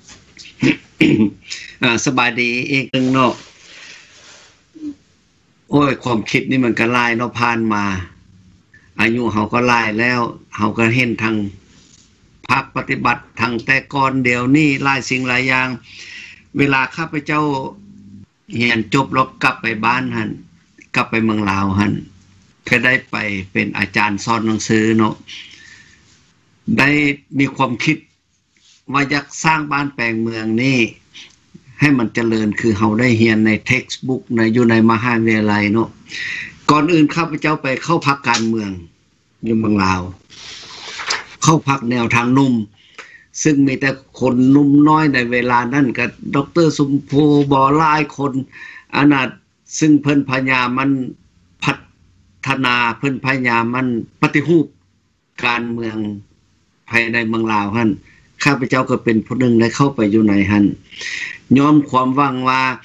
สบายดีอีกนึงเนาะโอ้ยความคิดนี่มันก็หลายเนาะผ่านมาอายุเฮาก็หลายแล้วเฮาก็เห็นทางภาคปฏิบัติทางแต่ก่อนเดี๋ยวนี้หลายสิ่งหลายอย่างเวลาข้าพเจ้าเรียนจบแล้วกลับไปบ้านหั่นกลับไปเมืองลาวหั่นก็ได้ไปเป็นอาจารย์สอนหนังสือเนาะได้มีความคิดว่าอยากสร้างบ้านแปลงเมืองนี่ให้มันเจริญคือเฮาได้เรียนใน textbook ในอยู่ในมหาวิทยาลัยเนาะก่อนอื่นข้าพเจ้าไปเข้าพรรคการเมืองอยู่เมืองลาวเข้าพรรคแนวทางนุ่มซึ่งมีแต่คนนุ่มน้อยในเวลานั้นก็ดร.สุมโพบ่หลายคนอนาถซึ่งเพิ่นพยายามมันพัฒนาเพิ่นพยายามมันปฏิรูปการเมืองภายในเมืองลาวหั่นข้าพเจ้าก็เป็นผู้หนึ่งได้เข้าไปอยู่ในหั่นยอมความหวังว่า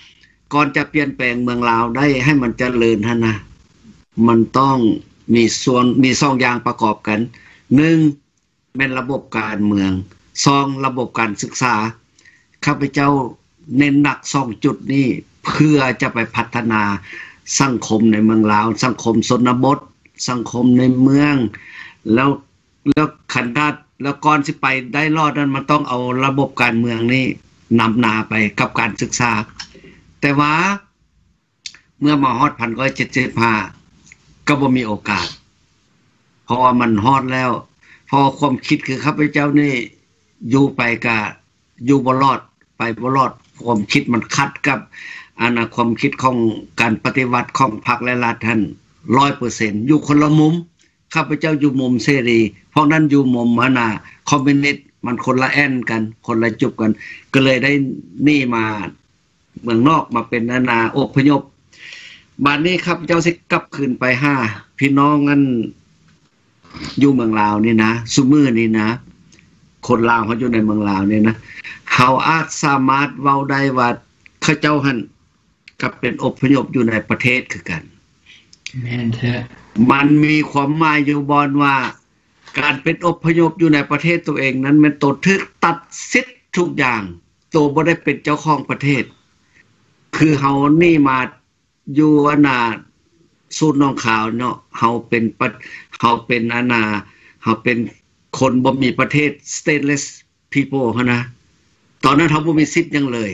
ก่อนจะเปลี่ยนแปลงเมืองลาวได้ให้มันเจริญนะมันต้องมี2อย่างประกอบกัน1แม่นระบบการเมือง2ระบบการศึกษาข้าพเจ้าเน้นหนัก2จุดนี้เพื่อจะไปพัฒนาสังคมในเมืองลาวสังคมชนบทสังคมในเมืองแล้วขันดัดแล้วก่อนสิไปได้รอดนั้นมันต้องเอาระบบการเมืองนี้นำหน้าไปกับการศึกษาแต่ว่าเมื่อมาฮอด1975ก็บ่มีโอกาสเพราะว่ามันฮอดแล้วพอความคิดคือข้าพเจ้านี่อยู่ไปก็อยู่บ่รอดไปบ่รอดความคิดมันขัดกับความคิดของการปฏิวัติของพรรคและรัฐท่าน 100% อยู่คนละมุมข้าพเจ้าอยู่มุมเสรีเพราะนั้นอยู่มุมคอมมิวนิสต์มันคนละแอนกันคนละจุบกันก็เลยได้นี่มาเมืองนอกมาเป็นอพยพบัดนี้ครับเจ้าสิกลับคืนไป5พี่น้องนั้นอยู่เมืองลาวนี่นะซุมื้อนี่นะคนลาวเขาอยู่ในเมืองลาวนี่นะเขาอาจสามารถเว้าได้ว่าเขาเจ้าหั่นก็เป็นอพยพอยู่ในประเทศคือกันแม่นแท้มันมีความหมายอยู่บ่ว่าการเป็นอพยพอยู่ในประเทศตัวเองนั้นมันตัวถึกตัดสิทธิ์ทุกอย่างตัวบ่ได้เป็นเจ้าของประเทศคือเฮานี่มาอยู่สูตรน้องขาวเนาะเฮาเป็นเฮาเป็นคนบ่มีประเทศ stateless people เฮานะตอนนั้นเฮาบ่มีสิทธิ์หยังเลย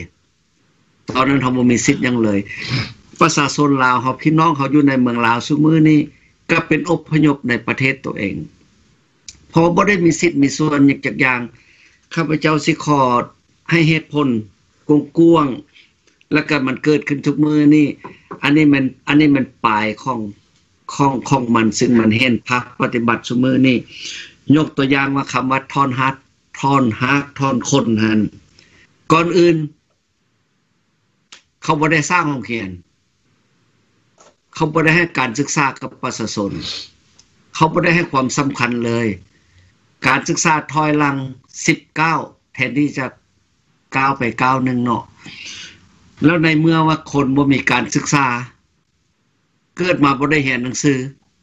ประชาชนลาวเฮาพี่น้องเขาอยู่ในเมืองลาวซุมื้อนี้ก็เป็นอพยพในประเทศตัวเองพอบ่ได้มีสิทธิ์มีส่วนอย่างข้าพเจ้าสิขอให้เหตุผลกว้างๆแล้วก็มันเกิดขึ้นทุกมื้อนี้อันนี้มันปลายของมันซึ่งมันเห็นภาคปฏิบัติซุมื้อนี้ยกตัวอย่างว่าคำว่าทอนฮักทอนคนหั่นก่อนอื่นเขาบ่ได้สร้างโรงเรียนเขาบ่ได้ให้การศึกษากับประชาชนเขาบ่ได้ให้ความสำคัญเลยการศึกษาถอยหลัง19แทนที่จะก้าวไปก้าวนึงเนาะแล้วในเมื่อว่าคนบ่มีการศึกษาเกิดมาบ่ได้เรียนหนังสือ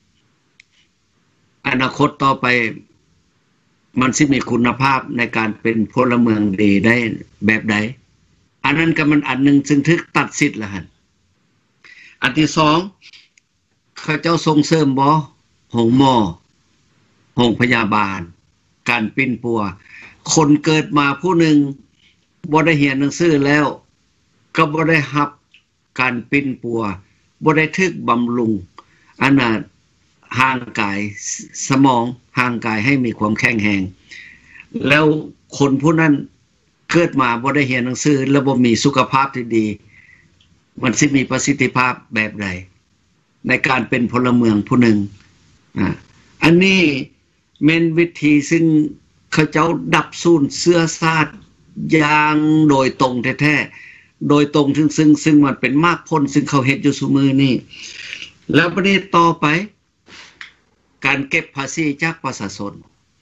อนาคตต่อไปมันสิมีคุณภาพในการเป็นพลเมืองดีได้แบบใดอันนั้นก็มันอันนึงซึ่งถึกตัดสิทธิ์ละหั่นอันที่2เขาเจ้าส่งเสริมบ่โรงหมอโรงพยาบาลการปิ้นปัวคนเกิดมาผู้หนึ่งบ่ได้เรียนหนังสือแล้วก็บ่ได้รับการปิ้นปัวบ่ได้ถึกบำรุงห่างกายสมองห่างกายให้มีความแข็งแรงแล้วคนผู้นั้นเกิดมาบ่ได้เรียนหนังสือแล้วบ่มีสุขภาพที่ดีมันสิมีประสิทธิภาพแบบใดในการเป็นพลเมืองผู้หนึ่งอันนี้แม่นวิธีซึ่งเขาเจ้าดับสูญเสื้อชาติอย่างโดยตรงแท้ๆโดยตรงซึ่งมันเป็นมากพ้นซึ่งเขาเฮ็ดอยู่ซุมื้อนี้แล้วประเด็นต่อไปการเก็บภาษีจากประชาชน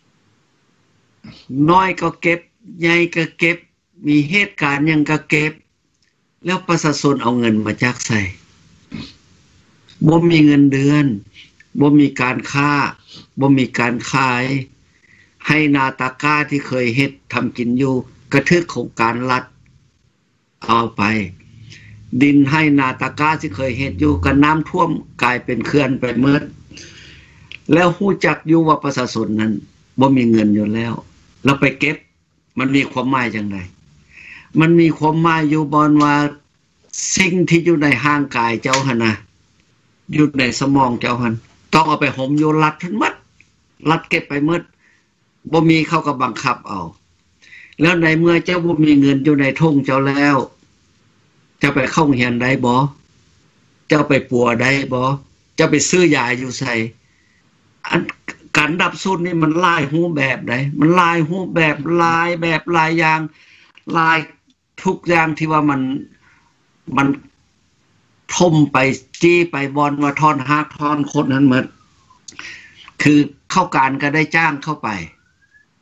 น้อยก็เก็บใหญ่ก็เก็บมีเหตุการณ์หยังก็เก็บแล้วประชาชนเอาเงินมาจากไสบ่มีเงินเดือนบ่มีการค้าบ่มีการขายให้นาตาก้าที่เคยเฮ็ดทำกินอยู่กระทึกของการรัฐเอาไปดินให้นาตาก้าที่เคยเฮ็ดอยู่ก็น้ำท่วมกลายเป็นเขื่อนไปหมดแล้วฮู้จักอยู่ว่าประชาชนนั้นบ่มีเงินอยู่แล้วแล้วไปเก็บมันมีความหมายจังได๋มันมีความหมายอยู่บ่ว่าสิ่งที่อยู่ในร่างกายเจ้าหั่นน่ะอยู่ในสมองเจ้าหั่นต้องเอาไปห่มอยู่รัดทั้งหมดรัดเก็บไปหมดบ่มีเขาก็บังคับเอาแล้วในเมื่อเจ้าบ่มีเงินอยู่ในทุ่งเจ้าแล้วจะไปเข้าเรียนได้บ่เจ้าไปปัวได้บ่เจ้าไปซื้อยาอยู่ไสการดับสูญนี่มันหลายรูปแบบใดมันหลายรูปแบบหลายอย่างหลายทุกอย่างที่ว่ามันทมไปจี้ไปบอนว่าทอนฮักทอนคนนั้นหมดคือเข้าการก็ได้จ้างเข้าไป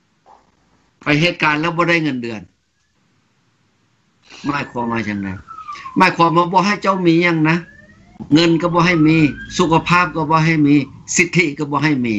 เหตุการณ์แล้วบ่ได้เงินเดือนหมายความว่าจังได๋หมายความว่าบ่ให้เจ้ามีหยังนะเงินก็บ่ให้มีสุขภาพก็บ่ให้มีสิทธิก็บ่ให้มี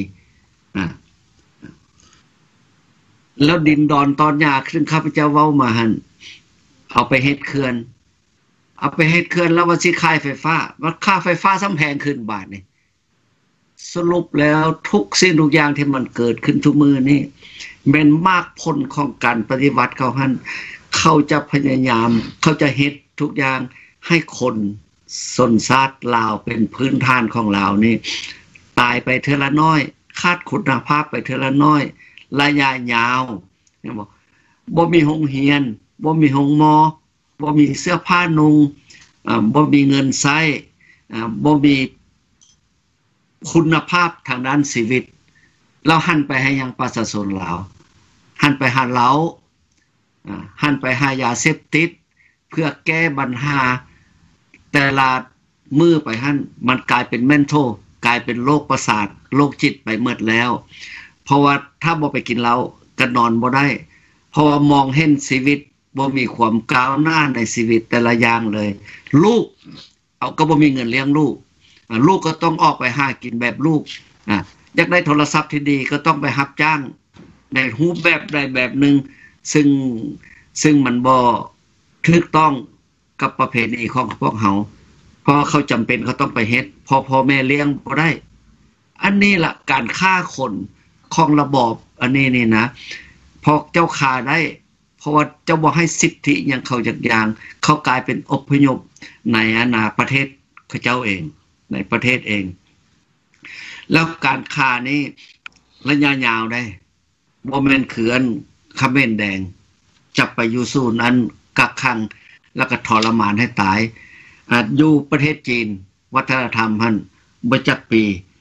แล้วดินดอนตอนหญ้าขึ้นข้าพเจ้าเว้ามาหั่นเอาไปเฮ็ดเขื่อนแล้วว่าสิขายไฟฟ้าว่าค่าไฟฟ้าซ้ำแพงขึ้นบาทนี่สรุปแล้วทุกสิ่งทุกอย่างที่มันเกิดขึ้นทุกมือนี่เป็นมากผลของการปฏิวัติเขาหั่นเขาจะพยายามเขาจะเฮ็ดทุกอย่างให้คนสนชาติลาวเป็นพื้นฐานของลาวนี่ตายไปเทอละน้อยขาดคุณภาพไปเทอละน้อยระยะยาวบ่มีโรงเรียนบ่มีโรงหมอบ่มีเสื้อผ้านุ่งบ่มีเงินใช้บ่มีคุณภาพทางด้านชีวิตเราหันไปให้ยังประชาชนลาวหันไปหาเหล้าหันไปหายาเสพติดเพื่อแก้ปัญหาแต่ละมือไปหั่นมันกลายเป็นเมนทัลกลายเป็นโรคประสาทโรคจิตไปหมดแล้วเพราะว่าถ้าบ่ไปกินเหล้าก็นอนบ่ได้เพราะว่ามองเห็นชีวิตบ่มีความก้าวหน้าในชีวิตแต่ละอย่างเลยลูกเอาก็บ่มีเงินเลี้ยงลูกลูกก็ต้องออกไปหากินแบบลูกอยากได้โทรศัพท์ที่ดีก็ต้องไปรับจ้างในรูปแบบใดแบบหนึ่งซึ่งมันบ่ถูกต้องกับประเพณีของพวกเขาเพราะเขาจำเป็นเขาต้องไปเฮ็ดพ่อแม่เลี้ยงบ่ได้อันนี้ล่ะการฆ่าคนของระบอบอันนี้นี่นะพอเจ้าฆ่าได้เพราะว่าเจ้าบ่ให้สิทธิหยังเขาจักอย่างเขากลายเป็นอพยพในประเทศเขาเจ้าเองในประเทศเองแล้วการฆ่านี้ระยะยาวได้บ่แม่นเขื่อนเขมรแดงจับไปอยู่ศูนย์อันกักขังแล้วก็ทรมานให้ตายอยู่ประเทศจีนวัฒนธรรมหั่นบ่จักปี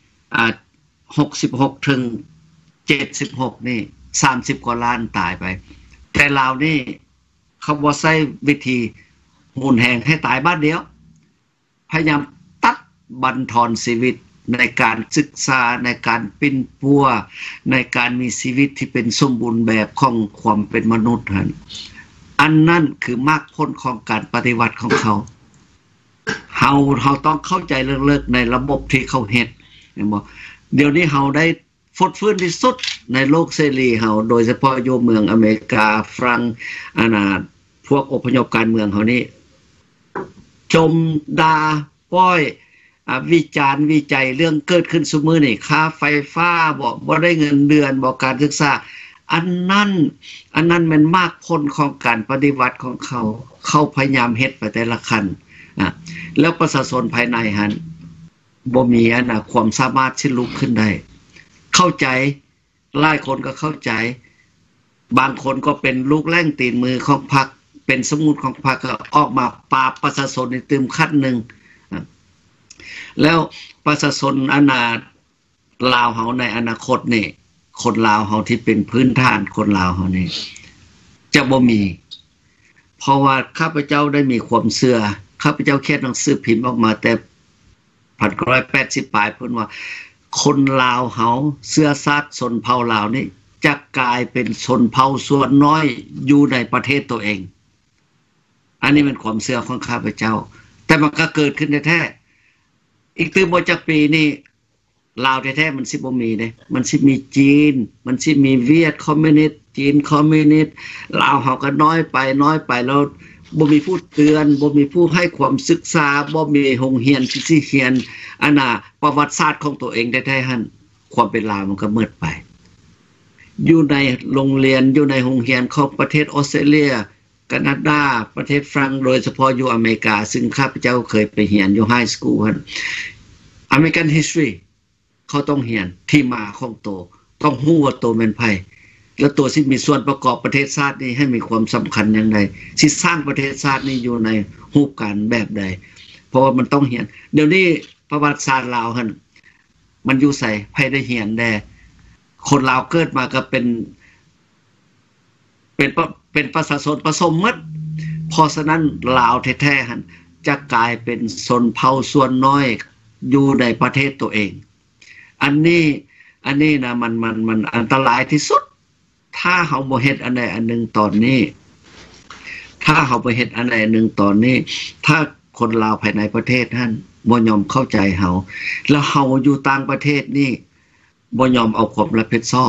66ถึง76นี่30กว่าล้านตายไปแต่ลาวนี่เขาบ่ใช้วิธีหุนแหงให้ตายบ้านเดียวพยายามตัดบั่นทอนชีวิตในการศึกษาในการปิ้นปัวในการมีชีวิตที่เป็นสมบูรณ์แบบของความเป็นมนุษย์หั่นอันนั้นคือมรรคผลของการปฏิวัติของเขาเฮาต้องเข้าใจเลิกๆในระบบที่เขาเฮ็ดเห็นบ่เดี๋ยวนี้เฮาได้ฟดฟื้นที่สุดในโลกเสรีเฮาโดยเฉพาะอยู่เมืองอเมริกาฝรั่งพวกอพยพการเมืองเฮานี่จมด่าป้อยวิจารณ์วิจัยเรื่องเกิดขึ้นซุมื้อนี่ค่าไฟฟ้าบ่ได้เงินเดือนบ่การศึกษาอันนั้นมันมากผลของการปฏิวัติของเขาพยายามเฮ็ดไปแต่ละขั้นแล้วประชาชนภายในหั่นบ่มีความสามารถที่ลุกขึ้นได้เข้าใจหลายคนก็เข้าใจบางคนก็เป็นลูกแล่งตีนมือของพรรคเป็นสมุดของพรรคก็ออกมาปราบประชาชนในตึมขั้นหนึ่งแล้วประชาชนลาวเฮาในอนาคตนี่คนลาวเฮาที่เป็นพื้นฐานคนลาวเฮานี่จะบ่มีเพราะว่าข้าพเจ้าได้มีความเชื่อข้าพเจ้าเขียนหนังสือพิมพ์ออกมาแต่1980ปลายเพิ่นว่าคนลาวเฮาเชื้อชาติชนเผ่าลาวนี่จะกลายเป็นชนเผ่าส่วนน้อยอยู่ในประเทศตัวเองอันนี้เป็นความเชื่อของข้าพเจ้าแต่มันก็เกิดขึ้นแท้ๆอีกบ่จักปีนี่ลาวแท้ๆมันสิบ่มีเด้มันสิมีจีนมันสิมีเวียดคอมมิวนิสต์จีนคอมมิวนิสต์ลาวเฮาก็น้อยไปแล้วบ่มีผู้เตือนบ่มีผู้ให้ความศึกษาบ่มีโรงเรียนที่สิเขียนประวัติศาสตร์ของตัวเองแท้ๆหั่นความเป็นลาวมันก็มืดไปอยู่ในโรงเรียนอยู่ในโรงเรียนของประเทศออสเตรเลียแคนาดาประเทศฝรั่งโดยเฉพาะอยู่อเมริกาซึ่งข้าพเจ้าเคยไปเรียนอยู่ไฮสคูลหั่น American History เขาต้องเรียนที่มาของตัวต้องฮู้ว่าตัวเป็นไผแล้วตัวที่มีส่วนประกอบประเทศชาตินี้ให้มีความสำคัญอย่างไรสิสร้างประเทศชาตินี้อยู่ในรูปการแบบใดเพราะว่ามันต้องเรียนเดี๋ยวนี้ประวัติศาสตร์ลาวหั่นมันอยู่ไสไผได้เรียนแด่คนลาวเกิดมาก็เป็นประชาชนผสมหมดเพราะฉะนั้นลาวแท้ๆหั่นจะกลายเป็นชนเผ่าส่วนน้อยอยู่ในประเทศตัวเองอันนี้นะมันอันตรายที่สุดถ้าเฮาบ่เฮ็ดอันใดอันหนึ่งตอนนี้ถ้าเขาไปเฮ็ดอันใดหนึ่งตอนนี้ถ้าคนลาวภายในประเทศท่านบ่ยอมเข้าใจเฮาแล้วเฮาอยู่ต่างประเทศนี่บ่ยอมเอาความรับผิดชอบ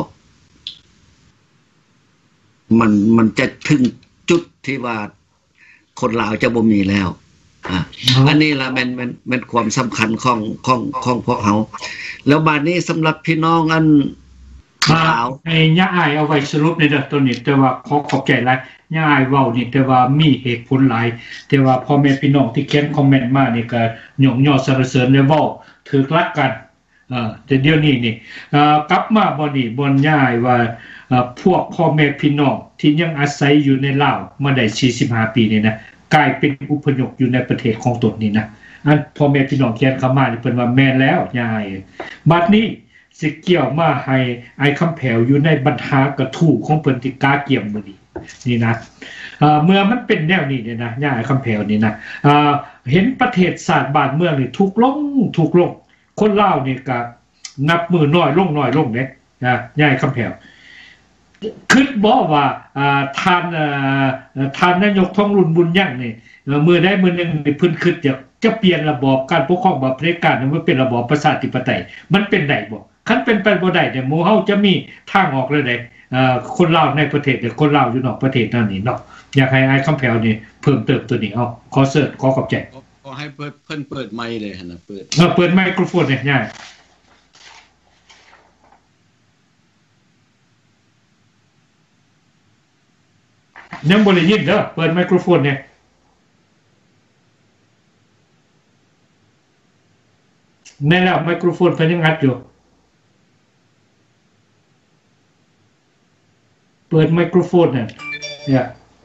มันจะถึงจุดที่ว่าคนลาวจะบ่มีแล้วอันนี้ล่ะมันความสำคัญของพวกเฮาแล้วบัดนี้สำหรับพี่น้องอันลาวให้ย่าอ้ายเอาไว้สรุปในเด้อตัวนี้แต่ว่าขอบใจหลายย่าอ้ายเว้านี่แต่ว่ามีเหตุผลหลายแต่ว่าพ่อแม่พี่น้องที่เขียนคอมเมนต์มานี่ก็ยกย่อสรรเสริญได้เว้าถูกหลักกันแต่เดี๋ยวนี้นี่กลับมาบ่นี่บ่ย่าอ้ายว่าพวกพ่อแม่พี่น้องที่ยังอาศัยอยู่ในลาวมาได้45ปีนี่นะกลายเป็นอพยพอยู่ในประเทศของตนนี่นะอันพ่อแม่พี่น้องเขียนเข้ามานี่เพิ่นว่าแม่นแล้วย่าอ้ายบัดนี้สิเกี่ยวมาให้ไอ้คำแผ่วอยู่ในบรรทากระทู้ของเพิ่นที่กาเกี่ยมมื้อนี้นี่นะเมื่อมันเป็นแนวนี้เนี่ยนะย่าไอ้คำแผ่วนี่นะเห็นประเทศชาติบ้านเมืองนี่ถูกลงคนลาวนี่ก็นับมือน้อยลงเด้ย่าไอ้คำแผ่วคิดบ่ว่าท่านนายกทองรุ่นบุญยังนี่มื้อใดมื้อนึงนี่เพิ่นคิดจะเปลี่ยนระบอบการปกครองแบบเผด็จการให้มันเป็นระบอบประชาธิปไตยมันเป็นได้บ่คันเป็นไปบ่ได้เนี่ยหมู่เฮาจะมีทางออกเลยได้คนลาวในประเทศคนลาวอยู่นอกประเทศนั่นนี่เนาะอยากให้ไอ้คำแผ่วนี่เพิ่มเติมตัวนี้ขอเสิร์ชขอขอบใจขอให้เพิ่นเปิดไมค์เลยหั่นน่ะเปิดไมโครโฟนเนี่ยง่ายยังบ่ได้ยินเด้อเปิดไมโครโฟนเนี่ยในแล้วไมโครโฟนเพิ่นยังอัดอยู่เปิดไมโครโฟนเนี่ย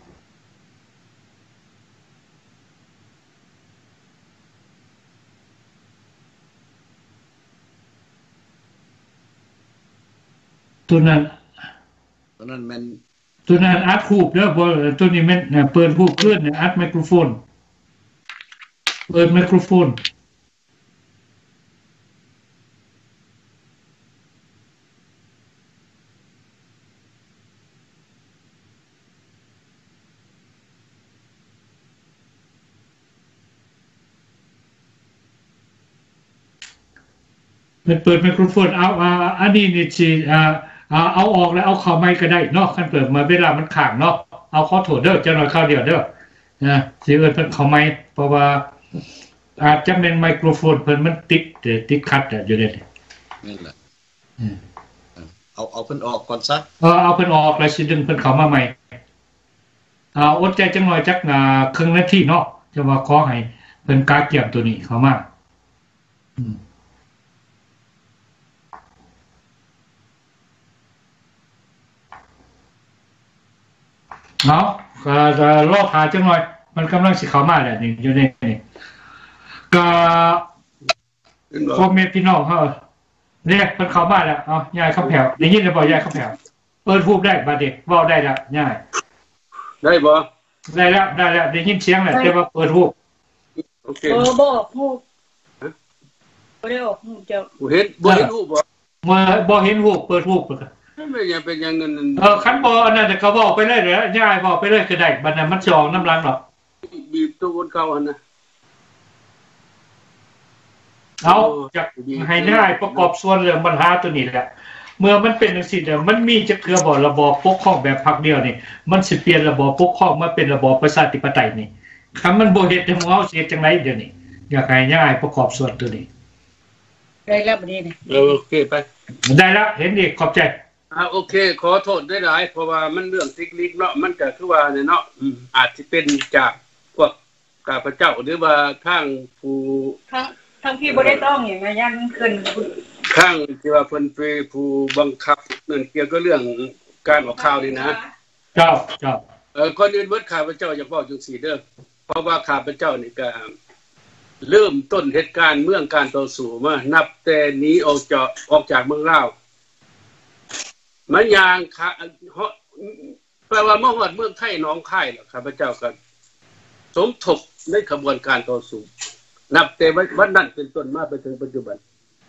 ตัวนั้นมันตัวนั้นอัดรูปเด้อบ่ตัวนี้มันเปิดรูปเคลื่อนอัดไมโครโฟนเปิดไมโครโฟนเปิดไมโครโฟนเอาอันนี้นี่สิเอาออกแล้วเอาเข้าไมค์ก็ได้เนาะคันเปิดมาเวลามันค้างเนาะเอาขอโทษเด้อจังหน่อยคราวเดียวเด้อสิเอิ้นเพิ่นเข้าไมค์เพราะว่าอาจจะเป็นไมโครโฟนเพิ่นมันติดขัดอยู่เด้นั่นแหละเอาเพิ่นออกก่อนซะเอาเพิ่นออกแล้วสิดึงเพิ่นเข้ามาใหม่อดใจจังหน่อยจักครึ่งนาทีเนาะจะว่าขอให้เพิ่นกาเกี่ยมตัวนี้เข้ามาเนาะก็รอหาจังหน่อยมันกำลังสิเข้ามาแล้วนี่อยู่นี่ก็พ่อแม่พี่น้องเฮาเนี่ยมันเข้ามาแล้วยายคำแผ่วได้ยินแล้วบ่ยายคำแผ่วเปิดรูปได้บัดนี้เว้าได้แล้วยายได้บ่ได้แล้วได้ยินเสียงแล้วแต่ว่าเปิดรูปโอเคบอกรูปบ่ได้ออกรูปเจ้าบ่เห็นรูปบ่เห็นรูปเปิดรูปไม่ยังเป็นอย่างนั้นคันบ่อันนั้นก็เว้าไปเลยเด้อยายเว้าไปเลยก็ได้บัดนั้นมันจองน้ำลังหรอกบีบตัวบนเก่าอันน่ะเอาจากให้ได้ประกอบส่วนเรื่องปัญหาตัวนี้แหละเมื่อมันเป็นจังซี่มันมีจักเทื่อบ่ระบอบปกครองแบบพรรคเดียวนี่มันสิเปลี่ยนระบอบปกครองมาเป็นระบอบประชาธิปไตยนี่คันมันบ่เฮ็ดให้หมู่เฮาสิเฮ็ดจังได๋เดี๋ยวนี้อยากให้ยายประกอบส่วนตัวนี้ได้แล้วบัดนี้โอเคไปได้แล้วเห็นอีกขอบใจโอเคขอโทษได้หลายเพราะว่ามันเรื่องติ๊กลิกเนาะมันก็คือว่าเนี่ยเนาะอาจสิเป็นจากพวกข้าพเจ้าหรือว่าทางผู้ทั้งที่บ่ได้ต้องอย่างนั้นขึ้นข้างที่ว่าเพิ่นเป็นผู้บังคับนั่นเกี่ยวกับเรื่องการออกข่าวนี่นะเจ้าก่อนอื่นเบิดข้าพเจ้าอยากบอกจังซี่เด้อเพราะว่าข้าพเจ้านี่ก็เริ่มต้นเหตุการณ์เมืองการต่อสู้มานับแต่นี้ออกจากเมืองลาวมันอย่างแปลว่าเมื่อฮอดเมืองไทยหนองคายแล้วข้าพเจ้าก็สมทบในกระบวนการต่อสู้นับแต่วันนั้นเป็นต้นมาไปถึงปัจจุบัน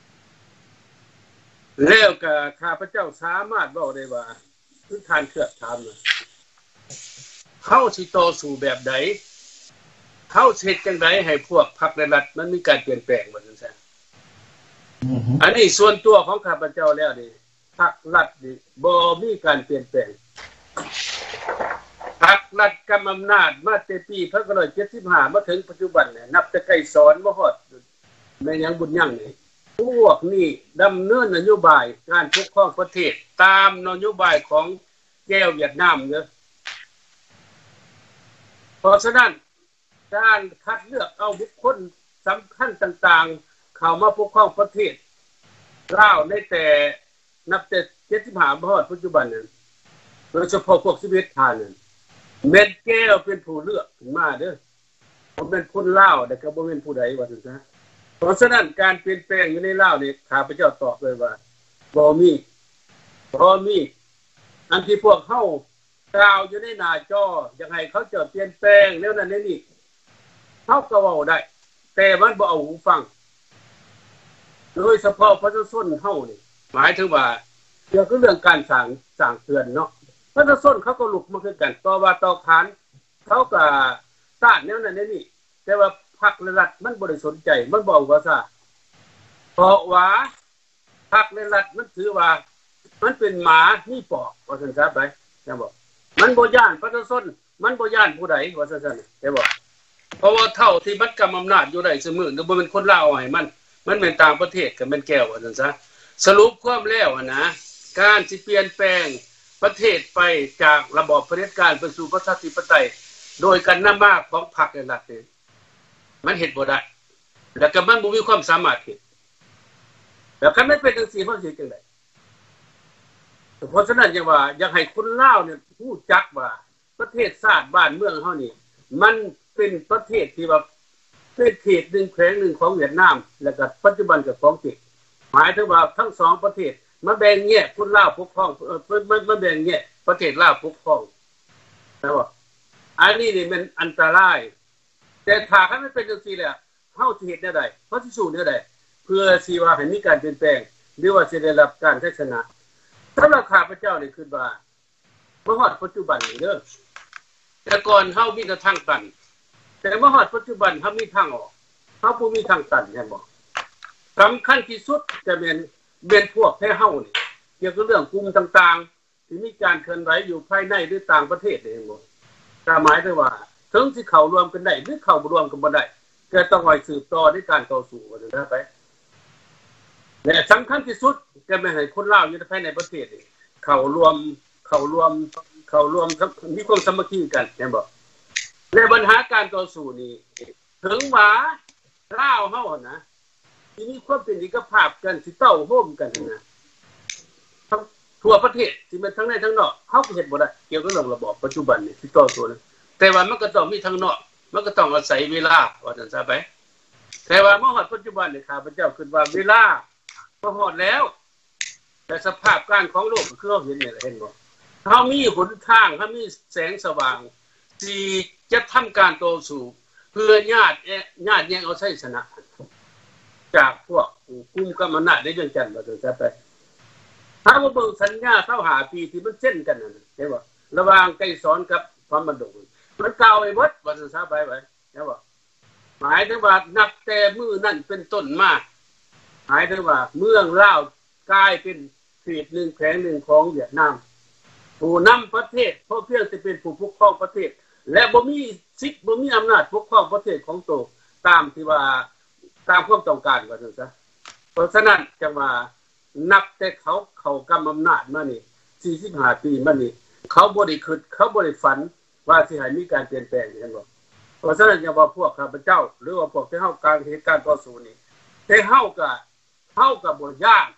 แล้วก็ข้าพเจ้าสามารถบอกได้ว่าคือทานเครือถามนะเข้าสิต่อสู่แบบใดเข้าเฮ็ดจังไดให้พวกพรรครัฐมันมีการเปลี่ยนแปลงว่าจังซั่นอันนี้ส่วนตัวของข้าพเจ้าแล้วนี่พรรครัฐนี่บ่มีการเปลี่ยนแปลงพรรครัฐกำอำนาจมาแต่ปี1975มาถึงปัจจุบันเนี่ยนับแต่ไกลสอนบ่ฮอดแม่นยังบุญยังนี่พวกนี้ดำเนินนโยบายการปกครองประเทศตามนโยบายของแก้วเวียดนามเด้อเพราะฉะนั้นการคัดเลือกเอาบุคคลสำคัญต่างๆเข้ามาปกครองประเทศลาวในแต่นับแต่75มาฮอดปัจจุบันนั้นโดยเฉพาะพวก11ท่านนั้นแม่นแก้วเป็นผู้เลือกขึ้นมาเด้อบ่แม่นคนลาวแต่ก็บ่แม่นผู้ใดว่าซั่นซะเพราะฉะนั้นการเปลี่ยนแปลงอยู่ในลาวนี่ข้าพเจ้าตอบเลยว่าบ่มีอันที่พวกเฮากล่าวอยู่ในหน้าจออยากให้เขาเปลี่ยนแปลงแล้วนั่นนี่เฮาก็เว้าได้แต่มันบ่เอาหูฟังโดยเฉพาะประชาชนเฮานี่หมายถึงว่าเกี่ยวกับเรื่องการสร้างเตือนเนาะประชาชนเขาก็ลุกมาคือกันต่อว่าต่อขานเขาก็ต้านแนวนั้นนี่แต่ว่าพรรครัฐมันบ่ได้สนใจมันบอกว่าซะเพราะว่าพรรครัฐมันถือว่ามันเป็นหมามีปอกว่าซั่นซะไปแม่นบ่มันบ่ย้านประชาชนมันบ่ย้านผู้ใดว่าซั่นๆแม่นบ่เพราะว่าเท่าที่มันกำอำนาจอยู่ได้เสมอบ่แม่นคนลาวให้มันเป็นต่างประเทศก็แม่นแก้วว่าซั่นซะสรุปความแล้วนะการสิเปลี่ยนแปลงประเทศไปจากระบอบเผด็จการไปสู่ประชาธิปไตยโดยการนำมาของพรรครัฐนี่มันเฮ็ดบ่ได้แล้วก็มันบ่มีความสามารถเฮ็ดแล้วคันมันเป็นจังซี่เฮาสิเฮ็ดจังได๋เพราะฉะนั้นอย่างว่าอยากให้คนลาวเนี่ยรู้จักว่าประเทศชาติบ้านเมืองเฮานี่มันเป็นประเทศที่ว่าเป็นเขตหนึ่งแขวงหนึ่งของเวียดนามแล้วก็ปัจจุบันก็ของเขตหมายถึงว่าทั้งสองประเทศมาแบ่งแยกคนลาวปกครองมาแบ่งแยกประเทศลาวปกครองนะว่าอันนี้นี่มันอันตรายแต่ถ้าคันมันเป็นจังซี่แหละเฮาสิเฮ็ดแนวใดเฮาสิสู้แนวใดเพื่อสิว่าให้มีการเปลี่ยนแปลงหรือว่าสิได้รับการชัยชนะสำหรับข้าพเจ้านี่คิดว่าบ่ฮอดปัจจุบันนี่เด้อแต่ก่อนเฮามีแต่ทางตันแต่บ่ฮอดปัจจุบันเฮามีทางออกเฮาบ่มีทางตันแม่นบ่สำคัญที่สุดจะเป็นพวกแท้เฮานี่เกี่ยวกับเรื่องกลุ่มต่างๆที่มีการเคลื่อนไหวอยู่ภายในหรือต่างประเทศเองบ่ก็หมายถึงว่าถึงสิเข้ารวมกันได้หรือเข้าบ่รวมกันบ่ได้ก็ต้องไว้สืบต่อในการต่อสู้ว่าจังได๋ไปและสำคัญที่สุดก็ไม่ให้คนลาวอยู่ภายในประเทศนี่เข้ารวมมีความสามัคคีกันแม่นบ่ในปัญหาการต่อสู้นี่ถึงว่าลาวเฮานะที่มีความเป็นเอกภาพกันสิเต้าโฮมกันนะทั่วประเทศที่มันทั้งในทั้งนอกเฮาก็เฮ็ดบ่ได้เกี่ยวกับเรื่องระบอบปัจจุบันนี่สิต่อสู้แต่ว่ามันก็ต้องมีทั้งนอกมันก็ต้องอาศัยเวลาว่าจังซั่นไปแต่ว่าเมื่อฮอดปัจจุบันนี่ข้าพเจ้าคิดว่าเวลาพอฮอดแล้วแต่สภาพการของโลกคือเราเห็นนี่แหละเห็นบ่เฮามีหนทางเฮามีแสงสว่างที่จะทำการต่อสู้เพื่อญาติแยงเอาชัยชนะจากพวกกลุ่มกำอำนาจได้จังซั่นว่าจังซั่นไปถ้าว่าเบิ่งสัญญา25ปีที่มันเซ็นกันนั่นเห็นบ่ระหว่างไกรสอนกับความบันดงมันเก่าไปหมดว่าจังซั่นไปเห็นบ่หมายถึงว่านับแต่มื้อนั้นเป็นต้นมาหมายถึงว่าเมืองลาวกลายเป็นเขตหนึ่งแขวงหนึ่งของเวียดนามผู้นำประเทศเพราะเพียงแต่เป็นผู้ปกครองประเทศและบ่มีสิทธิ์บ่มีอำนาจปกครองประเทศของตัวตามที่ว่าตามความต้องการว่าจังซั่นเพราะฉะนั้นจังว่านับแต่เขากำอำนาจมานี่45ปีมานี่เขาบ่ได้คิดเขาบ่ได้ฝันว่าสิให้มีการเปลี่ยนแปลงเห็นบ่เพราะฉะนั้นอย่าว่าพวกข้าพเจ้าหรือว่าพวกที่เฮาการเหตุการณ์ต่อสู้นี่แต่เฮาก็บ่ย่าน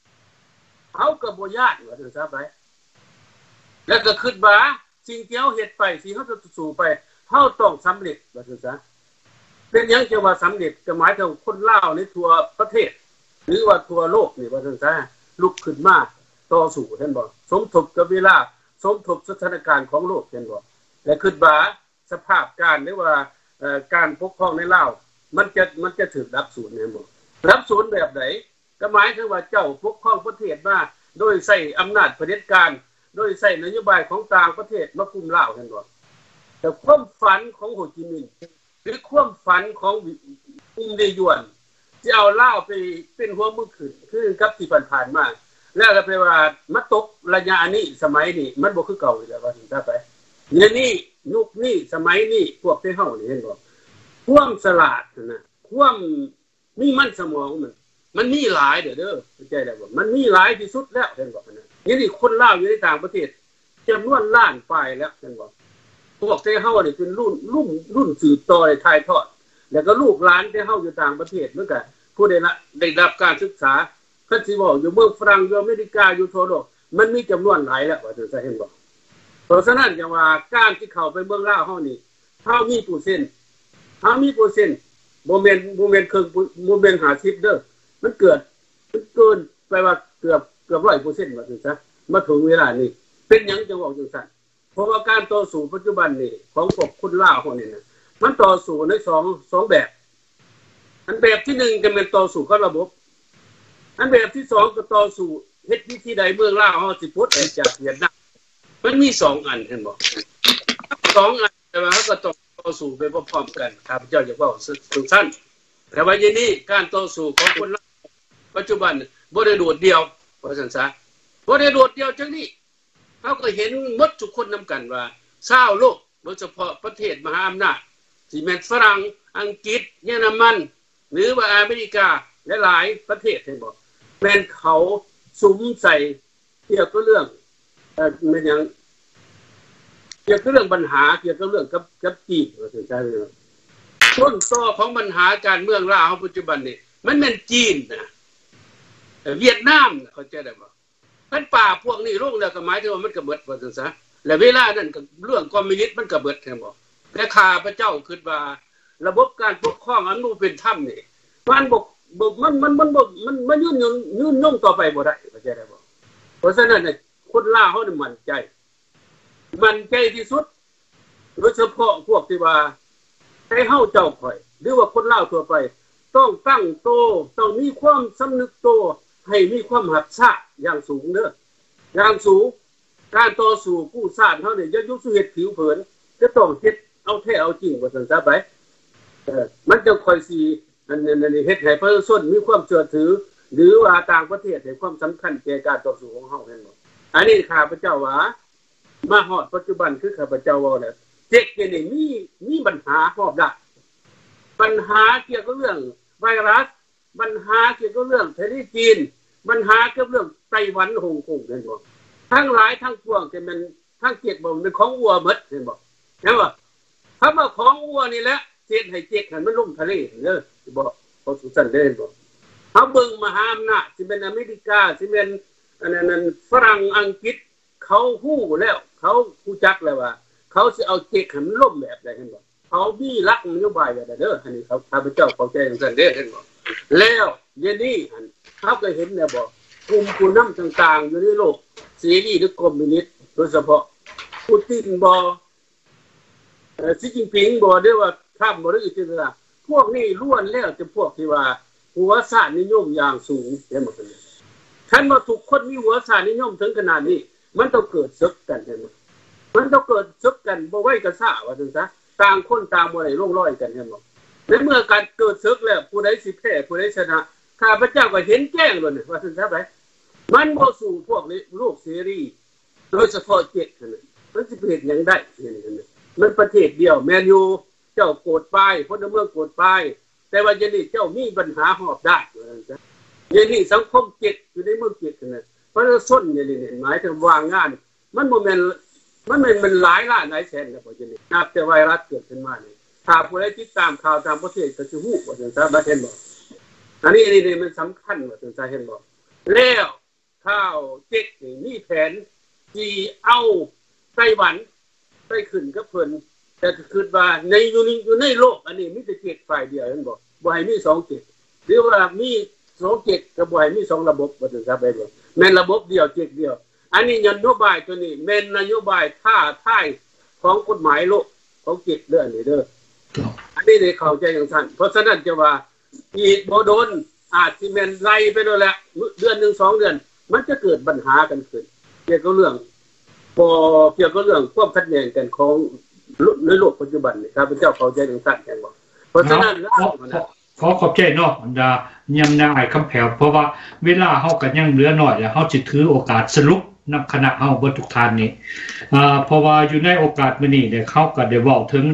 ว่าจังซั่นไปแล้วก็คิดว่าสิ่งที่เฮาเฮ็ดไปสิเฮาจะสู้ไปเฮาต้องสำเร็จว่าจังซั่นเป็นหยังจะว่าสำเร็จก็หมายถึงคนลาวในทั่วประเทศหรือว่าทั่วโลกนี่ว่าจังซั่นลุกขึ้นมาต่อสู้เห็นบ่สมทบกับเวลาสมทบสถานการณ์ของโลกเห็นบ่และคิดว่าสภาพการหรือว่าการปกครองในลาวมันจะถูกดับสูญแม่นบ่ดับสูญแบบไหนก็หมายถึงว่าเจ้าปกครองประเทศมาโดยใช้อำนาจเผด็จการโดยใช้นโยบายของต่างประเทศมาคุมลาวเห็นบ่แต่ความฝันของโฮจิมินห์หรือความฝันของอุ้มเดยวนที่เอาเล่าไปเป็นหัวมือขึ้นคือกับที่ผ่านๆมาแล้วก็แปลว่ามาตกระยะนี้สมัยนี้มันบ่คือเก่าแล้วว่าถึงถ้าไปเนี่ยนี่ยุคนี้สมัยนี้พวกที่เฮานี่เห็นบ่ความฉลาดนะความมีมันสมองมันมีหลายเด้อเข้าใจได้บ่มันมีหลายที่สุดแล้วเห็นบ่นะนี่คนลาวอยู่ในต่างประเทศจำนวนล้านปลายแล้วเห็นบ่พวกที่เฮานี่เป็นรุ่นสืบต่อถ่ายทอดแล้วก็ลูกหลานที่เฮาอยู่ต่างประเทศเหมือนกันผู้ได้รับการศึกษาเพิ่นสิบอกอยู่เมืองฝรั่งอยู่อเมริกาอยู่ทั่วโลกมันมีจำนวนหลายแล้วว่าจะเห็นบ่เพราะฉะนั้นจังว่าการที่เข้าไปเมืองลาวเฮานี่เฮามีเปอร์เซ็นต์บ่แม่นครึ่งบ่แม่น50เด้อมันเกินไปว่าเกือบ 100% ว่าจังซะมาถึงเวลานี้เป็นหยังจะบอกจังซั่นเพราะว่าการต่อสู้ปัจจุบันนี่ของพวกคนลาวเฮานี่นะมันต่อสู้ใน2แบบอันแบบที่1ก็เป็นต่อสู้กับระบบอันแบบที่2ก็ต่อสู้เฮ็ดวิธีใดเมืองลาวเฮาสิพ้นจากเวียดนามมันมี2อันเห็นบ่2อันแต่ว่าก็ต้องต่อสู้ไปพร้อมๆกันข้าพเจ้าอยากเว้าทุกท่านแต่ว่าอย่างนี้การต่อสู้ของคนลาวปัจจุบันบ่ได้โดดเดี่ยวว่าซั่นซะบ่ได้โดดเดี่ยวจังนี้เฮาก็เห็นหมดทุกคนนำกันว่าชาวโลกโดยเฉพาะประเทศมหาอำนาจที่แม่นฝรั่งอังกฤษเยอรมันหรือว่าอเมริกาและหลายประเทศเห็นบ่แม่นเขาสุมใส่เกี่ยวกับเรื่องแม่นหยังเกี่ยวกับเรื่องปัญหาเกี่ยวกับเรื่องกับจีนว่าซั่นใช่มั้ยต้นตอของปัญหาการเมืองลาวปัจจุบันนี้มันแม่นจีนนะเวียดนามเข้าใจได้บ่คันป่าพวกนี้ลงแล้วก็หมายถึงว่ามันก็เบิดว่าซั่นซะแล้วเวลานั้นก็เรื่องคอมมิวนิสต์มันก็เบิดแม่นบ่แต่ข้าพเจ้าคิดว่าระบบการปกครองอันเป็นธรรมนี่มันมันยืนยงต่อไปบ่ได้เข้าใจได้บ่เพราะฉะนั้นน่ะคนลาวเฮานี่มั่นใจที่สุดโดยเฉพาะพวกที่ว่าให้เฮาเจ้าข่อยหรือว่าคนลาวทั่วไปต้องตั้งโตต้องมีความสำนึกโตให้มีความหักษะอย่างสูงเด้ออย่างสูงการต่อสู้กู้ชาติเฮานี่อย่าอยู่สู่เฮ็ดผิวเผินจะต้องเฮ็ดเอาแท้เอาจริงว่าซั่นซะไปมันจะค่อยสิอันนี้เฮ็ดให้ประชาชนมีความเชื่อถือหรือว่าต่างประเทศให้ความสำคัญแก่การต่อสู้ของเฮาแม่นบ่อันนี้ข้าพเจ้าว่ามาฮอดปัจจุบันคือข้าพเจ้าเว้าแล้วเจ๊กนี่มีปัญหาฮอบได้ปัญหาเกี่ยวกับเรื่องไวรัสปัญหาเกี่ยวกับเรื่องประเทศจีนปัญหาเกี่ยวกับเรื่องไต้หวันฮ่องกงแม่นบ่ทั้งหลายทั้งปวงที่มันทั้งเจ๊กบ่เป็นของอัวหมดแม่นบ่เห็นบ่ถ้ามาของอัวนี่แหละเฮ็ดให้เจ๊กให้มันลงทะเลเด้อสิบ่เขาสุสันเด้บ่เฮาเบิ่งมหาอำนาจสิเป็นอเมริกาสิเป็นอันนั้นฝรั่งอังกฤษเขาฮู้แล้วเขาฮู้จักแล้วว่าเขาสิเอาเจ๊กให้มันล่มแบบใดเห็นบ่เขามีหลักนโยบายแบบเด้ออันนี้เขาข้าพเจ้าเข้าใจจังซั่นเด้อเห็นบ่แล้วเดี๋ยวนี้เขาก็เห็นแล้วบ่กลุ่มผู้นำต่างๆอยู่ในโลกเสรีหรือคอมมิวนิสต์โดยเฉพาะปูตินบ่สีจิ้นผิงบ่ได้ว่าทำบ่ได้อีกคือว่าพวกนี้ล้วนแล้วจะพวกที่ว่าหัวชาตินิยมอย่างสูงเห็นบ่คั่นคันว่าทุกคนมีหัวชาตินิยมถึงขนาดนี้มันต้องเกิดศึกกันเห็นบ่มันต้องเกิดศึกกันบ่ไว้กระซ่าว่าซั่นซะต่างคนต่างบ่ได้ลงรอยกันเห็นบ่ในเมื่อการเกิดศึกแล้วผู้ใดสิแพ้ผู้ใดชนะข้าพเจ้าก็เห็นแจ้งแล้วนี่ว่าซั่นซะไปมันบ่สู้พวกนี้โลกเสรีโดยเฉพาะเจ็ดนั่นมันสิเป็นหยังได้นี่มันประเทศเดียวแมนยูเจ้าโกรธป้ายพลเมืองโกรธป้ายแต่ว่าอย่างนี้เจ้ามีปัญหาหอบได้อย่างนี้สังคมเจ็ดอยู่ในเมืองเจ็ดนั่นเพราะส้นอย่างนี้หมายถึงวางงานมันบ่แม่นมันหลายล้านหลายแสนแล้วบ่อย่างนี้นับแต่ไวรัสเกิดขึ้นมานี่ถ้าผู้ใดติดตามข่าวตามประเทศก็สิฮู้ว่าจังซั่นบ่เห็นบ่อันนี้มันสำคัญว่าจังซั่นเห็นบ่แล้วข้าวเจ็ดนี่มีแผนที่เอาไต้หวันไปขึ้นกับเพิ่นแต่คือว่าในอยู่ในโลกอันนี้มีแต่เจ็ดฝ่ายเดียวเห็นบ่บ่ให้มี2เจ็ดหรือว่ามี2เจ็ดก็บ่ให้มี2ระบบว่าจังซั่นไปบ่แม่นระบบเดียวเจ็ดเดียวอันนี้นโยบายตัวนี้แม่นนโยบายท้าทายของกฎหมายโลกของเจ็ดเรื่องนี้เด้ออันนี้ได้เข้าใจจังซั่นเพราะฉะนั้นจะว่าอีกบ่โดนอาจสิแม่นไล่ไปโดนแล้วเดือนนึง2เดือนมันจะเกิดปัญหากันขึ้นเกี่ยวกับเรื่องความขัดแย้งกันของในโลกปัจจุบันนี่ข้าพเจ้าเข้าใจถึงสั้นแค่บ่เพราะฉะนั้นขอขอบใจเนาะยำนาไอ้คำแผวเพราะว่าเวลาเฮาก็ยังเหลือน้อยแล้วเฮาสิถือโอกาสสรุปนำคณะเฮาเบิดทุกท่านนี่เพราะว่าอยู่ในโอกาสมื้อนี้เนี่ยเขาก็ได้เว้าถึง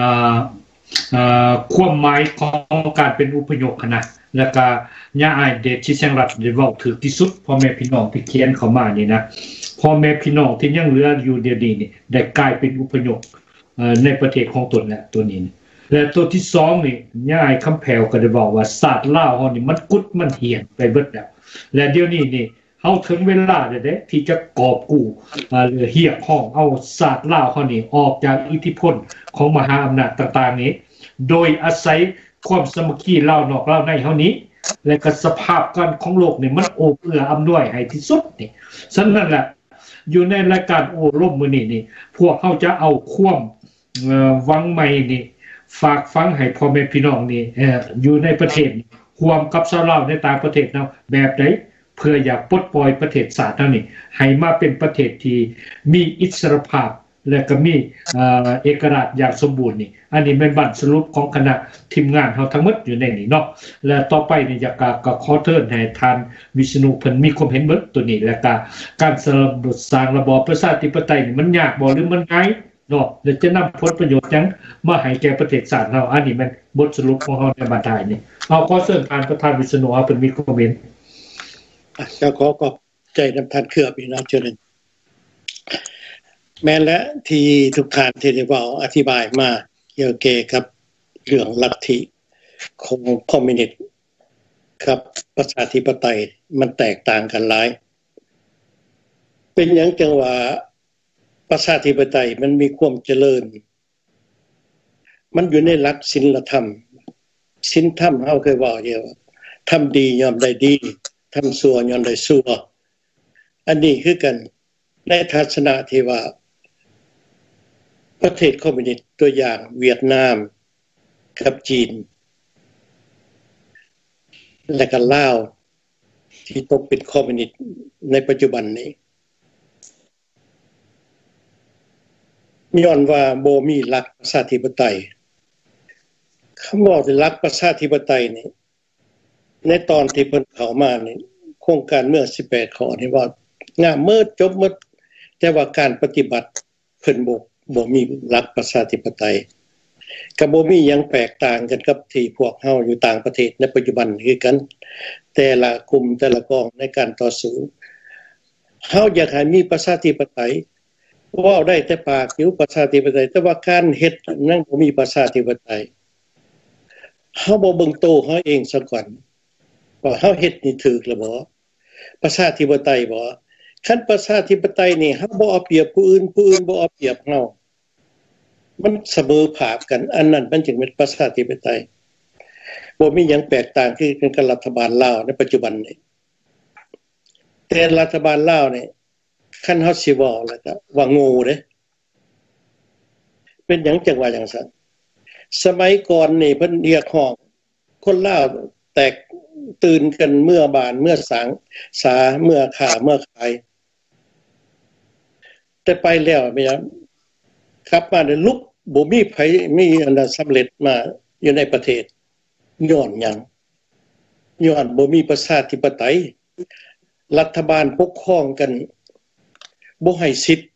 ความหมายของการเป็นอุปยคคณะแล้วก็ย่าอ้ายเดชชิแสงรัฐได้เว้าถึกที่สุดพ่อแม่พี่น้องที่เขียนเข้ามานี่นะพ่อแม่พี่น้องที่ยังเหลืออยู่เดี๋ยวนี้นี่ได้กลายเป็นอุปยคในประเทศของตนแล้วตัวนี้และตัวที่2นี่ย่าอ้ายคำแผวก็ได้บอกว่าศาสตร์ลาวเฮานี่มันกุดมันเหี่ยนไปเบิดแล้วและเดี๋ยวนี้นี่เฮาถึงเวลาแล้วเด้ที่จะกอบกู้เหี่ยห้องเอาศาสตร์ลาวเฮานี่ออกจากอิทธิพลของมหาอำนาจต่างๆนี้โดยอาศัยความสามัคคีลาวนอกลาวในเฮานี้และก็สภาพการของโลกนี่มันโอบเอื้ออำนวยให้ที่สุดนี่ฉะนั้นแหละอยู่ในรายการโอ้ร่มมื้อนี้นี่พวกเฮาจะเอาความวังใหม่นี่ฝากฟังให้พ่อแม่พี่น้องนี่อยู่ในประเทศร่วมกับชาวลาวในต่างประเทศเนาะแบบใดเพื่ออยากปลดปล่อยประเทศชาติเฮานี่ให้มาเป็นประเทศที่มีอิสรภาพและก็มีเอกราชอย่างสมบูรณ์นี่อันนี้เป็นบรรสรุปของคณะทีมงานเฮาทั้งหมดอยู่ในนี้เนาะและต่อไปนี่อยากก็ขอเชิญให้ท่านวิษณุเพิ่นมีความเห็นเบิดตัวนี้และก็การสร้างระบอบประชาธิปไตยนี่มันยากบ่หรือมันง่ายเนาะและจะนำผลประโยชน์จังมาให้แก่ประเทศชาติเฮาอันนี้มันบทสรุปของเฮาในบัดท้ายนี่เอาขอเชิญท่านประธานวิษณุเพิ่นมีความเห็นจะขอบใจนำท่านเครือบอีกนะเชิญแม้และที่ทุกท่านที่ได้เว้าอธิบายมาเกี่ยวกับเรื่องลัทธิของคอมมิวนิสต์กับประชาธิปไตยมันแตกต่างกันหลายเป็นหยังจังว่าประชาธิปไตยมันมีความเจริญมันอยู่ในหลักศีลธรรมศีลธรรมเฮาเคยเว้าอยู่ว่าทำดีย่อมได้ดีทำชั่วย่อมได้ชั่วอันนี้คือกันในทัศนะที่ว่าประเทศคอมมิวนิสต์ตัวอย่างเวียดนามกับจีนและก็ลาวที่ตกเป็นคอมมิวนิสต์ในปัจจุบันนี้ย้อนว่าบ่มีหลักประชาธิปไตยคำว่าหลักประชาธิปไตยนี่ในตอนที่เพิ่นเข้ามานี่โครงการเมื่อ18ข้อนี่ว่างามเมิดจบหมดแต่ว่าการปฏิบัติเพิ่นบ่มีหลักประชาธิปไตยก็บ่มีหยังแตกต่างกันกับที่พวกเฮาอยู่ต่างประเทศในปัจจุบันคือกันแต่ละกลุ่มแต่ละกองในการต่อสู้เฮาอยากให้มีประชาธิปไตยเว้าได้แต่ปากอยู่ประชาธิปไตยแต่ว่าการเฮ็ดนั้นบ่มีประชาธิปไตยเฮาบ่เบิ่งโตเฮาเองซะก่อนว่าเฮาเฮ็ดนี่ถูกหรือบ่ประชาธิปไตยบ่คันประชาธิปไตยนี่เฮาบ่เอาเปรียบผู้อื่นผู้อื่นบ่เอาเปรียบเฮามันเสมอภาคกันอันนั้นมันจึงเป็นประชาธิปไตยบ่มีหยังแตกต่างคือกันกับรัฐบาลลาวในปัจจุบันนี้แต่รัฐบาลลาวนี่คันเฮาสิเว้าแล้วก็ว่าโง่เด้เป็นหยังจังว่าจังซั่นสมัยก่อนนี่เพิ่นเรียกร้องคนลาวแตกตื่นกันเมื่อบานเมื่อสางสาเมื่อขาเมื่อขายแต่ไปแล้วไม่ครับครับมาได้ลุกบ่มีไผมีอันนั้นสำเร็จมาอยู่ในประเทศย้อนหยังย้อนบ่มีประชาธิปไตยรัฐบาลปกครองกันบ่ให้สิทธิ์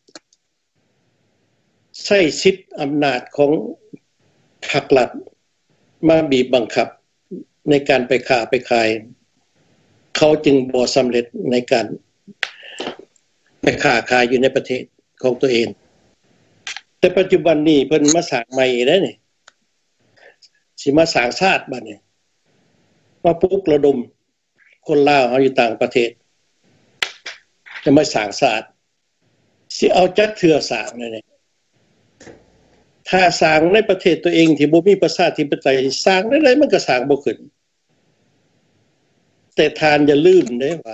ใช้สิทธิ์อำนาจของภาครัฐมาบีบบังคับในการไปค้าไปขายเขาจึงบ่สำเร็จในการไปค้าขายอยู่ในประเทศของตัวเองแต่ปัจจุบันนี้เพิ่นมาสร้างใหม่แล้วนี่สิมาสร้างชาติบัดนี้มาปลุกระดมคนลาวเฮาอยู่ต่างประเทศจะมาสร้างชาติสิเอาจักเทื่อสร้างนี่ถ้าสร้างในประเทศตัวเองที่บ่มีประชาธิปไตยสร้างได้มันก็สร้างบ่ขึ้นแต่ทานอย่าลืมเด้ว่า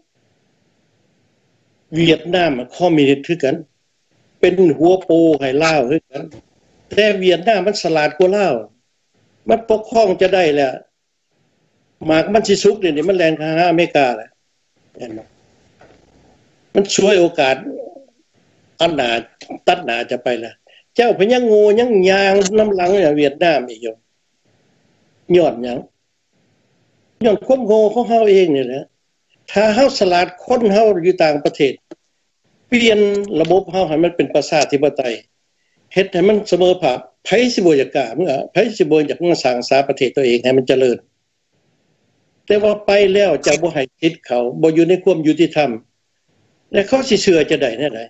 เวียดนามคอมมิวนิสต์คือกันเป็นหัวโปให้ลาวคือกันแต่เวียดนามมันฉลาดกว่าลาวมันปกครองจะได้แล้วหมากมันสิสุกนี่มันแล่นหาอเมริกาแหละเห็นบ่มันช่วยโอกาสอันหนาตัดหนาจะไปแล้วเจ้าพะยังโง่ยังยางน้ำหลังเวียดนามอีกอยู่ย้อนหยังย้อนความโง่ของเฮาเองนี่แหละถ้าเฮาสลาดคนเฮาอยู่ต่างประเทศเปลี่ยนระบบเฮาให้มันเป็นประชาธิปไตยเฮ็ดให้มันเสมอภาคไผสิบ่อยากกล้ามึงไผสิบ่อยากมาสร้างสาประเทศตัวเองให้มันเจริญแต่ว่าไปแล้วจะบ่ให้ติดเขาบ่อยู่ในความยุติธรรมแล้วเขาสิเชื่อจะได้แน่ใด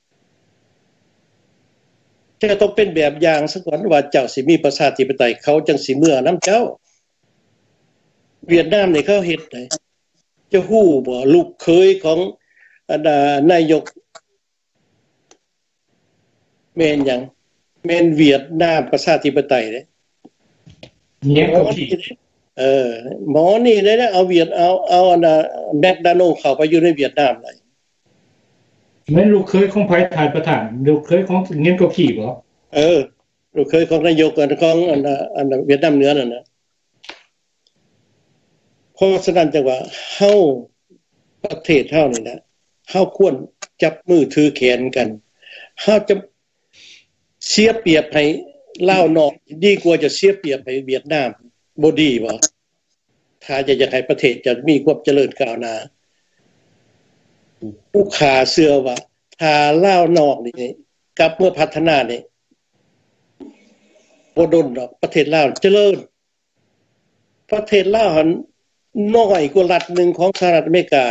จะต้องเป็นแบบอย่างซะก่อนว่าเจ้าสิมีประชาธิปไตยเขาจังสิเมื่อนํเจ้าเวียดนามนี่เขาเฮ็ดได้จะฮู้บ่ลูกเคยของนายกแม่นหยังแม่นเวียดนามประชาธิปไตยเด้เนี่ยก็ที่หมอนี่ได้เอาเวียดเอาแมคดาโนเข้าไปอยู่ในเวียดนามเลยแม่นลูกเคยของไผทานประธานลูกเคยของเงี้ยก็ขี้บ่ลูกเคยของนายกของเวียดนามเหนือนั่นน่ะเพราะฉะนั้นจังว่าเฮาประเทศเฮานี่นะเฮาควรจับมือถือแขนกันเฮาจะเสียเปรียบให้ลาวนอกดีกว่าจะเสียเปรียบให้เวียดนามบ่ดีบ่ถ้าจะให้ประเทศจะมีความเจริญก้าวหน้าผู้ขาเชื่อว่าถ้าลาวนอกนี่กลับเมื่อพัฒนานี่บ่ดนดอกประเทศลาวเจริญประเทศลาวหันน้อยกว่ารัฐนึงของสหรัฐอเมริกา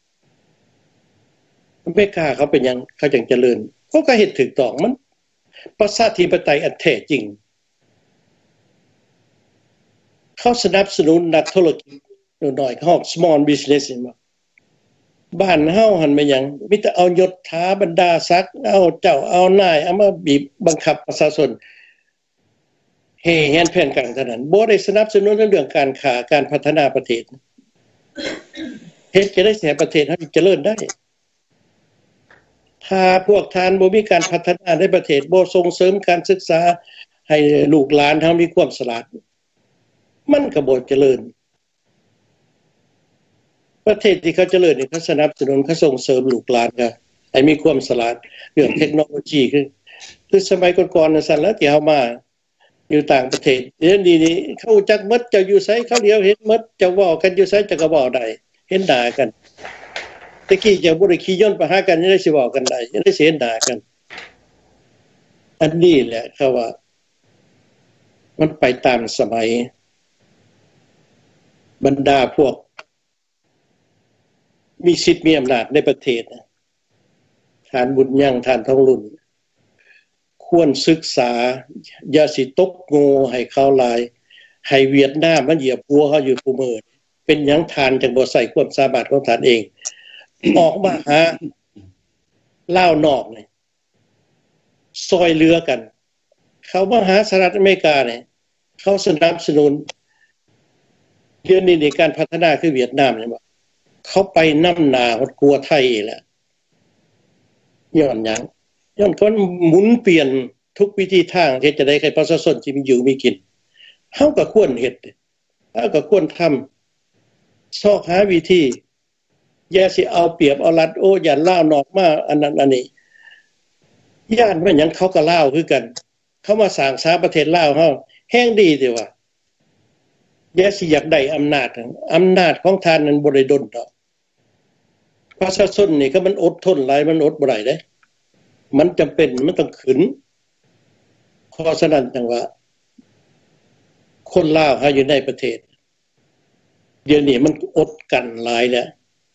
อเมริกาเขาเป็นหยังเขาจังเจริญเขาก็เฮ็ดถูกต้องมันประชาธิปไตยอันแท้จริงเขาสนับสนุนนักธุรกิจน้อยๆเขา small business มาบ้านเฮาหั่นแม่นหยังมีแต่เอายศถาบรรดาศักดิ์เอาเจ้าเอานายเอามาบีบบังคับประชาชนเฮ่แฮนแผ่นกันเท่านั้นบ่ได้สนับสนุนเรื่องการค้าการพัฒนาประเทศเฮ็ดจะได้ให้ประเทศเฮาเจริญได้ถ้าพวกท่านบ่มีการพัฒนาในประเทศบ่ส่งเสริมการศึกษาให้ลูกหลานเฮามีความฉลาดมันก็บ่เจริญประเทศที่เขาเจริญนี่เขาสนับสนุนเขาส่งเสริมลูกหลานก็ให้มีความฉลาดเรื่องเทคโนโลยีคือสมัยก่อนๆนั่นซั่นแล้วที่เฮามาอยู่ต่างประเทศเดี๋ยวนี้เขาจักหมดเจ้าอยู่ไสเขาเดียวเห็นหมดเจ้าเว้ากันอยู่ไสจะก็เว้าได้เห็นหน้ากันตะกี้จะบ่ได้ขี่ย้อนไปหากันยังได้สิเว้ากันได้ยังได้เห็นหน้ากันอันนี้แหละเขาว่ามันไปตามสมัยบรรดาพวกมีสิทธิ์มีอำนาจในประเทศทานบุญยังทานทองลุ่นควรศึกษาอย่าสิตกโง่ให้เขาหลายให้เวียดนามมันเหยียบหัวเขาอยู่ผู้มื้อเป็นหยังทานจังบ่ใส่ความสามารถของทานเองออกมาหาลาวนอกนี่ซอยเรือกันเขามาหาสหรัฐอเมริกาเนี่ยเขาสนับสนุนเรื่องนี้ในการพัฒนาคือเวียดนามเนี่ยบ่เขาไปนำหน้าฮอดกลัวไทยแหละย้อนหยังย้อนคนหมุนเปลี่ยนทุกวิธีทางที่จะได้ให้ประชาชนที่มีอยู่มีกินเฮาก็ควรเฮ็ดเฮาก็ควรทำซอกหาวิธีอย่าสิเอาเปรียบเอารัดโอ้ย่านลาวนอกมาอันนั้นอันนี้ย่านมันหยังเขาก็ลาวคือกันเขามาสร้างสาประเทศลาวเฮาแฮงดีติว่าอย่าสิอยากได้อำนาจของท่านนั้นบ่ได้ดลดอกประชาชนนี่ก็มันอดทนหลายมันอดบ่ได้เด้มันจำเป็นมันต้องขึ้นเพราะฉะนั้นจังว่าคนลาวเฮาอยู่ในประเทศเดี๋ยวนี้มันอดกันหลายแล้ว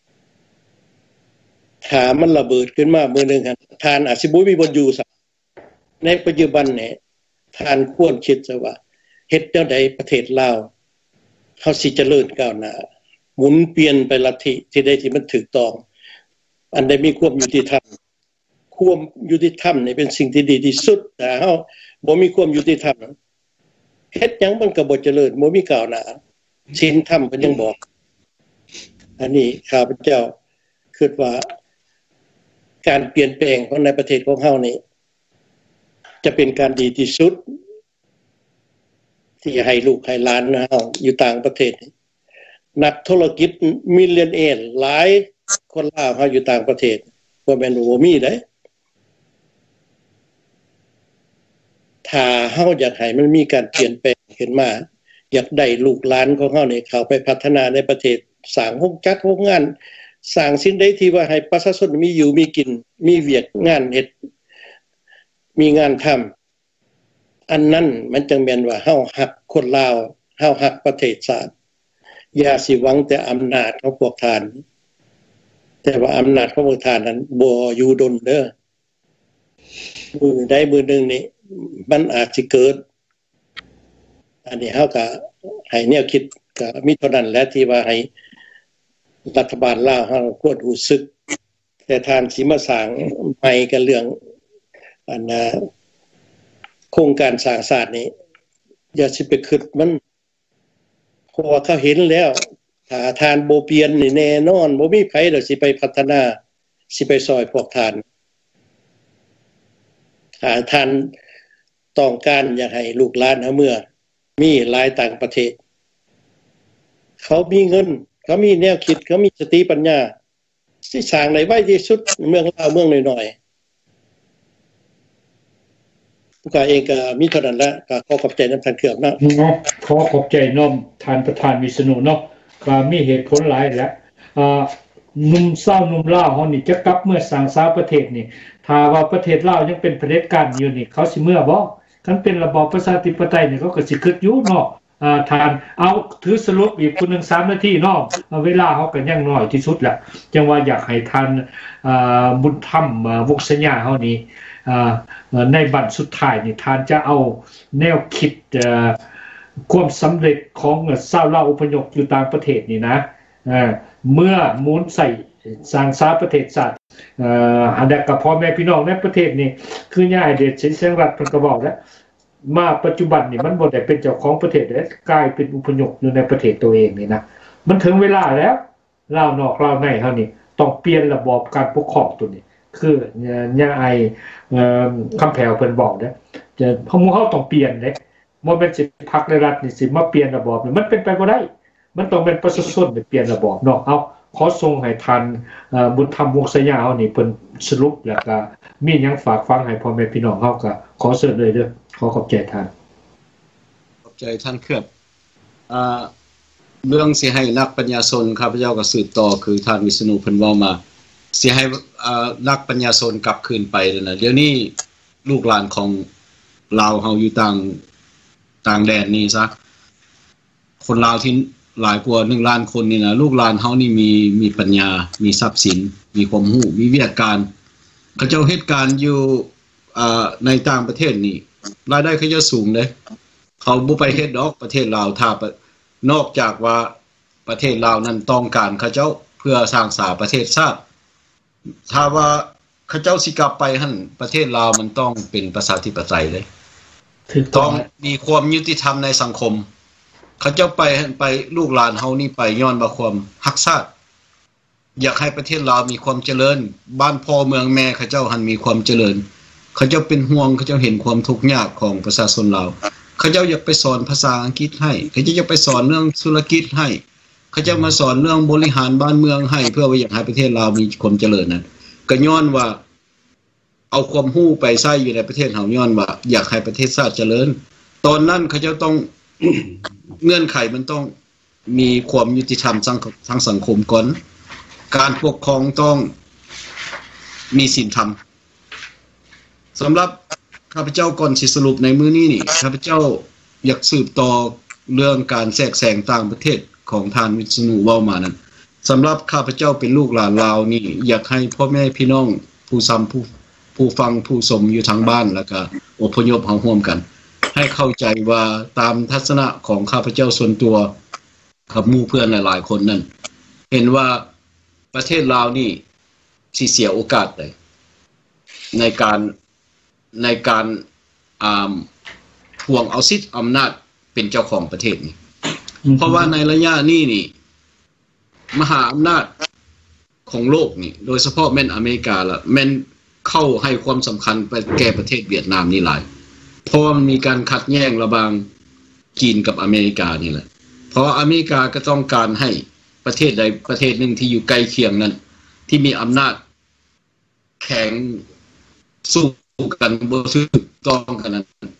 ถ้ามันระเบิดขึ้นมามื้อนึงทานอาจสิบ่มีบ่อยู่ซะในปัจจุบันนี่ทานควรคิดซะว่าเฮ็ดแนวใดประเทศลาวเฮาสิเจริญก้าวหน้าหมุนเปลี่ยนไปลัทธิที่ใดที่มันถูกต้องอันใดมีความยุติธรรมความยุติธรรมนี่เป็นสิ่งที่ดีที่สุดแต่เฮาบ่มีความยุติธรรมเฮ็ดหยังมันก็บ่เจริญบ่มีก้าวหน้าศีลธรรมเพิ่นยังบอกอันนี้ข้าพเจ้าคิดว่าการเปลี่ยนแปลงของในประเทศของเฮานี่จะเป็นการดีที่สุดที่ให้ลูกให้หลานเฮาอยู่ต่างประเทศนักธุรกิจมิลเลนเนียร์หลายคนลาวเฮาอยู่ต่างประเทศบ่แม่นบ่มีเด้ถ้าเฮาอยากให้มันมีการเปลี่ยนแปลงขึ้นมาอยากได้ลูกหลานของเฮานี่เข้าไปพัฒนาในประเทศสร้างโรงจักรโรงงานสร้างสิ่งใดที่ว่าให้ประชาชนมีอยู่มีกินมีเวียกงานเฮ็ดมีงานทำอันนั้นมันจังแม่นว่าเฮาฮักคนลาวเฮาฮักประเทศชาติอย่าสิหวังแต่อำนาจของพวกท่านแต่ว่าอำนาจของพวกท่านนั้นบ่อยู่ดนเด้อมือใดมือหนึ่งนี่มันอาจสิเกิดอันนี้เฮาก็ให้แนวคิดก็มีเท่านั้นแหละที่ว่าให้รัฐบาลลาวเฮาควรรู้สึกแต่ท่านสิมาสร้างใหม่กันเรื่องอันโครงการสร้างชาตินี้อย่าสิไปคิดมันเพราะว่าเขาเห็นแล้วถ้าทานบ่เปลี่ยนนี่แน่นอนบ่มีไผดอกสิไปพัฒนาสิไปซอยพวกท่านถ้าท่านต้องการอยากให้ลูกหลานเฮาเมื่อมีหลายต่างประเทศเขามีเงินเขามีแนวคิดเขามีสติปัญญาสิสร้างได้ไว้ที่สุดเมืองลาวเมืองน้อยๆผู้กาเองก็มีเท่านั้นแหละก็ขอขอบใจนำท่านเกือบนะขอขอบใจน้อมท่านประธานวิษณุเนาะก็มีเหตุผลหลายแล้วหนุ่มสาวหนุ่มลาวเฮานี่จะกลับเมื่อสร้างสาประเทศนี่ถ้าว่าประเทศลาวยังเป็นเผด็จการอยู่นี่เขาสิเมื่อบ่คันเป็นระบอบประชาธิปไตยนี่เขาก็สิคิดอยู่เนาะทานเอาถือสรุปอีกคนนึง3นาทีเนาะเวลาเฮาก็ยังน้อยที่สุดแหละจังว่าอยากให้ท่านบุญธรรมวกสัญญาเฮานี่ในบัดสุดท้ายนี่ท่านจะเอาแนวคิดความสำเร็จของชาวลาวอพยพอยู่ต่างประเทศนี่นะเมื่อมูลใส่สร้างสาประเทศชาติอันใดกับพ่อแม่พี่น้องในประเทศนี่คือย่าเด็ดเสียงรัฐเพิ่นก็บอกแล้วมาปัจจุบันนี่มันบ่ได้เป็นเจ้าของประเทศแล้วกลายเป็นอพยพอยู่ในประเทศตัวเองนี่นะมันถึงเวลาแล้วลาวนอกลาวในเฮานี่ต้องเปลี่ยนระบอบการปกครองตัวนี้คือย่าคำแผ่วเพิ่นบอกเด้อจะพวกเฮาต้องเปลี่ยนเด้บ่แม่นสิพรรคในรัฐนี่สิมาเปลี่ยนระบอบนี่มันเป็นไปบ่ได้มันต้องเป็นประชาชนไปเปลี่ยนระบอบเนาะเอาขอส่งให้ท่านบุญธรรมวงศ์สยามเฮานี่เพิ่นสรุปแล้วก็มีหยังฝากฟังให้พ่อแม่พี่น้องเฮาก็ขอเชิญเลยเด้อขอขอบใจท่านขอบใจท่านเครือบเรื่องสิให้นักปัญญาชนข้าพเจ้าก็สืบต่อคือท่านวิษณุเพิ่นเว้ามาสิให้นักปัญญาชนกลับคืนไปแล้วนะเดี๋ยวนี้ลูกหลานของลาวเฮาอยู่ต่างแดนนี่ซะคนลาวที่หลายกว่า1ล้านคนนี่นะลูกหลานเฮานี่มีปัญญามีทรัพย์สินมีความรู้มีวิทยาการเขาเจ้าเฮ็ดการอยู่ในต่างประเทศนี่รายได้เขาจะสูงเด้เขาบ่ไปเฮ็ดดอกประเทศลาวถ้านอกจากว่าประเทศลาวนั้นต้องการเขาเจ้าเพื่อสร้างสาประเทศชาติถ้าว่าเขาเจ้าสิกลับไปหั่นประเทศลาวมันต้องเป็นประชาธิปไตยเลยต้องมีความยุติธรรมในสังคมเขาเจ้าไปลูกหลานเฮานี่ไปย้อนว่าความรักชาติอยากให้ประเทศลาวมีความเจริญบ้านพ่อเมืองแม่เขาเจ้าหันมีความเจริญเขาเจ้าเป็นห่วงเขาเจ้าเห็นความทุกข์ยากของประชาชนลาวเขาเจ้าอยากไปสอนภาษาอังกฤษให้เขาเจ้าอยากไปสอนเรื่องธุรกิจให้เขาเจ้ามาสอนเรื่องบริหารบ้านเมืองให้เพื่อว่าอยากให้ประเทศลาวมีความเจริญนั้นก็ย้อนว่าเอาความรู้ไปใช้อยู่ในประเทศเฮาย้อนว่าอยากให้ประเทศชาติเจริญตอนนั้นเขาเจ้าต้อง เงื่อนไขมันต้องมีความยุติธรรมทางสังคมก่อนการปกครองต้องมีศีลธรรมสำหรับข้าพเจ้าก่อนสิสรุปในมื้อนี้นี่ข้าพเจ้าอยากสืบต่อเรื่องการแทรกแซงต่างประเทศของท่านวิษณุเว้ามานั้นสำหรับข้าพเจ้าเป็นลูกหลานลาวนี่อยากให้พ่อแม่พี่น้องผู้ฟังผู้ชมอยู่ทางบ้านแล้วก็อพยพเฮาร่วมกันให้เข้าใจว่าตามทัศนะของข้าพเจ้าส่วนตัวกับหมู่เพื่อนหลายๆคนนั้นเห็นว่าประเทศลาวนี่สิเสียโอกาสเลยในการทวงเอาสิทธิ์อำนาจเป็นเจ้าของประเทศนี่เพราะว่าในระยะนี้นี่มหาอำนาจของโลกนี่โดยเฉพาะแม่นอเมริกาละแม่นเข้าให้ความสำคัญไปแก่ประเทศเวียดนามนี่หลายเพราะมันมีการขัดแย้งระหว่างจีนกับอเมริกานี่แหละเพราะอเมริกาก็ต้องการให้ประเทศใดประเทศหนึ่งที่อยู่ใกล้เคียงนั้นที่มีอำนาจแข็งสู้กันบ่ถูกต้องกันนั้น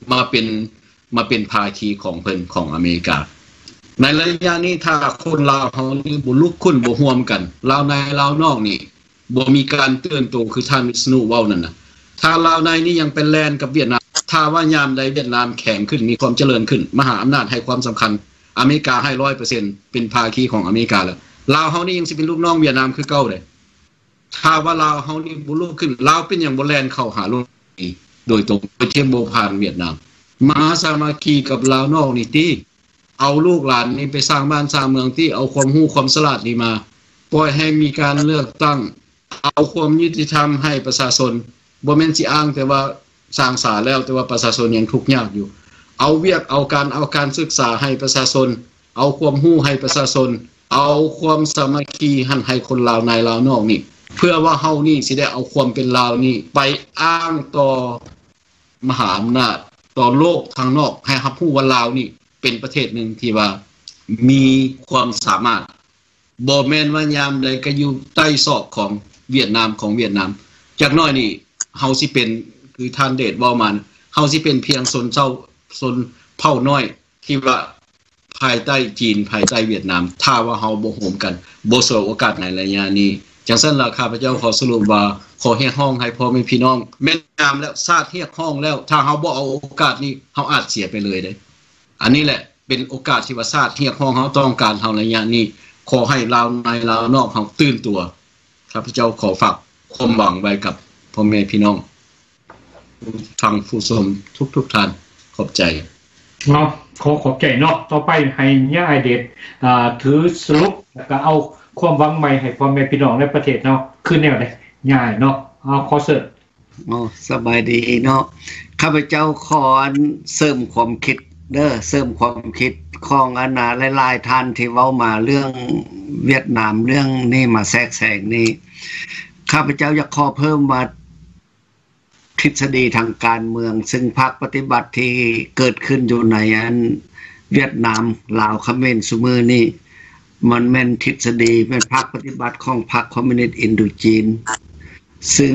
มาเป็นภาคีของเพิ่นของอเมริกาในระยะนี้ถ้าคนลาวเฮานี่บ่ลุกขึ้นบ่ร่วมกันลาวในลาวนอกนี่บ่มีการเตือนตัวคือท่านวิษณุเว้านั่นน่ะถ้าลาวในนี่ยังเป็นแลนกับเวียดนามถ้าว่ายามใดเวียดนามแข็งขึ้นมีความเจริญขึ้นมหาอำนาจให้ความสำคัญอเมริกาให้ 100% เป็นภาคีของอเมริกาแล้วลาวเฮานี่ยังสิเป็นลูกน้องเวียดนามคือเก่าเด้ถ้าว่าลาวเฮานี่บ่ลุกขึ้นลาวเป็นหยังบ่แล่นเข้าหาโลกนี้โดยตรงโดยที่บ่ผ่านเวียดนามมาสามัคคีกับลาวนอกนี่ติเอาลูกหลานนี่ไปสร้างบ้านสร้างเมืองที่เอาความรู้ความฉลาดนี่มาปล่อยให้มีการเลือกตั้งเอาความยุติธรรมให้ประชาชนบ่แม่นสิอ้างแต่ว่าสร้างศาลแล้วแต่ว่าประชาชนยังทุกข์ยากอยู่เอาเวียกเอาการศึกษาให้ประชาชนเอาความรู้ให้ประชาชนเอาความสามัคคีให้คนลาวในลาวนอกนี่เพื่อว่าเฮานี่สิได้เอาความเป็นลาวนี่ไปอ้างต่อมหาอำนาจต่อโลกทางนอกให้รับรู้ว่าลาวนี่เป็นประเทศหนึ่งที่ว่ามีความสามารถบ่แม่นว่ายามใดก็อยู่ใต้ศอกของเวียดนามจากน้อยนี่เฮาสิเป็นคือท่านเดชเว้ามาเฮาสิเป็นเพียงชนเผ่าน้อยที่ว่าภายใต้จีนภายใต้เวียดนามถ้าว่าเฮาบ่ร่วมกันบ่สวยโอกาสในระยะนี้จังซั่นล่ะข้าพเจ้าขอสรุปว่าขอเรียกร้องให้พ่อแม่พี่น้องแม่นยามแล้วชาติเรียกร้องแล้วถ้าเฮาบ่เอาโอกาสนี้เฮาอาจเสียไปเลยเด้อันนี้แหละเป็นโอกาสที่ว่าชาติเรียกร้องเฮาต้องการเฮาระยะนี้ขอให้ลาวในลาวนอกเฮาตื่นตัวข้าพเจ้าขอฝากความหวังไว้กับพ่อแม่พี่น้องฟังผู้ชมทุกท่านขอบใจเนาะขอบใจเนาะต่อไปให้ย่าไอเดชถือสรุปแล้วก็เอาความหวังใหม่ให้พ่อแม่พี่น้องในประเทศเนาะคือแนวใดง่ายเนาะเอาขอเสริมสบายดีเนาะข้าพเจ้าขอเสริมความคิดเด้อเสริมความคิดของอนาหลายๆท่านที่เว้ามาเรื่องเวียดนามเรื่องนี้มาแทรกแซงนี่ข้าพเจ้าอยากขอเพิ่มว่าทฤษฎีทางการเมืองซึ่งพรรคปฏิบัติที่เกิดขึ้นอยู่ในเวียดนามลาวเขมรซุมื้อนี้มันแม่นทฤษฎีเป็นพรรคปฏิบัติของพรรคคอมมิวนิสต์อินโดจีนซึ่ง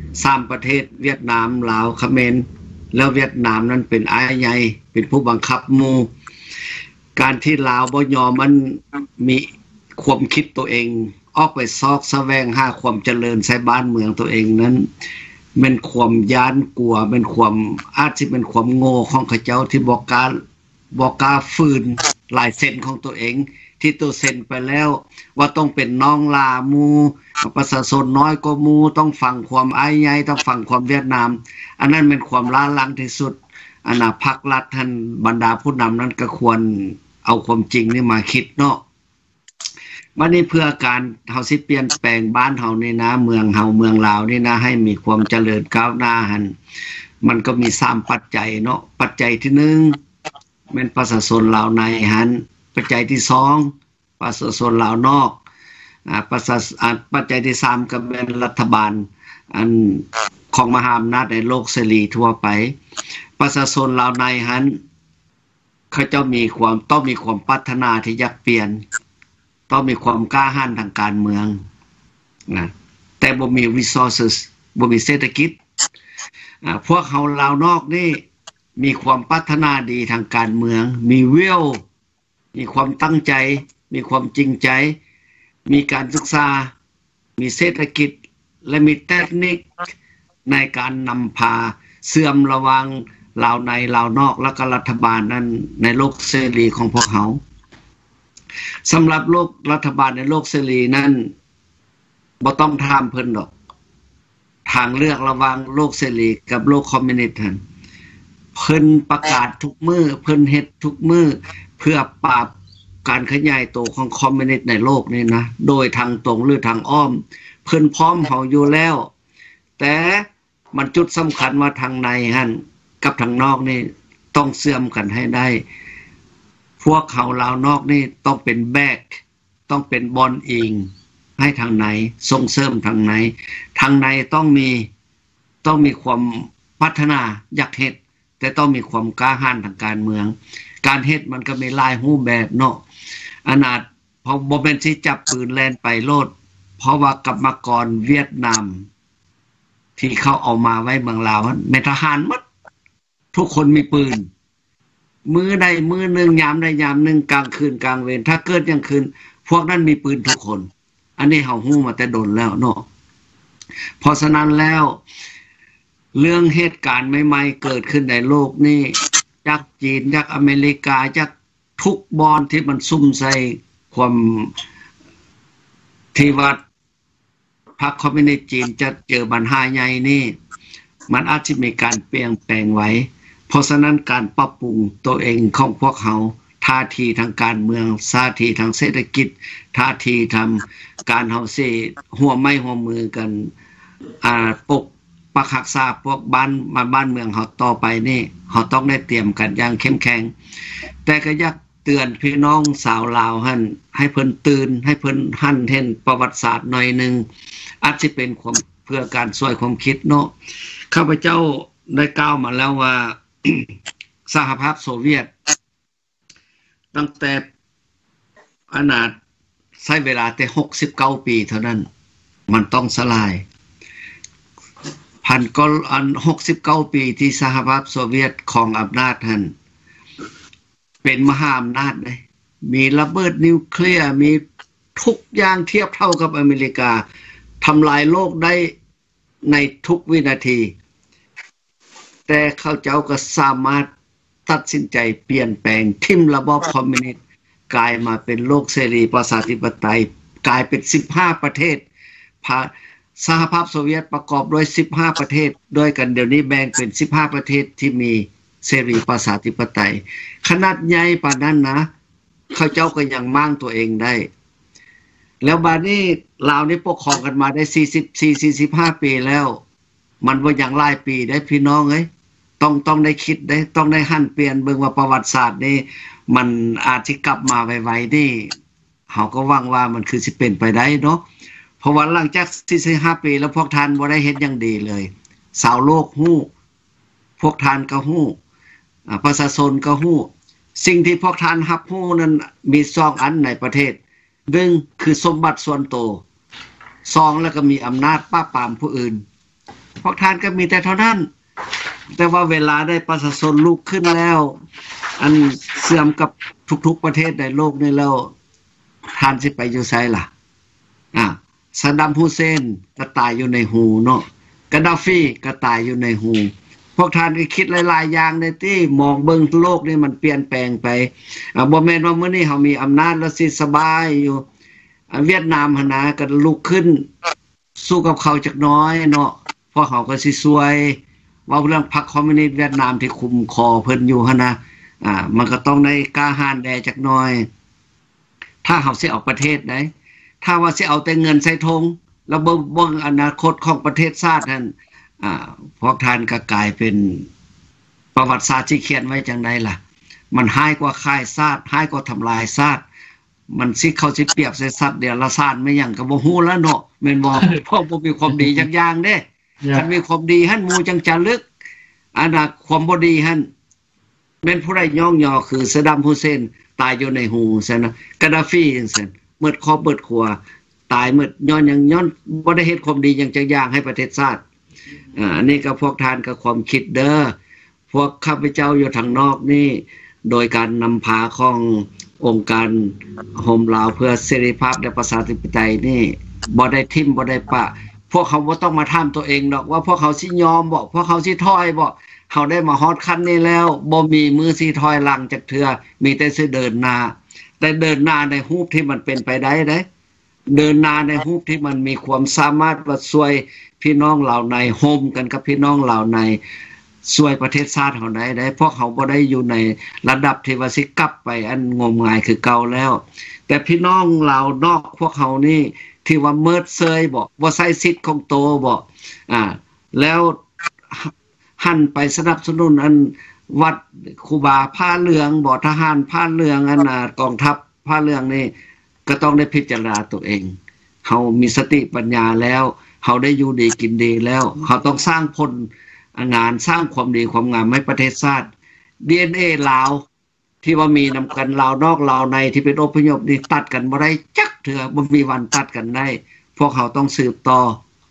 3ประเทศเวียดนามลาวเขมรแล้วเวียดนามนั้นเป็นอ้ายใหญ่เป็นผู้บังคับหมู่การที่ลาวบ่ยอมมันมีความคิดตัวเองออกไปซอกแสวงหาความเจริญใส่บ้านเมืองตัวเองนั้นเป็นความย้านกลัวเป็นความอาจสิเป็นความโง่ของเขาเจ้าที่บ่กล้าฝืนลายเส้นของตัวเองที่ตัวเซ็นไปแล้วว่าต้องเป็นน้องลาหมู่ประชาชนน้อยกว่าหมู่ต้องฟังความอ้ายใหญ่ต้องฟังความเวียดนามอันนั้นเป็นความล้าหลังที่สุดพรรครัฐท่านบรรดาผู้นำนั้นก็ควรเอาความจริงนี่มาคิดเนาะวันนี้เพื่อการเฮาสิเปลี่ยนแปลงบ้านเฮานี่นะเมืองเฮาเมืองลาวนี่นะให้มีความเจริญก้าวหน้าหั่นมันก็มี3ปัจจัยเนาะปัจจัยที่1แม่นประชาชนลาวในหั่นปัจจัยที่2ประชาชนลาวนอกปัจจัยที่3ก็เป็นรัฐบาลอันของมหาอำนาจในโลกเสรีทั่วไปประชาชนลาวในหั่นเขาเจ้าต้องมีความปรารถนาที่อยากเปลี่ยนต้องมีความกล้าหาญทางการเมืองนะแต่บ่มี resources บ่มีเศรษฐกิจพวกเขาลาวนอกนี่มีความปรารถนาดีทางการเมืองมี will มีความตั้งใจมีความจริงใจมีการศึกษามีเศรษฐกิจและมีเทคนิคในการนำพาเสื่อมระวังลาวในลาวนอกและก็รัฐบาลนั้นในโลกเสรีของพวกเขาสำหรับโลกรัฐบาลในโลกเสรีนั้นบ่ต้องถามเพิ่นดอกทางเลือกระหว่างโลกเสรีกับโลกคอมมิวนิสต์หั่นเพิ่นประกาศทุกมื้อเพิ่นเฮ็ดทุกมื้อเพื่อปราบการขยายตัวของคอมมิวนิสต์ในโลกนี้นะโดยทางตรงหรือทางอ้อมเพิ่นพร้อมเฮาอยู่แล้วแต่มันจุดสำคัญว่าทางในหั่นกับทางนอกนี่ต้องเสื่อมกันให้ได้พวกเขาลาวนอกนี่ต้องเป็นแบกต้องเป็นบอลอิงให้ทางไหนส่งเสริมทางไหนทางในต้องมีความพัฒนาอยากเฮ็ดแต่ต้องมีความกล้าหาญทางการเมืองการเฮ็ดมันก็มีหลายรูปแบบเนาะอนาถพอบ่แม่นสิจับปืนแล่นไปโลดเพราะว่ากรรมกรเวียดนามที่เขาเอามาไว้เมืองลาวแม่นทหารหมดทุกคนมีปืนมือใดมือหนึ่งยามใดยามหนึ่งกลางคืนกลางเวรถ้าเกิดยังคืนพวกนั้นมีปืนทุกคนอันนี้เฮาฮู้มาแต่ดนแล้วเนาะเพราะฉะนั้นแล้วเรื่องเหตุการณ์ใหม่ๆเกิดขึ้นในโลกนี้จากจีนจากอเมริกาจากทุกบอนที่มันซุ่มใส่ความที่ว่าพรรคคอมมิวนิสต์จีนจะเจอปัญหาใหญ่นี่มันอาจจะมีการเปลี่ยนแปลงไว้เพราะฉะนั้นการปรับปรุงตัวเองของพวกเขาท่าทีทางการเมืองท่าทีทางเศรษฐกิจท่าทีทำการเฮาสิหัวไม้หัวมือกันปกปักรักษาพวกบ้านเมืองเฮาต่อไปนี่เฮาต้องได้เตรียมกันอย่างเข้มแข็งแต่ก็อยากเตือนพี่น้องสาวลาวหั่นให้เพิ่นตื่นให้เพิ่นหันเห็นประวัติศาสตร์หน่อยนึงอาจจะเป็นความเพื่อการช่วยความคิดเนาะข้าพเจ้าได้กล่าวมาแล้วว่า สหภาพโซเวียตตั้งแต่อนาถใช้เวลาแต่69ปีเท่านั้นมันต้องสลาย69ปีที่สหภาพโซเวียตของอำนาจหั่นเป็นมหาอำนาจเลยมีระเบิดนิวเคลียร์มีทุกอย่างเทียบเท่ากับอเมริกาทำลายโลกได้ในทุกวินาทีแต่เขาเจ้าก็สามารถตัดสินใจเปลี่ยนแปลงทิ่มระบอบคอมมิวนิสต์กลายมาเป็นโลกเสรีประชาธิปไตยกลายเป็น15ประเทศสหภาพโซเวียตประกอบด้วย15ประเทศด้วยกันเดี๋ยวนี้แบ่งเป็น15ประเทศที่มีเสรีประชาธิปไตยขนาดใหญ่ปานนั้นนะเขาเจ้าก็ยังมั่งตัวเองได้แล้วบัดนี้ลาวนี่ปกครองกันมาได้44-45ปีแล้วมันบ่อย่างหลายปีได้พี่น้องเอ้ยต้องได้คิดได้ต้องได้หันเปลี่ยนเบิ่งว่าประวัติศาสตร์นี่มันอาจสิกลับมาไวๆนี่เฮาก็หวังว่ามันคือสิเป็นไปได้เนาะเพราะว่าหลังจาก45ปีแล้วพวกท่านบ่ได้เฮ็ดอย่างดีเลยชาวโลกฮู้พวกท่านก็ฮู้ประชาชนก็ฮู้สิ่งที่พวกท่านรับฮู้นั้นมี2อันในประเทศ1คือสมบัติส่วนตัว2แล้วก็มีอำนาจปราบปรามผู้อื่นพวกท่านก็มีแต่เท่านั้นแต่ว่าเวลาได้ประชาชนลุกขึ้นแล้วอันเสื่อมกับทุกๆประเทศในโลกนี้แล้วท่านสิไปอยู่ไสล่ะซาดัมฮุเซนก็ตายอยู่ในหูเนาะกาดาฟีก็ตายอยู่ในหูพวกท่านก็คิดหลายๆอย่างในที่มองเบิ่งโลกนี่มันเปลี่ยนแปลงไปบ่แม่นว่ามื้อนี้เฮามีอำนาจแล้วสิสบายอยู่เวียดนามหั่นนะก็ลุกขึ้นสู้กับเขาจักน้อยเนาะพวกเขาก็สิซวยว่าเรื่องพรรคคอมมิวนิสต์เวียดนามที่คุมคอเพิ่นอยู่หั่นนะมันก็ต้องได้กล้าหาญแดจักน้อยถ้าเฮาสิเอาประเทศได้ถ้าว่าสิเอาแต่เงินใส่ธงแล้วเบิ่งอนาคตของประเทศชาตินั่นพวกท่านก็กลายเป็นประวัติศาสตร์ที่เขียนไว้จังได๋ล่ะมันหายกว่าค่ายชาติหายกว่าทำลายชาติมันสิเขาสิเปรียบใส่สัตว์เดรัจฉานไม่หยังก็บ่ฮู้แล้วเนาะแม่นบ่เพราะบ่มีความดีจักอย่างเด้คันมีความดีหั่นหมู่จังจะลึกความบ่ดีหั่นแม่นผู้ใดย่องยอคือซาดัมฮุเซนตายอยู่ในหูซั่นนะกาดาฟีจังซั่นหมดครอบเบิดครัวตายหมดย้อนบ่ได้เฮ็ดความดีหยังจักอย่างให้ประเทศชาติอันนี้ก็พวกท่านก็ความคิดเด้อพวกข้าพเจ้าอยู่ทางนอกนี่โดยการนำพาขององค์การโฮมลาวเพื่อเสรีภาพและประชาธิปไตยนี่บ่ได้ทิ่มบ่ได้ปะพวกเขาบ่ต้องมาถามตัวเองดอกว่าพวกเขาสิยอมบ่พวกเขาสิถอยบ่เฮาได้มาฮอดขั้นนี้แล้วบ่มีมือสิถอยหลังจักเทื่อมีแต่สิเดินหน้าแต่เดินหน้าในรูปที่มันเป็นไปได้เด้เดินหน้าในรูปที่มันมีความสามารถว่าช่วยพี่น้องเหล่าในโฮมกันกับพี่น้องเหล่าในช่วยประเทศชาติเฮาได้พวกเขาบ่ได้อยู่ในระดับที่ว่าสิกลับไปอันงมงายคือเก่าแล้วแต่พี่น้องเหล่านอกพวกเขานี่ที่ว่าเมิดเซยบ่ใช้สิทธิ์ของโตบ่แล้วหันไปสนับสนุนอันวัดครูบาผ้าเหลืองบ่ทหารผ้าเหลืองอันกองทัพผ้าเหลืองนี่ก็ต้องได้พิจารณาตัวเองเฮามีสติปัญญาแล้วเฮาได้อยู่ดีกินดีแล้วเฮาต้องสร้างผลงานสร้างความดีความงามให้ประเทศชาติ DNA ลาวที่ว่ามีนำกันลาวนอกลาวในที่เป็นอพยพนี่ตัดกันบ่ได้จักเทื่อบ่มีวันตัดกันได้พวกเขาต้องสืบต่อ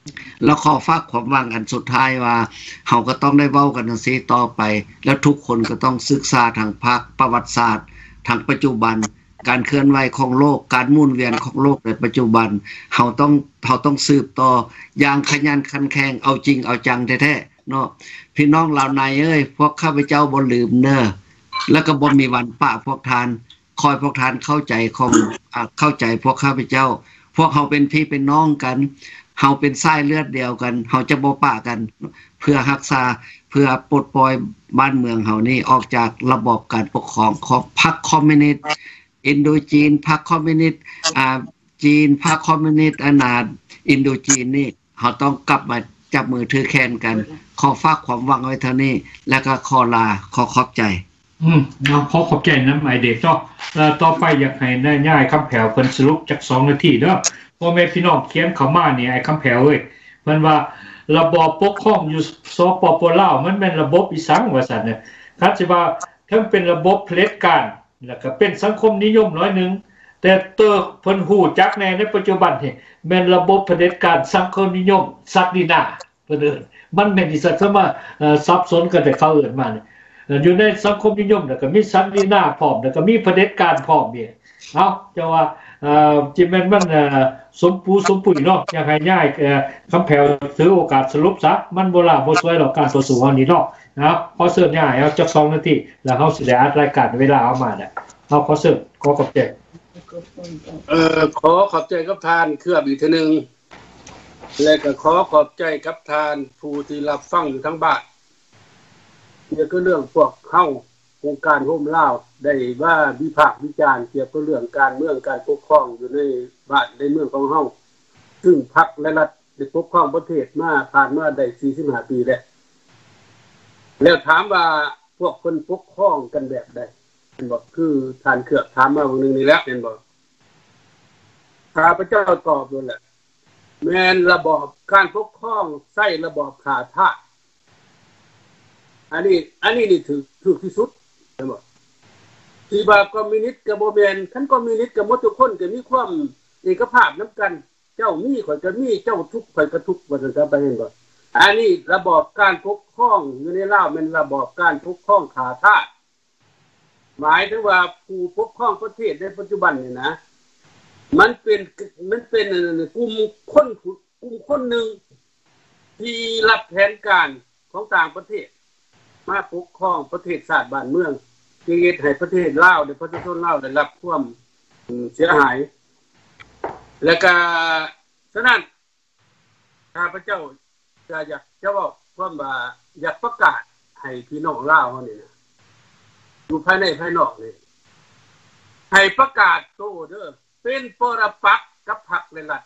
แล้วขอฝากความหวังอันสุดท้ายว่าเฮาก็ต้องได้เว้ากันจังซี่ต่อไปแล้วทุกคนก็ต้องศึกษาทางภาคประวัติศาสตร์ทางปัจจุบันการเคลื่อนไหวของโลกการหมุนเวียนของโลกในปัจจุบันเฮาต้องสืบต่ออย่างขยันขันแข็งเอาจริงเอาจังแท้ๆเนาะพี่น้องลาวในเอ้ยพวกข้าพเจ้าบ่ลืมเด้อแล้วก็บ่มีวันปะพวกทานคอยพวกทานเข้าใจพวกข้าพเจ้าพวกเฮาเป็นพี่เป็นน้องกันเฮาเป็นสายเลือดเดียวกันเฮาจะบ่ปะกันเพื่อรักษาเพื่อปลดปล่อยบ้านเมืองเฮานี่ออกจากระบอบการปกครองของพรรคคอมมิวนิสต์อินโดจีนพรรคคอมมิวนิสต์จีนพรรคคอมมิวนิสต์อินโดจีนนี่เฮาต้องกลับมาจับมือถือแขนกันขอฝากความหวังไว้เท่านี้แล้วก็ขอลาขอขอบใจขอขอบใจนำไอเด็กเนาะต่อไปอยากให้นายย่ายคำแผ่วเพิ่นสรุปจัก2นาทีเด้อพ่อแม่พี่น้องเขียนเข้ามานี่ไอ้คำแผ่วเอ้ยมันว่าระบอบปกครองอยู่สปปลาวมันแม่นระบบอีสังว่าซั่นเนี่ยครับสิว่าทั้งเป็นระบบเผด็จการแล้วก็เป็นสังคมนิยมน้อยนึงแต่เพิ่นฮู้จักแน่ในปัจจุบันนี่แม่นระบบเผด็จการสังคมนิยมศักดินาเพิ่นเอิ้นมันแม่นอีสักมาสับสนกันแต่เขาเอิ้นมาอยู่ในสังคมนิยมแล้วก็มีศักดินาพร้อมแล้วก็มีเผด็จการพร้อมนี่เอาจะว่าจิแม่นมันสมปุ๋ยเนาะอยากให้ย่ายคำแผ่วถือโอกาสสรุปซะมันบ่ล่าบ่สวยหรอกการต่อสู้เฮานี่เนาะนะครับขอเชิญย่ายเอาจัก2นาทีแล้วเฮาสิได้อัดรายการเวลาเอามาน่ะเอาขอเชิญขอขอบใจขอขอบใจกับทานเครืออีกทีนึงแล้วก็ขอขอบใจกับทานผู้ที่รับฟังอยู่ทั้งบ้านนี่ก็เรื่องพวกเฮาโครงการโฮมลาวได้ว่าวิพากษ์วิจารณ์เกี่ยวกับเรื่องการเมืองการปกครองอยู่ในบ้านในเมืองของเฮาซึ่งพรรคและรัฐได้ปกครองประเทศมาผ่านมาได้45ปีแล้วถามว่าพวกคนปกครองกันแบบใดเห็นบ่คือท่านเครือถามมาวันนึงนี่แล้วเห็นบ่ข้าพเจ้าตอบด้วยแหละแม่นระบอบการปกครองใช้ระบอบขาทาสอันนี้นี่ถูกที่สุดเห็นบ่ที่ว่าคอมมิวนิสต์กับบ่แม่นคันคอมมิวนิสต์กับหมดทุกคนก็มีความเอกภาพนำกันเจ้ามีข่อยก็มีเจ้าทุกข์ข่อยก็ทุกข์ว่าซั่นซะไปเห็นบ่อันนี้ระบอบการปกครองอยู่ในลาวเป็นระบอบการปกครองขาทาสหมายถึงว่าผู้ปกครองประเทศในปัจจุบันนี่นะมันเป็นกลุ่มคนหนึ่งที่รับแผนการของต่างประเทศมาปกครองประเทศชาติบ้านเมืองที่เฮ็ดให้ประเทศลาวได้ประชาชนลาวได้รับความเสียหายแล้วก็ฉะนั้นข้าพเจ้าอยากจะบอกความว่าอยากประกาศให้พี่น้องลาวเฮานี่นะอยู่ภายในภายนอกนี่ให้ประกาศโตเด้อเป็นปรปักษ์กับพรรคและรัฐ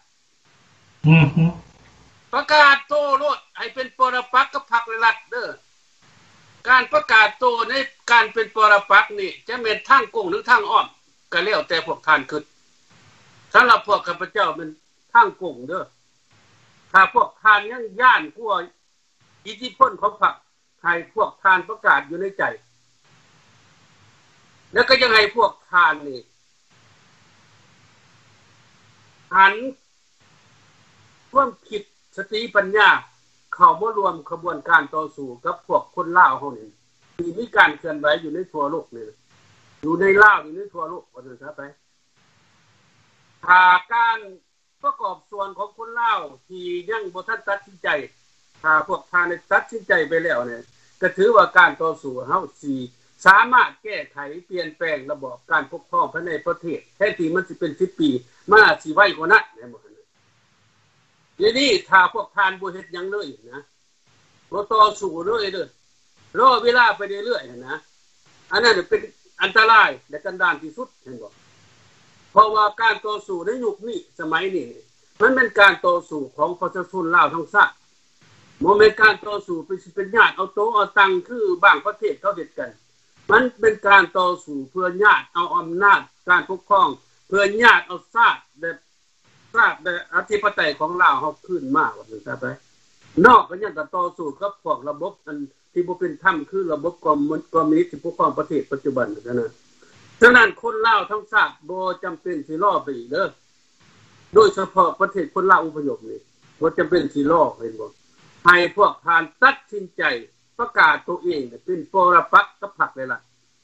ประกาศโตโลดให้เป็นปรปักษ์กับพรรคและรัฐเด้อการประกาศโตในการเป็นปรปักษ์นี่จะเป็นทางโกงหรือทางอ้อมก็แล้วแต่พวกท่านคิดสำหรับพวกข้าพเจ้าเป็นทางโกงเด้อถ้าพวกท่านยังย่านกลัวอิทธิพลของพรรคให้พวกท่านประกาศอยู่ในใจแล้วก็ยังให้พวกท่านนี่หันความคิดสติปัญญาเข้ามารวมขบวนการต่อสู้กับพวกคนลาวเฮานี่ที่มีการเคลื่อนไหวอยู่ในทั่วโลกนี่อยู่ในลาวอยู่ในทั่วโลกว่าซั่นซะไปถ้าการประกอบส่วนของคนลาวที่ยังบ่ทันตัดสินใจถ้าพวกท่านได้ตัดสินใจไปแล้วเนี่ยก็ถือว่าการต่อสู้เฮาสิสามารถแก้ไขเปลี่ยนแปลงระบอบการปกครองภายในประเทศแทนที่มันสิเป็น10ปีมาสิไวกว่านั้นแม่นบ่คั่นทีนี้ถ้าพวกท่านบ่เฮ็ดหยังเลยนะบ่ต่อสู้เลยเด้อรอเวลาไปเรื่อยๆนะอันนั้นเป็นอันตรายและกันดารที่สุดเห็นบ่เพราะว่าการต่อสู้ในยุคนี้สมัยนี้มันเป็นการต่อสู้ของประชาชนลาวทั้งชาติบ่แม่นการต่อสู้เป็นญาติเอาโตเอาตังคือบางประเทศเขาเฮ็ดกันมันเป็นการต่อสู้เพื่อญาติเอาอำนาจการปกครองเพื่อญาติเอาชาติแบบอธิปไตยของลาวเฮาขึ้นมาว่าซั่นซะไปนอกก็ยังต่อสู้กับพวกระบบอันที่บ่เป็นธรรมคือระบบคอมมิวนิสต์ที่ปกครองประเทศปัจจุบันนั่นน่ะฉะนั้นคนลาวทั้งชาติบ่จำเป็นสิรอไปอีกเด้อโดยเฉพาะประเทศคนลาวอพยพนี่บ่จำเป็นสิลอกเห็นบ่ให้พวกทานตัดสินใจประกาศตัวเองเป็นปรปักษ์กับพรรคเลยล่ะ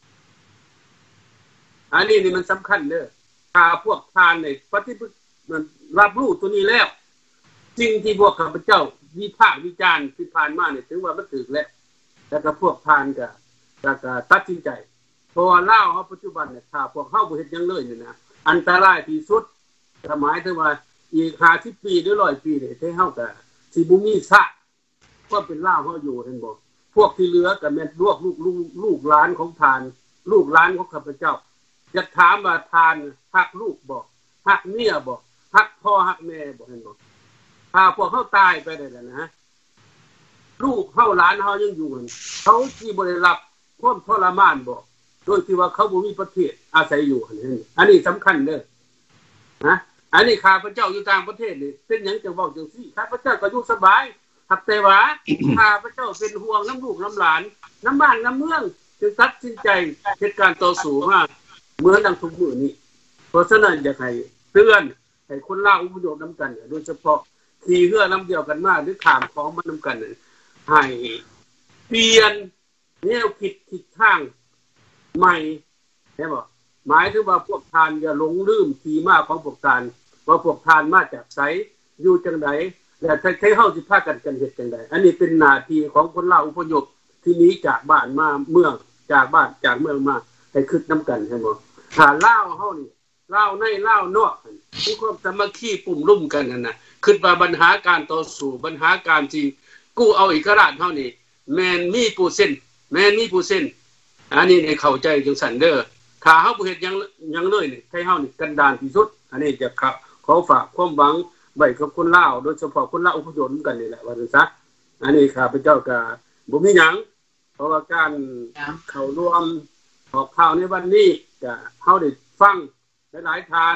อันนี้นี่มันสำคัญเด้อถ้าพวกทานในปฏิบัติมันรับรู้ตัวนี้แล้วสิ่งที่พวกข้าพเจ้าวิพากษ์วิจารณ์ที่ผ่านมาเนี่ยถึงว่ามันถูกแล้วก็พวกทานก็ตัดสินใจเพราะว่าลาวเฮาปัจจุบันเนี่ยถ้าพวกเฮาบ่เฮ็ดหยังเลยนี่นะอันตรายที่สุดหมายถึงว่าอีก50ปีหรือ100ปีนี่ให้เฮาก็สิบ่มีซากก็เป็นลาวเฮาอยู่เห็นบ่พวกที่เหลือก็แม่นลูกหลานของทานลูกหลานของข้าพเจ้าจะถามว่าทานฮักลูกบ่ฮักเมียบ่ฮักพ่อฮักแม่บ่เห็นบ่ถ้าพวกเฮาตายไปได้แล้วนะลูกเฮาหลานเฮายังอยู่เขาสิบ่ได้รับความทรมานบ่โดยที่ว่าเขาบ่มีประเทศอาศัยอยู่อันนี้สำคัญเด้อนะอันนี้ข้าพเจ้าอยู่ต่างประเทศนี่เป็นหยังจังเว้าจังซี่ข้าพเจ้าก็อยู่สบายหักแต่ว่าข้าพเจ้าเป็นห่วงน้ำลูกน้ำหลานน้ำบ้านน้ำเมืองจึงตัดสินใจเหตุการณ์ต่อสู้มาเหมือนดังทุกมื้อนี้เพราะฉะนั้นอยากให้เตือนให้คนลาวอพยพนํกันโดยเฉพาะขี่เรือลำเดียวกันมาหรือข้ามของมานํกันให้เปลี่ยนแนวคิดทิศทางใหม่ใช่บ่หมายถึงว่าพวกทานอย่าหลงลืมที่มาของพวกทานว่าพวกทานมาจากไสอยู่จังไดและใช้เฮาสิพากันเฮ็ดจังไดอันนี้เป็นหน้าที่ของคนลาวอพยพที่หนีจากบ้านมาเมืองจากบ้านจากเมืองมาให้คิดนํกันใช่บ่ถ้าลาวเฮานี่ลาวในลาวนอกมีความสามัคคีปุ่มลุ่มกันนั่นน่ะคิดว่าปัญหาการต่อสู้ปัญหาการที่กู้เอาเอกราชเฮานี่แม่นมีผู้เส้นอันนี้ให้เข้าใจจังซั่นเด้อถ้าเฮาบ่เฮ็ดหยังเลยนี่ให้เฮานี่กันดารที่สุดอันนี้จะขอฝากความหวังไว้กับคนลาวโดยเฉพาะคนลาวอพยพกันนี่แหละว่าซั่นซะอันนี้ข้าพเจ้าก็บ่มีหยังเพราะว่าการเข้าร่วมออกข่าวในวันนี้ก็เฮาได้ฟังหลายๆทาน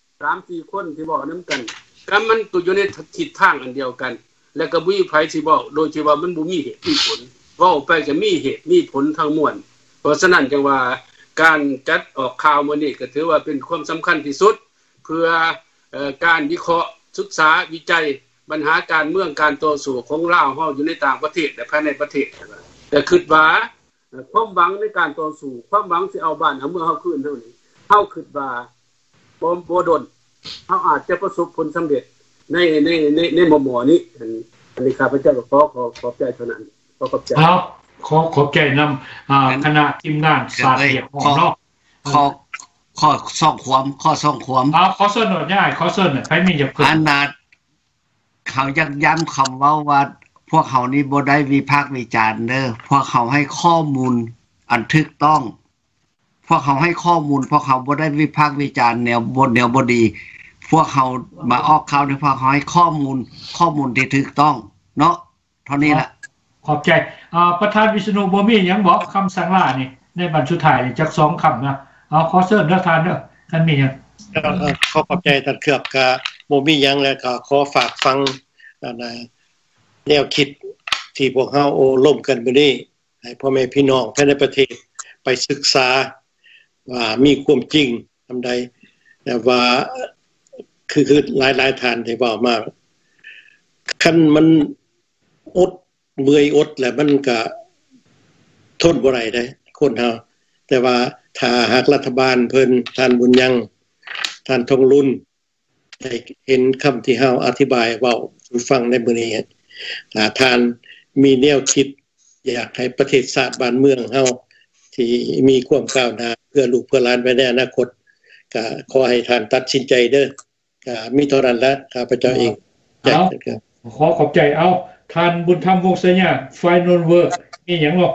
3-4 คนที่บอกนำกันก็มันอยู่ในทิศทางอันเดียวกันแล้วก็บ่มีไผสิบอกโดยที่ว่ามันบ่มีเหตุมีผลเว้าไปก็มีเหตุมีผลทั้งมวลเพราะฉะนั้นจังว่าการจัดออกข่าวมื้อนี้ก็ถือว่าเป็นความสำคัญที่สุดเพื่อการวิเคราะห์ศึกษาวิจัยปัญหาการเมืองการต่อสู้ของลาวเฮาอยู่ในต่างประเทศและภายในประเทศแต่คิดว่าความหวังในการต่อสู้ความหวังสิเอาบ้านเอาเมืองเฮาคืนเท่านี้เฮาคิดว่าบ่ดนเฮาอาจจะประสบผลสำเร็จในหม่อนี้อันนี้ข้าพเจ้าก็ขอบใจเท่านั้นขอบใจขอบใจนำคณะทีมงานสาเสียของเนาะข้อซ่องความขอเสนอได้ขอเสนอให้มีอย่าเพิ่นอันนั้นเขาย้ำคำว่าพวกเขานี่บ่ได้วิพากษ์วิจารณ์เด้อพวกเขาให้ข้อมูลอันถูกต้องพวกเขาให้ข้อมูลพวกเขาบ่ได้วิพากษ์วิจารณ์แนวบ่ดีพวกเขามาออกข่าวในพวกเขาให้ข้อมูลที่ถูกต้องเนาะเท่านี้ล่ะขอบใจประธานวิษณุบ่มีหยังบอกคำสั่งลานี่ในบรรชุดท้ายนี่จัก2คำนะขอเชิญประธานเด้อท่านมีหยังขอบใจท่านเครือบก็บ่มีหยังแล้วก็ขอฝากฟังแนวคิดที่พวกเฮาโอ้ร่วมกันมื้อนี้ให้พ่อแม่พี่น้องภายในประเทศไปศึกษาว่ามีความจริงทำใดแต่ว่าคือหลายๆท่านที่เว้ามาคันมันอดเมื่อยอดแล้วมันก็ทนบ่ได้เด้คนเฮาแต่ว่าถ้าหากรัฐบาลเพิ่นท่านบุญยังท่านทองรุ่นได้เห็นคำที่เฮาอธิบายเว้าสู่ฟังในมื้อนี้ถ้าท่านมีแนวคิดอยากให้ประเทศชาติบ้านเมืองเฮาที่มีความก้าวหน้าเพื่อลูกเพื่อหลานไว้ในอนาคตก็ขอให้ท่านตัดสินใจเด้อก็มีเท่านั้นละข้าพเจ้าเองขอขอบใจท่านบุญธรรมวงศ์สัญญา Final Word มีหยังบ่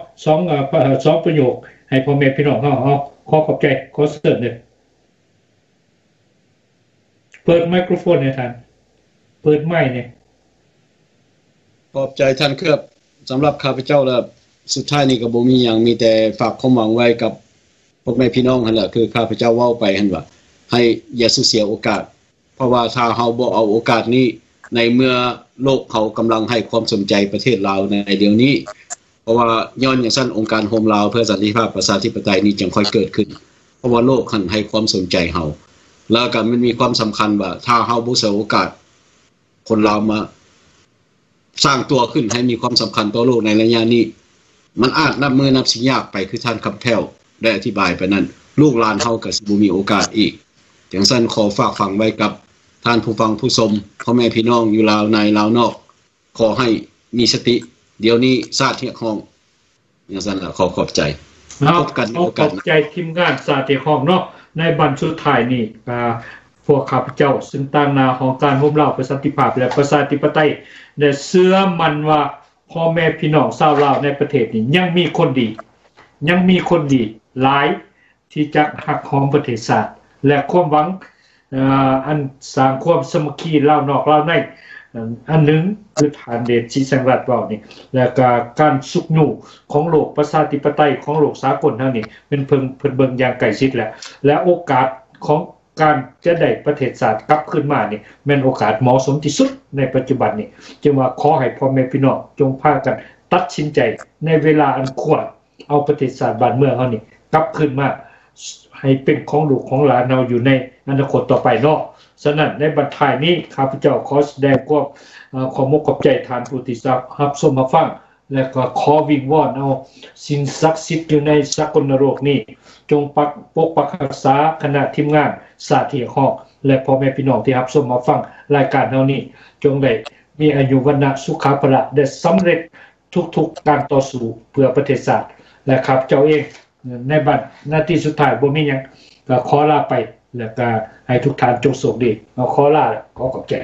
2ประโยคให้พ่อแม่พี่น้องเฮาขอขอบใจขอเชิญเด้อเปิดไมโครโฟนให้ท่านเปิดไมค์นี่ขอบใจท่านครับสำหรับข้าพเจ้าแล้วสุดท้ายนี้ก็บ่มีหยังมีแต่ฝากความหวังไว้กับพวกแม่พี่น้องหั่นล่ะคือข้าพเจ้าเว้าไปหั่นว่าให้อย่าสูญเสียโอกาสเพราะว่าถ้าเฮาบ่เอาโอกาสนี้ในเมื่อโลกเขากำลังให้ความสนใจประเทศลาวในเดี๋ยวนี้เพราะว่าย้อนอย่างซั่นองค์การโฮมลาวเพื่อสันติภาพประชาธิปไตยนี้จึงค่อยเกิดขึ้นเพราะว่าโลกหันให้ความสนใจเฮาแล้วก็มันมีความสำคัญว่าถ้าเฮาบ่เสียโอกาสคนลาวมาสร้างตัวขึ้นให้มีความสำคัญต่อโลกในระยะนี้มันอาจนับมือนับสิยากไปคือท่านคำแพ้วได้อธิบายไปนั้นลูกหลานเฮาก็สิบ่มีโอกาสอีกจังซั่นขอฝากฝังไว้กับท่านผู้ฟังผู้ชมพ่อแม่พี่น้องอยู่ลาวในลาวนอกขอให้มีสติเดี๋ยวนี้ชาติเฮียกห้องจังซั่นล่ะขอขอบใจพบกันในโอกาสขอบใจทีมงานสาธิตห้องเนาะในบันสุดท้ายนี่พวกข้าพเจ้าซึ่งต่างหน้าของการร่วมเล่าประชาธิปไตยและประชาธิปไตยได้เชื่อมันว่าพ่อแม่พี่น้องชาวลาวในประเทศนี้ยังมีคนดีหลายที่จะหักหอมประเทศชาติและความหวังอันสร้างความสามัคคีลาวนอกลาวในอันหนึ่งคือฐานเดชชี้แสงรัฐว่านี่และการสุขหนูของโลกประชาธิปไตยของโลกสากลเท่านี้เป็นเพิ่นเบิ่งอย่างใกล้ชิดและโอกาสของการจะได้ประเทศชาติกลับขึ้นมานี่แม่นโอกาสเหมาะสมที่สุดในปัจจุบันนี้จึงว่าขอให้พ่อแม่พี่น้องจงพากันตัดสินใจในเวลาอันควรเอาประเทศชาติบ้านเมืองเฮานี่กลับขึ้นมาให้เป็นของลูกของหลานเราอยู่ในอนาคตต่อไปเนาะฉะนั้นในบรรทายนี้ข้าพเจ้าขอแสดงความขอมขอบใจทานผู้ที่รับชมรับฟังและก็ขอวิงวอนเอาสิ่งศักดิ์สิทธิ์อยู่ในสกลโลกนี้จงปกปักรักษาคณะทีมงานสาธิตห้องและพ่อแม่พี่น้องที่รับชมรับฟังรายการเฮานี้จงได้มีอายุวันนะสุขภาพได้สำเร็จทุกๆการต่อสู้เพื่อประเทศชาติและครับเจ้าเองในบัดหน้าที่สุดท้ายบ่มีหยังก็ขอลาไปแล้วก็ให้ทุกท่านจงโชคดีเอาขอลาขอขอบใจ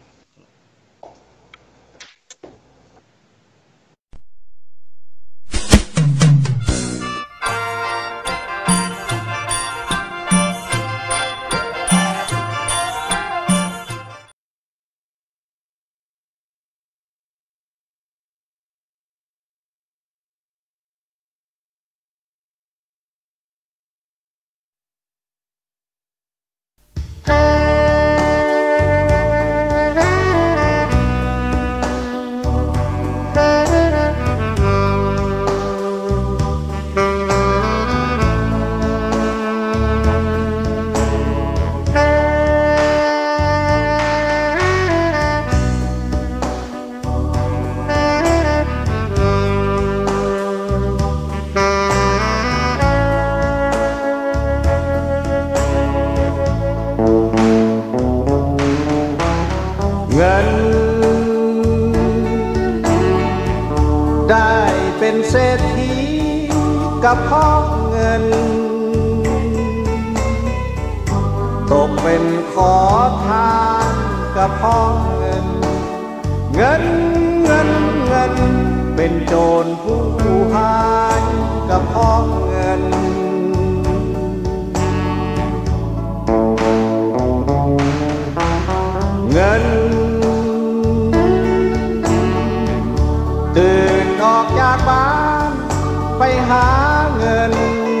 กับพ่อเงินตกเป็นขอทานกับพ่อเงินเป็นโจรผู้หายกับพ่อเงินตื่นออกจากบ้านไปหาเงิน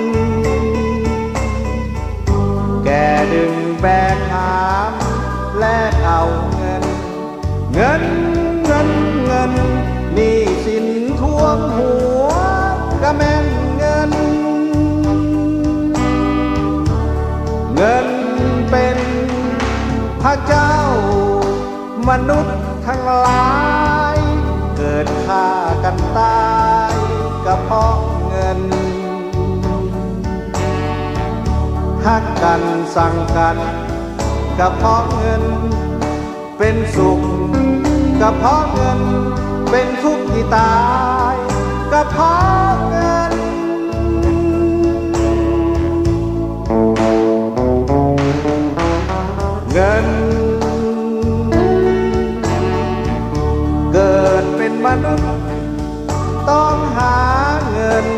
แกดึงแบกหามแลกเอาเงินหนี้สินท่วมหัวก็แม่นเงินเป็นพระเจ้ามนุษย์ทั้งหลายเกิดฆ่ากันตายก็เพราะเงินฮักกันสั่งกันก็เพราะเงินเป็นสุขก็เพราะเงินเป็นทุกข์ที่ตายก็เพราะเงินเกิดเป็นมนุษย์ต้องหาเงิน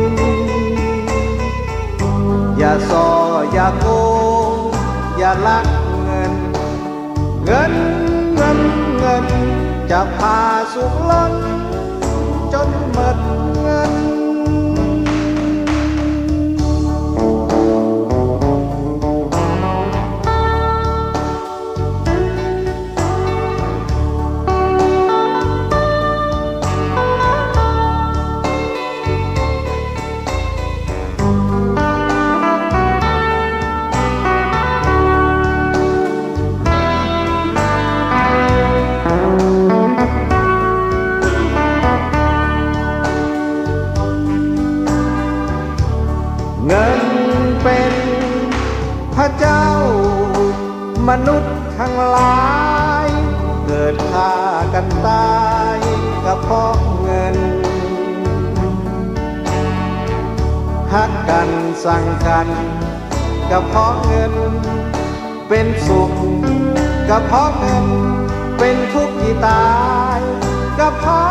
อย่าส่ออย่าโกงอย่าลักเงินจะพาสุขล้นจนหมดเงินฆ่ากันตายกับเพราะเงินฮักกันสั่งกันกับเพราะเงินเป็นสุขกับเพราะเงินเป็นทุกข์ที่ตายกับเพราะ